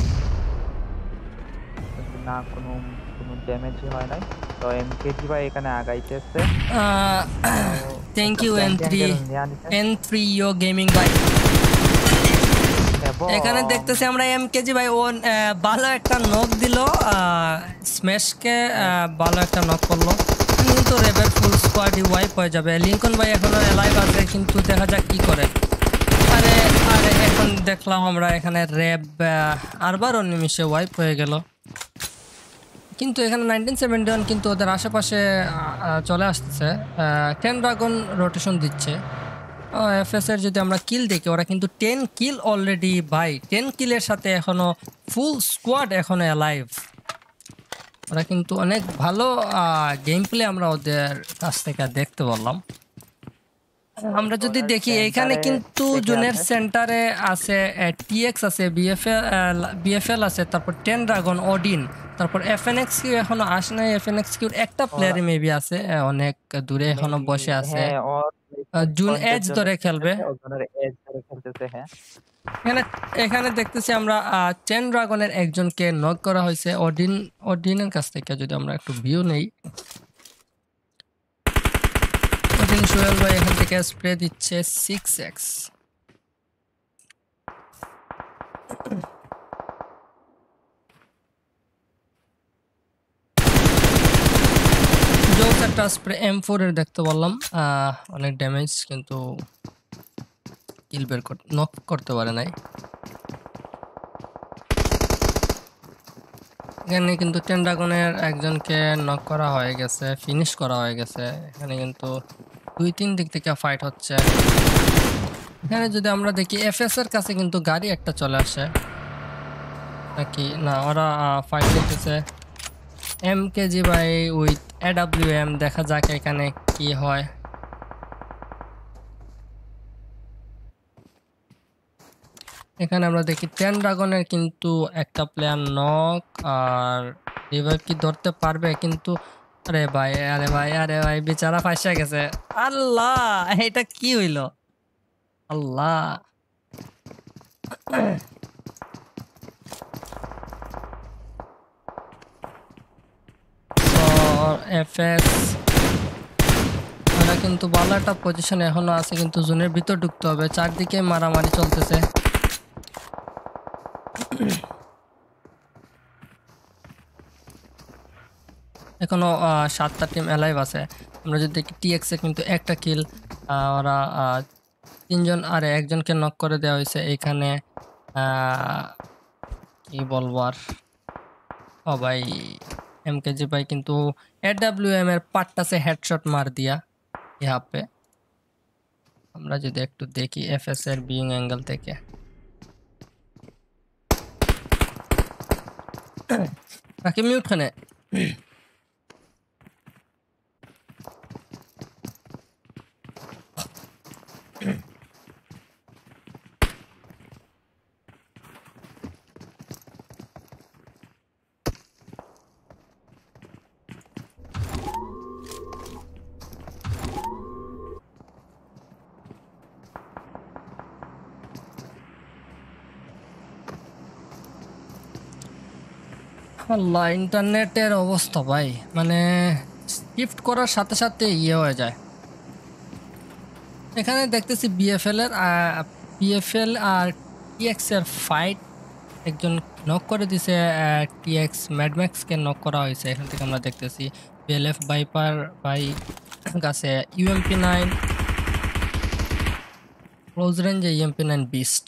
না কোনো কোনো ড্যামেজই হয় নাই। তো এমকেজি ভাই এখানে আগাইতেছে। থ্যাংক ইউ এন থ্রি নেয়া নিছে। এন থ্রি ইও গেমিং ভাই। এবং এখানে দেখতেছি আমরা এমকেজি ভাই ও আহ, ভালো একটা নক দিল, স্ম্যাশকে ভালো একটা নক করলো, কিন্তু রেবের ফুল স্কোয়াডই ওয়াইপ হয়ে যাবে। লিংকন ভাই এখনো এলাইভ আছে, কিন্তু দেখা যাক কি করে। আরে আরে এখন দেখলাম আমরা এখানে রেব আরবারও নিমিশে ওয়াইপ হয়ে গেল, কিন্তু এখানে নাইনটিন সেভেন্টি ওয়ান কিন্তু ওদের আশেপাশে আহ, আহ, চলে আসতেছে। টেন ড্রাগন রোটেশন দিচ্ছে। এফএস এর যদি আমরা কিল দেখি, ওরা কিন্তু টেন কিল অলরেডি ভাই, টেন কিলের সাথে এখনো ফুল স্কোয়াড এখনো অ্যালাইভ। ওরা কিন্তু অনেক ভালো গেম প্লে আমরা ওদের কাছ থেকে দেখতে পারলাম। আমরা যদি দেখি এখানে কিন্তু জুনের সেন্টারে আছে টিএক্স আছে, বিএফএল বিএফএল আছে, তারপর টেন ড্রাগন, ওডিন, তারপর এফএনএক্স কিউ এখনো আসে নাই। এফএনএক্স কিউর একটা প্লেয়ারই মেবি আছে, আহ, অনেক দূরে এখনো বসে আছে। হ্যাঁ, ওর আহ, জুন পয়েন্টের এজ জন্য ধরে খেলবে। ওজনের এজ ধরে খেলতেছে। হ্যাঁ, এখানে এখানে দেখতেছি আমরা টেন ড্রাগনের একজনকে নক করা হয়েছে ওডিন ওডিনের কাছ থেকে। যদি আমরা একটু ভিউ নেই, ওডিন সোহেল ভাই এখান থেকে স্প্রে দিচ্ছে সিক্স এক্স। জোস একটা স্প্রে এম ফোর এর দেখতে পারলাম, আহ, অনেক ড্যামেজ, কিন্তু কিল বের নক করতে পারে নাই। এখানে কিন্তু টেন ড্রাগনের একজনকে নক করা হয়ে গেছে, ফিনিশ করা হয়ে গেছে। এখানে কিন্তু দুই তিন দিক থেকে ফাইট হচ্ছে। এখানে যদি আমরা দেখি এফএস এর কাছে কিন্তু গাড়ি একটা চলে আসে নাকি না, ওরা ফাইট করতেছে। এমকেজি ভাই উইথ এডব্লিউএম, দেখা যাক এখানে কি হয়। এখানে আমরা দেখি টেন ড্রাগনের কিন্তু একটা প্লেয়ার নক, আর রিভাইভ কি ধরতে পারবে, কিন্তু আরে ভাই আরে ভাই আরে ভাই বেচারা ফাঁসা গেছে। আল্লাহ, এটা কি হইল? আল্লাহ, এফএস ওরা কিন্তু ভালো একটা পজিশনে এখনো আছে, কিন্তু জোনের ভিতর ঢুকতে হবে। চারদিকে মারামারি চলতেছে। এখনো আহ, সাতটা টিম অ্যালাইভ আছে। আমরা যদি দেখি টিএক্স এ কিন্তু একটা কিল, ওরা আহ, তিনজন আর একজনকে নক করে দেওয়া হয়েছে এইখানে। আহ, কি বলবো আর, ও ভাই এমকেজি ভাই কিন্তু এডব্লিউএম এর পাট্টা সে হেডশট মার দিয়া यहाँ पे। আমরা যদি একটু দেখি এফএস এর বিং অ্যাঙ্গেল থেকে, রাখি মিউট খানে। আল্লাহ, ইন্টারনেটের অবস্থা ভাই, মানে শিফট করার সাথে সাথে ইয়ে হয়ে যায়। এখানে দেখতেছি বিএফএল এর বিএফএল আর টিএক্স এর ফাইট। একজন নক করে দিছে, টিএক্স ম্যাডম্যাক্সকে নক করা হয়েছে। এখান থেকে আমরা দেখতেছি বিএলএফ বাইপার বাই কাছে ইউএমপি নাইন, ক্লোজ রেঞ্জে ইউএমপি নাইন বিস্ট।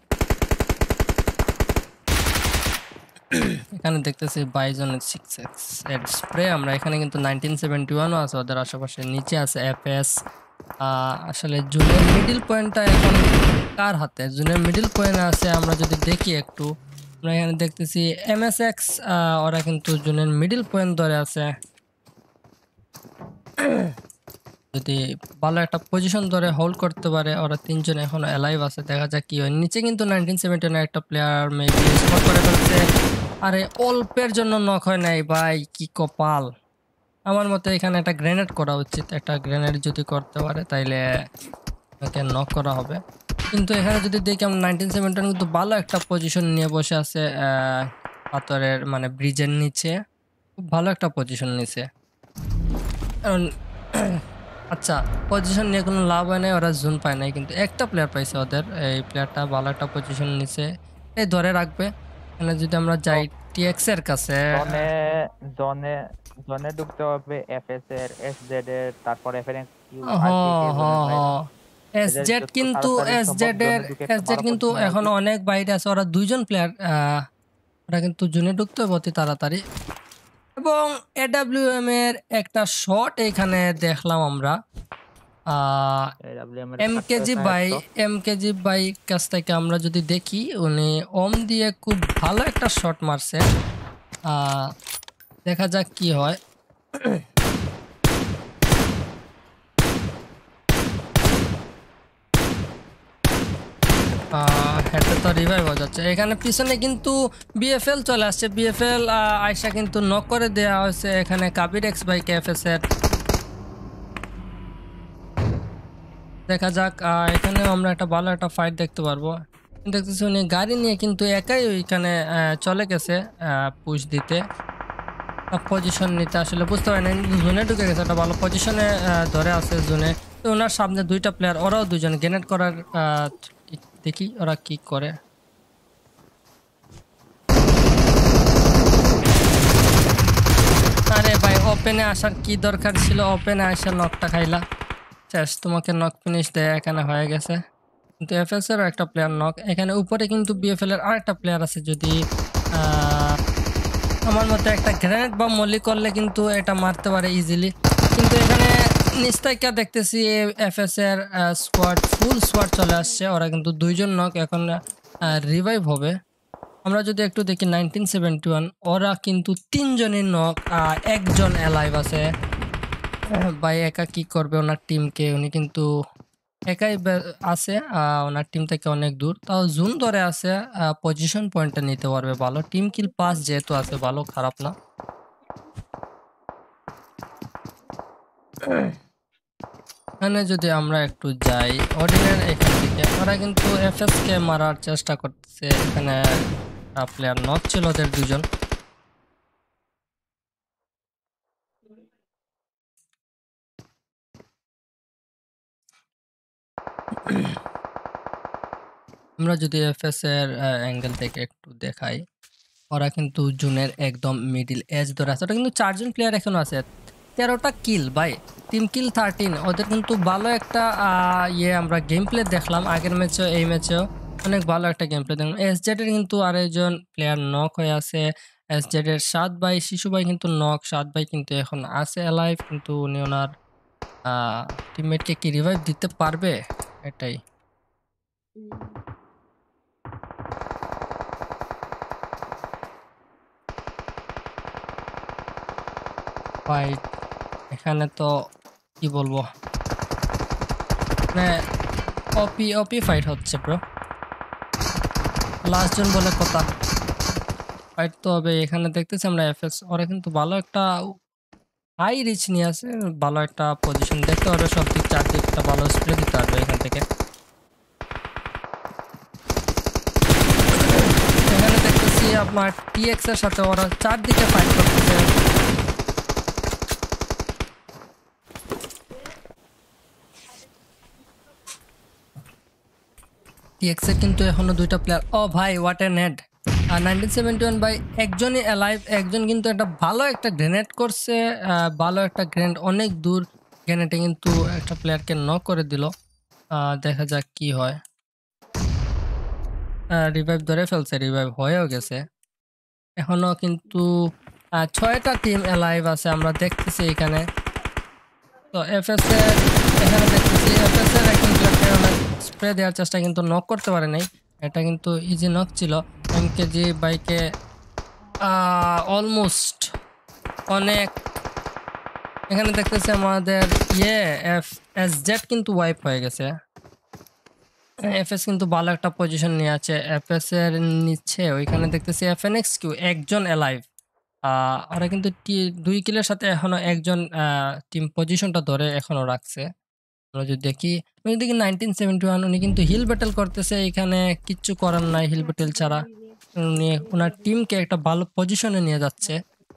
এখানে দেখতেছি বাইজনের সিক্স এক্স এর স্প্রে। আমরা এখানে কিন্তু নাইনটিন সেভেন্টি ওয়ানও আছে ওদের আশেপাশে, নিচে আছে এফএস। আসলে জুনের মিডিল পয়েন্টটা এখন কার হাতে? জুনের মিডিল পয়েন্ট আছে, আমরা যদি দেখি একটু, আমরা এখানে দেখতেছি এমএসএক্স, ওরা কিন্তু জুনের মিডিল পয়েন্ট ধরে আছে। যদি ভালো একটা পজিশন ধরে হোল্ড করতে পারে, ওরা তিনজন এখনো অ্যালাইভ আছে, দেখা যাক কি হয়। নিচে কিন্তু নাইনটিন সেভেন্টি ওয়ান একটা প্লেয়ার মেবি স্কোর করে ফেলছে। আরে অল্পের জন্য নক হয় নাই ভাই, কি কপাল। আমার মতে এখানে একটা গ্রেনেড করা উচিত, একটা গ্রেনেড যদি করতে পারে তাইলে ওকে নক করা হবে। কিন্তু এখানে যদি দেখি আমরা নাইনটিন সেভেন্টি ওয়ান কিন্তু ভালো একটা পজিশন নিয়ে বসে আছে পাথরের মানে ব্রিজের নিচে, খুব ভালো একটা পজিশন নিছে। কারণ আচ্ছা পজিশন নিয়ে কোনো লাভ হয় নাই, ওরা জোন পায় নাই, কিন্তু একটা প্লেয়ার পাইছে ওদের, এই প্লেয়ারটা ভালো একটা পজিশন নিছে, এই ধরে রাখবে। এখানে যদি আমরা যাই টিএক্স এর কাছে, জনে জনে জনে ঢুকতে হবে এফএস এর, এসজেড এর, তারপর এফএনএক্স কিউ আর কে কে জনের বাইরে। এসজেড কিন্তু এসজেড এর এসজেড কিন্তু এখন অনেক বাইরে আছে, ওরা দুইজন প্লেয়ার, ওরা কিন্তু জোনে ঢুকতে হবে অতি তাড়াতাড়ি। এবং এডাব্লিউএম এর একটা শট এখানে দেখলাম আমরা, এমকেজি বাই এমকেজি বাই কাছ থেকে আমরা যদি দেখি, উনি ওম দিয়ে খুব ভালো একটা শট মারছে। দেখা যাক কি হয়। হেডে তো রিভাইভ হয়ে যাচ্ছে। এখানে পিছনে কিন্তু বিএফএল চলে আসছে, বিএফএল আয়সা কিন্তু নক করে দেওয়া হয়েছে এখানে কাবির এক্স বাই কেএফএস এর। দেখা যাক, এখানেও আমরা একটা ভালো একটা ফাইট দেখতে পারবো। দেখতেছি উনি গাড়ি নিয়ে কিন্তু একাই ওইখানে চলে গেছে পুশ দিতে, পজিশন নিতে। আসলে বুঝতে পারি না, জোনে ঢুকে গেছে, একটা ভালো পজিশনে ধরে আছে জোনে। তো ওনার সামনে দুইটা প্লেয়ার, ওরাও দুজন গ্রেনেড করার, দেখি ওরা কি করে। আরে ভাই ওপেনে আসার কি দরকার ছিল, ওপেনে আসা নকটা খাইলা, শেষ, তোমাকে নক ফিনিশ দেয় এখানে হয়ে গেছে। কিন্তু এফএস এরও একটা প্লেয়ার নক। এখানে উপরে কিন্তু বিএফএল এর আরেকটা প্লেয়ার আছে, যদি আমার মতে একটা গ্রেনেড বা মলি করলে কিন্তু এটা মারতে পারে ইজিলি। কিন্তু এখানে নিস্তাইকা দেখতেছি এফএস এর স্কোয়াড, ফুল স্কোয়াড চলে আসছে, ওরা কিন্তু দুইজন নক, এখন রিভাইভ হবে। আমরা যদি একটু দেখি নাইনটিন সেভেন্টি ওয়ান, ওরা কিন্তু তিনজনের নক, একজন অ্যালাইভ আছে। ভাই একা কি করবে ওনার টিমকে, উনি কিন্তু একাই আছে, ওনার টিম থেকে অনেক দূর, তাও জুন ধরে আছে, পজিশন পয়েন্টটা নিতে পারবে ভালো। টিম কিল পাস যেহেতু আছে, ভালো খারাপ না। এখানে যদি আমরা একটু যাই অর্ডিনার, এখান থেকে ওরা কিন্তু এফএস কে মারার চেষ্টা করতেছে। এখানে প্লেয়ার নক ছিল ওদের দুজন। আমরা যদি এফএস এর অ্যাঙ্গেল থেকে একটু দেখাই, ওরা কিন্তু জুনের একদম মিডিল এজ ধরে আছে, ওরা কিন্তু চারজন প্লেয়ার এখনো আছে, তেরোটা কিল ভাই, টিম কিল থার্টিন। ওদের কিন্তু ভালো একটা ইয়ে আমরা গেম প্লে দেখলাম আগের ম্যাচেও, এই ম্যাচেও অনেক ভালো একটা গেম প্লে দেখলাম। এসজেড এর কিন্তু আরেকজন প্লেয়ার নক হয়ে আছে, এসজেড এর সাত ভাই, শিশু ভাই কিন্তু নক, সাত ভাই কিন্তু এখন আছে অ্যালাইভ, কিন্তু উনি ওনার টিমমেটকে কি রিভাইভ দিতে পারবে, এটাই। ভাই এখানে তো কি বলবো, মানে ওপি ওপি ফাইট হচ্ছে ব্রো, লাস্ট জন বলে কথা, ফাইট তো হবে। এখানে দেখতেছি আমরা এফএস, ওরা কিন্তু ভালো একটা হাই রিচ নিয়ে আছে, ভালো একটা পজিশন দেখতে পারবে, সব দিক চারদিকটা ভালো স্প্রে দিতে পারবে এখান থেকে। এখানে দেখতেছি আপনার টিএক্স এর সাথে ওরা চারদিকে ফাইট করতেছে। টিএক্স এর কিন্তু এখনো দুইটা প্লেয়ার। ও ভাই হোয়াট এ নেড, আর নাইনটিন সেভেন্টি ওয়ান বাই একজনই অ্যালাইভ, একজন কিন্তু একটা ভালো একটা গ্রেনেড করছে, আহ, ভালো একটা গ্রেনেড অনেক দূর গ্রেনেডে কিন্তু একটা প্লেয়ারকে নক করে দিল। আহ, দেখা যাক কি হয়। রিভাইভ ধরে ফেলছে, রিভাইভ হয়েও গেছে। এখনো কিন্তু আহ, ছয়টা টিম অ্যালাইভ আছে আমরা দেখতেছি এখানে। তো এফএস এর এখানে দেখতেছি এফএস এর একজন প্লেয়ারকে অনেক স্প্রে দেওয়ার চেষ্টা কিন্তু নক করতে পারে নাই, এটা কিন্তু ইজি নক ছিল। এমকেজি বাইকে অলমোস্ট অনেক, এখানে দেখতেছি আমাদের ইয়ে এফ এস জেড কিন্তু ওয়াইপ হয়ে গেছে। এফএস কিন্তু ভালো একটা পজিশন নিয়ে আছে। এফএস এর নিচে ওইখানে দেখতেছি এফএনএক্স কিউ একজন অ্যালাইভ, ওরা কিন্তু দুই কিলের সাথে এখনো একজন টিম পজিশনটা ধরে এখনো রাখছে। আমরা যদি দেখি আমি দেখি নাইনটিন সেভেন্টি ওয়ান উনি কিন্তু হিল ব্যাটেল করতেছে, এখানে কিচ্ছু করার নাই, হিল ব্যাটেল ছাড়া উনি ওনার টিমকে একটা ভালো পজিশনে নিয়ে যাচ্ছে।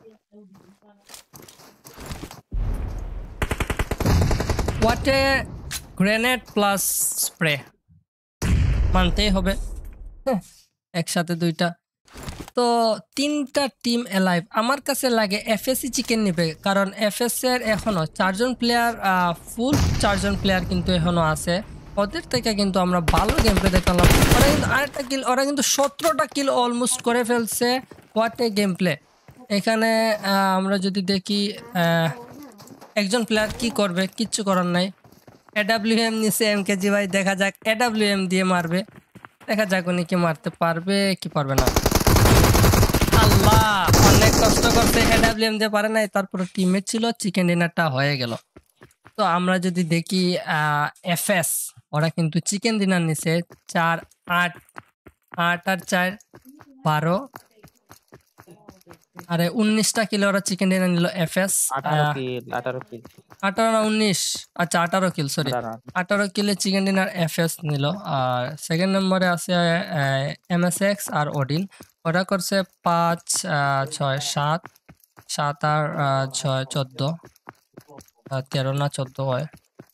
What a grenade plus spray, মানতেই হবে একসাথে দুইটা। তো তিনটা টিম অ্যালাইভ, আমার কাছে লাগে এফএসি চিকেন নেবে, কারণ এফএস এর এখনো চারজন প্লেয়ার, ফুল চারজন প্লেয়ার কিন্তু এখনো আছে। ওদের থেকে কিন্তু আমরা ভালো গেম প্লে দেখলাম। ওরা কিন্তু আরেকটা কিল, ওরা কিন্তু সতেরোটা কিল অলমোস্ট করে ফেলছে। What a game play. এখানে আমরা যদি দেখি একজন প্লেয়ার কি করবে, কিচ্ছু করার নাই। এডাব্লিউএম নিচে এমকেজি ভাই, দেখা যাক এডাব্লিউএম দিয়ে মারবে, দেখা যাক উনি কি মারতে পারবে কি পারবে না। আল্লাহ, অনেক কষ্ট করতে এডাব্লিউএম দিয়ে পারে নাই, তারপরে টিমমেট ছিল, চিকেন ডিনারটা হয়ে গেল। তো আমরা যদি দেখি এফএস, ওরা কিন্তু চিকেন ডিনার নিছে চার আট আট আর চার বারো, আরে উনিশটা কিলো ওরা চিকেন ডিনার নিল এফএস। আঠারো কিল আঠারো কিল আঠারো না উনিশ, আচ্ছা আঠারো কিল, সরি আঠারো কিলে চিকেন ডিনার এফএস নিল। আর সেকেন্ড নম্বরে আছে এমএসএক্স আর ওডিন, ওরা করছে পাঁচ ছয় সাত সাত আর ছয় চোদ্দ, তেরো না চোদ্দ হয়,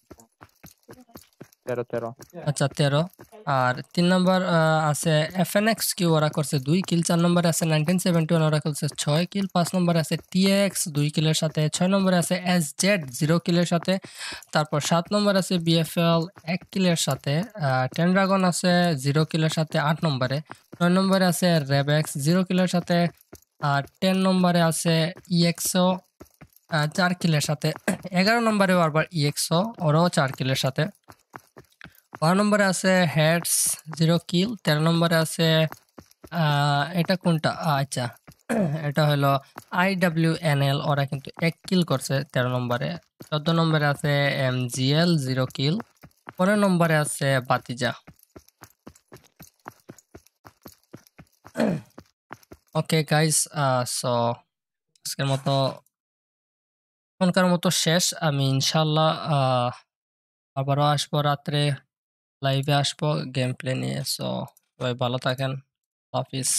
তেরো তেরো আচ্ছা তেরো। আর তিন নম্বর আছে এফএনএক্স কিউ, ওরা করছে দুই কিল। চার নম্বরে আছে নাইনটিন সেভেন্টি ওয়ান, ওরা করছে ছয় কিল। পাঁচ নম্বরে আছে টিএক্স দুই কিলের সাথে। ছয় নম্বরে আছে এস জেড জিরো কিলের সাথে। তারপর সাত নম্বরে আছে বিএফএল এক কিলের সাথে। টেন ড্রাগন আছে জিরো কিলের সাথে আট নম্বরে। নয় নম্বরে আছে রেবেক্স জিরো কিলের সাথে। আর টেন নম্বরে আছে ইএক্সও চার কিলের সাথে। এগারো নম্বরেও আবার ইএক্সও, ওরাও চার কিলের সাথে। বারো নম্বরে আছে হেডস জিরো কিল। তেরো নম্বরে আছে এটা কোনটা, আচ্ছা এটা হলো আইডাব্লিউএনএল, ওরা কিন্তু এক কিল করছে তেরো নম্বরে। চোদ্দ নম্বরে আছে এমজিএল জিরো কিল। পনেরো নম্বরে আছে বাতিজা। ওকে গাইস, সো আজকের মতো এখনকার মতো শেষ। আমি ইনশাল্লাহ আবারও আসবো, রাত্রে লাইভে আসবো গেম প্লে নিয়ে। সো সবাই ভালো থাকেন, হাফিজ।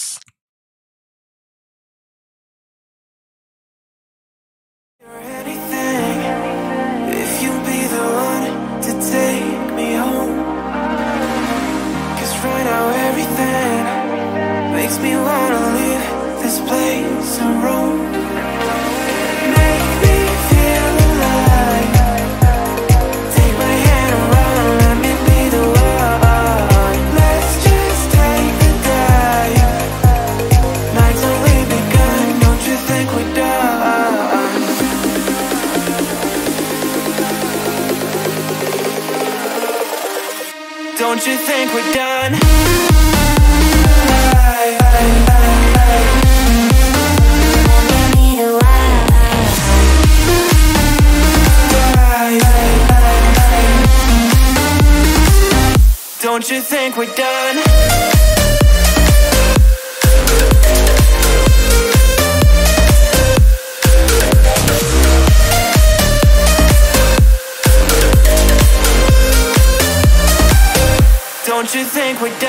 If you be the one to take me home, 'cause right now everything makes me wanna leave this place and roam. Make me feel alive. Take my hand around, let me be the one. Let's just take a dive. Night's only begun, don't you think we're done? Don't you think we're done? Don't you think we're done? Don't you think we're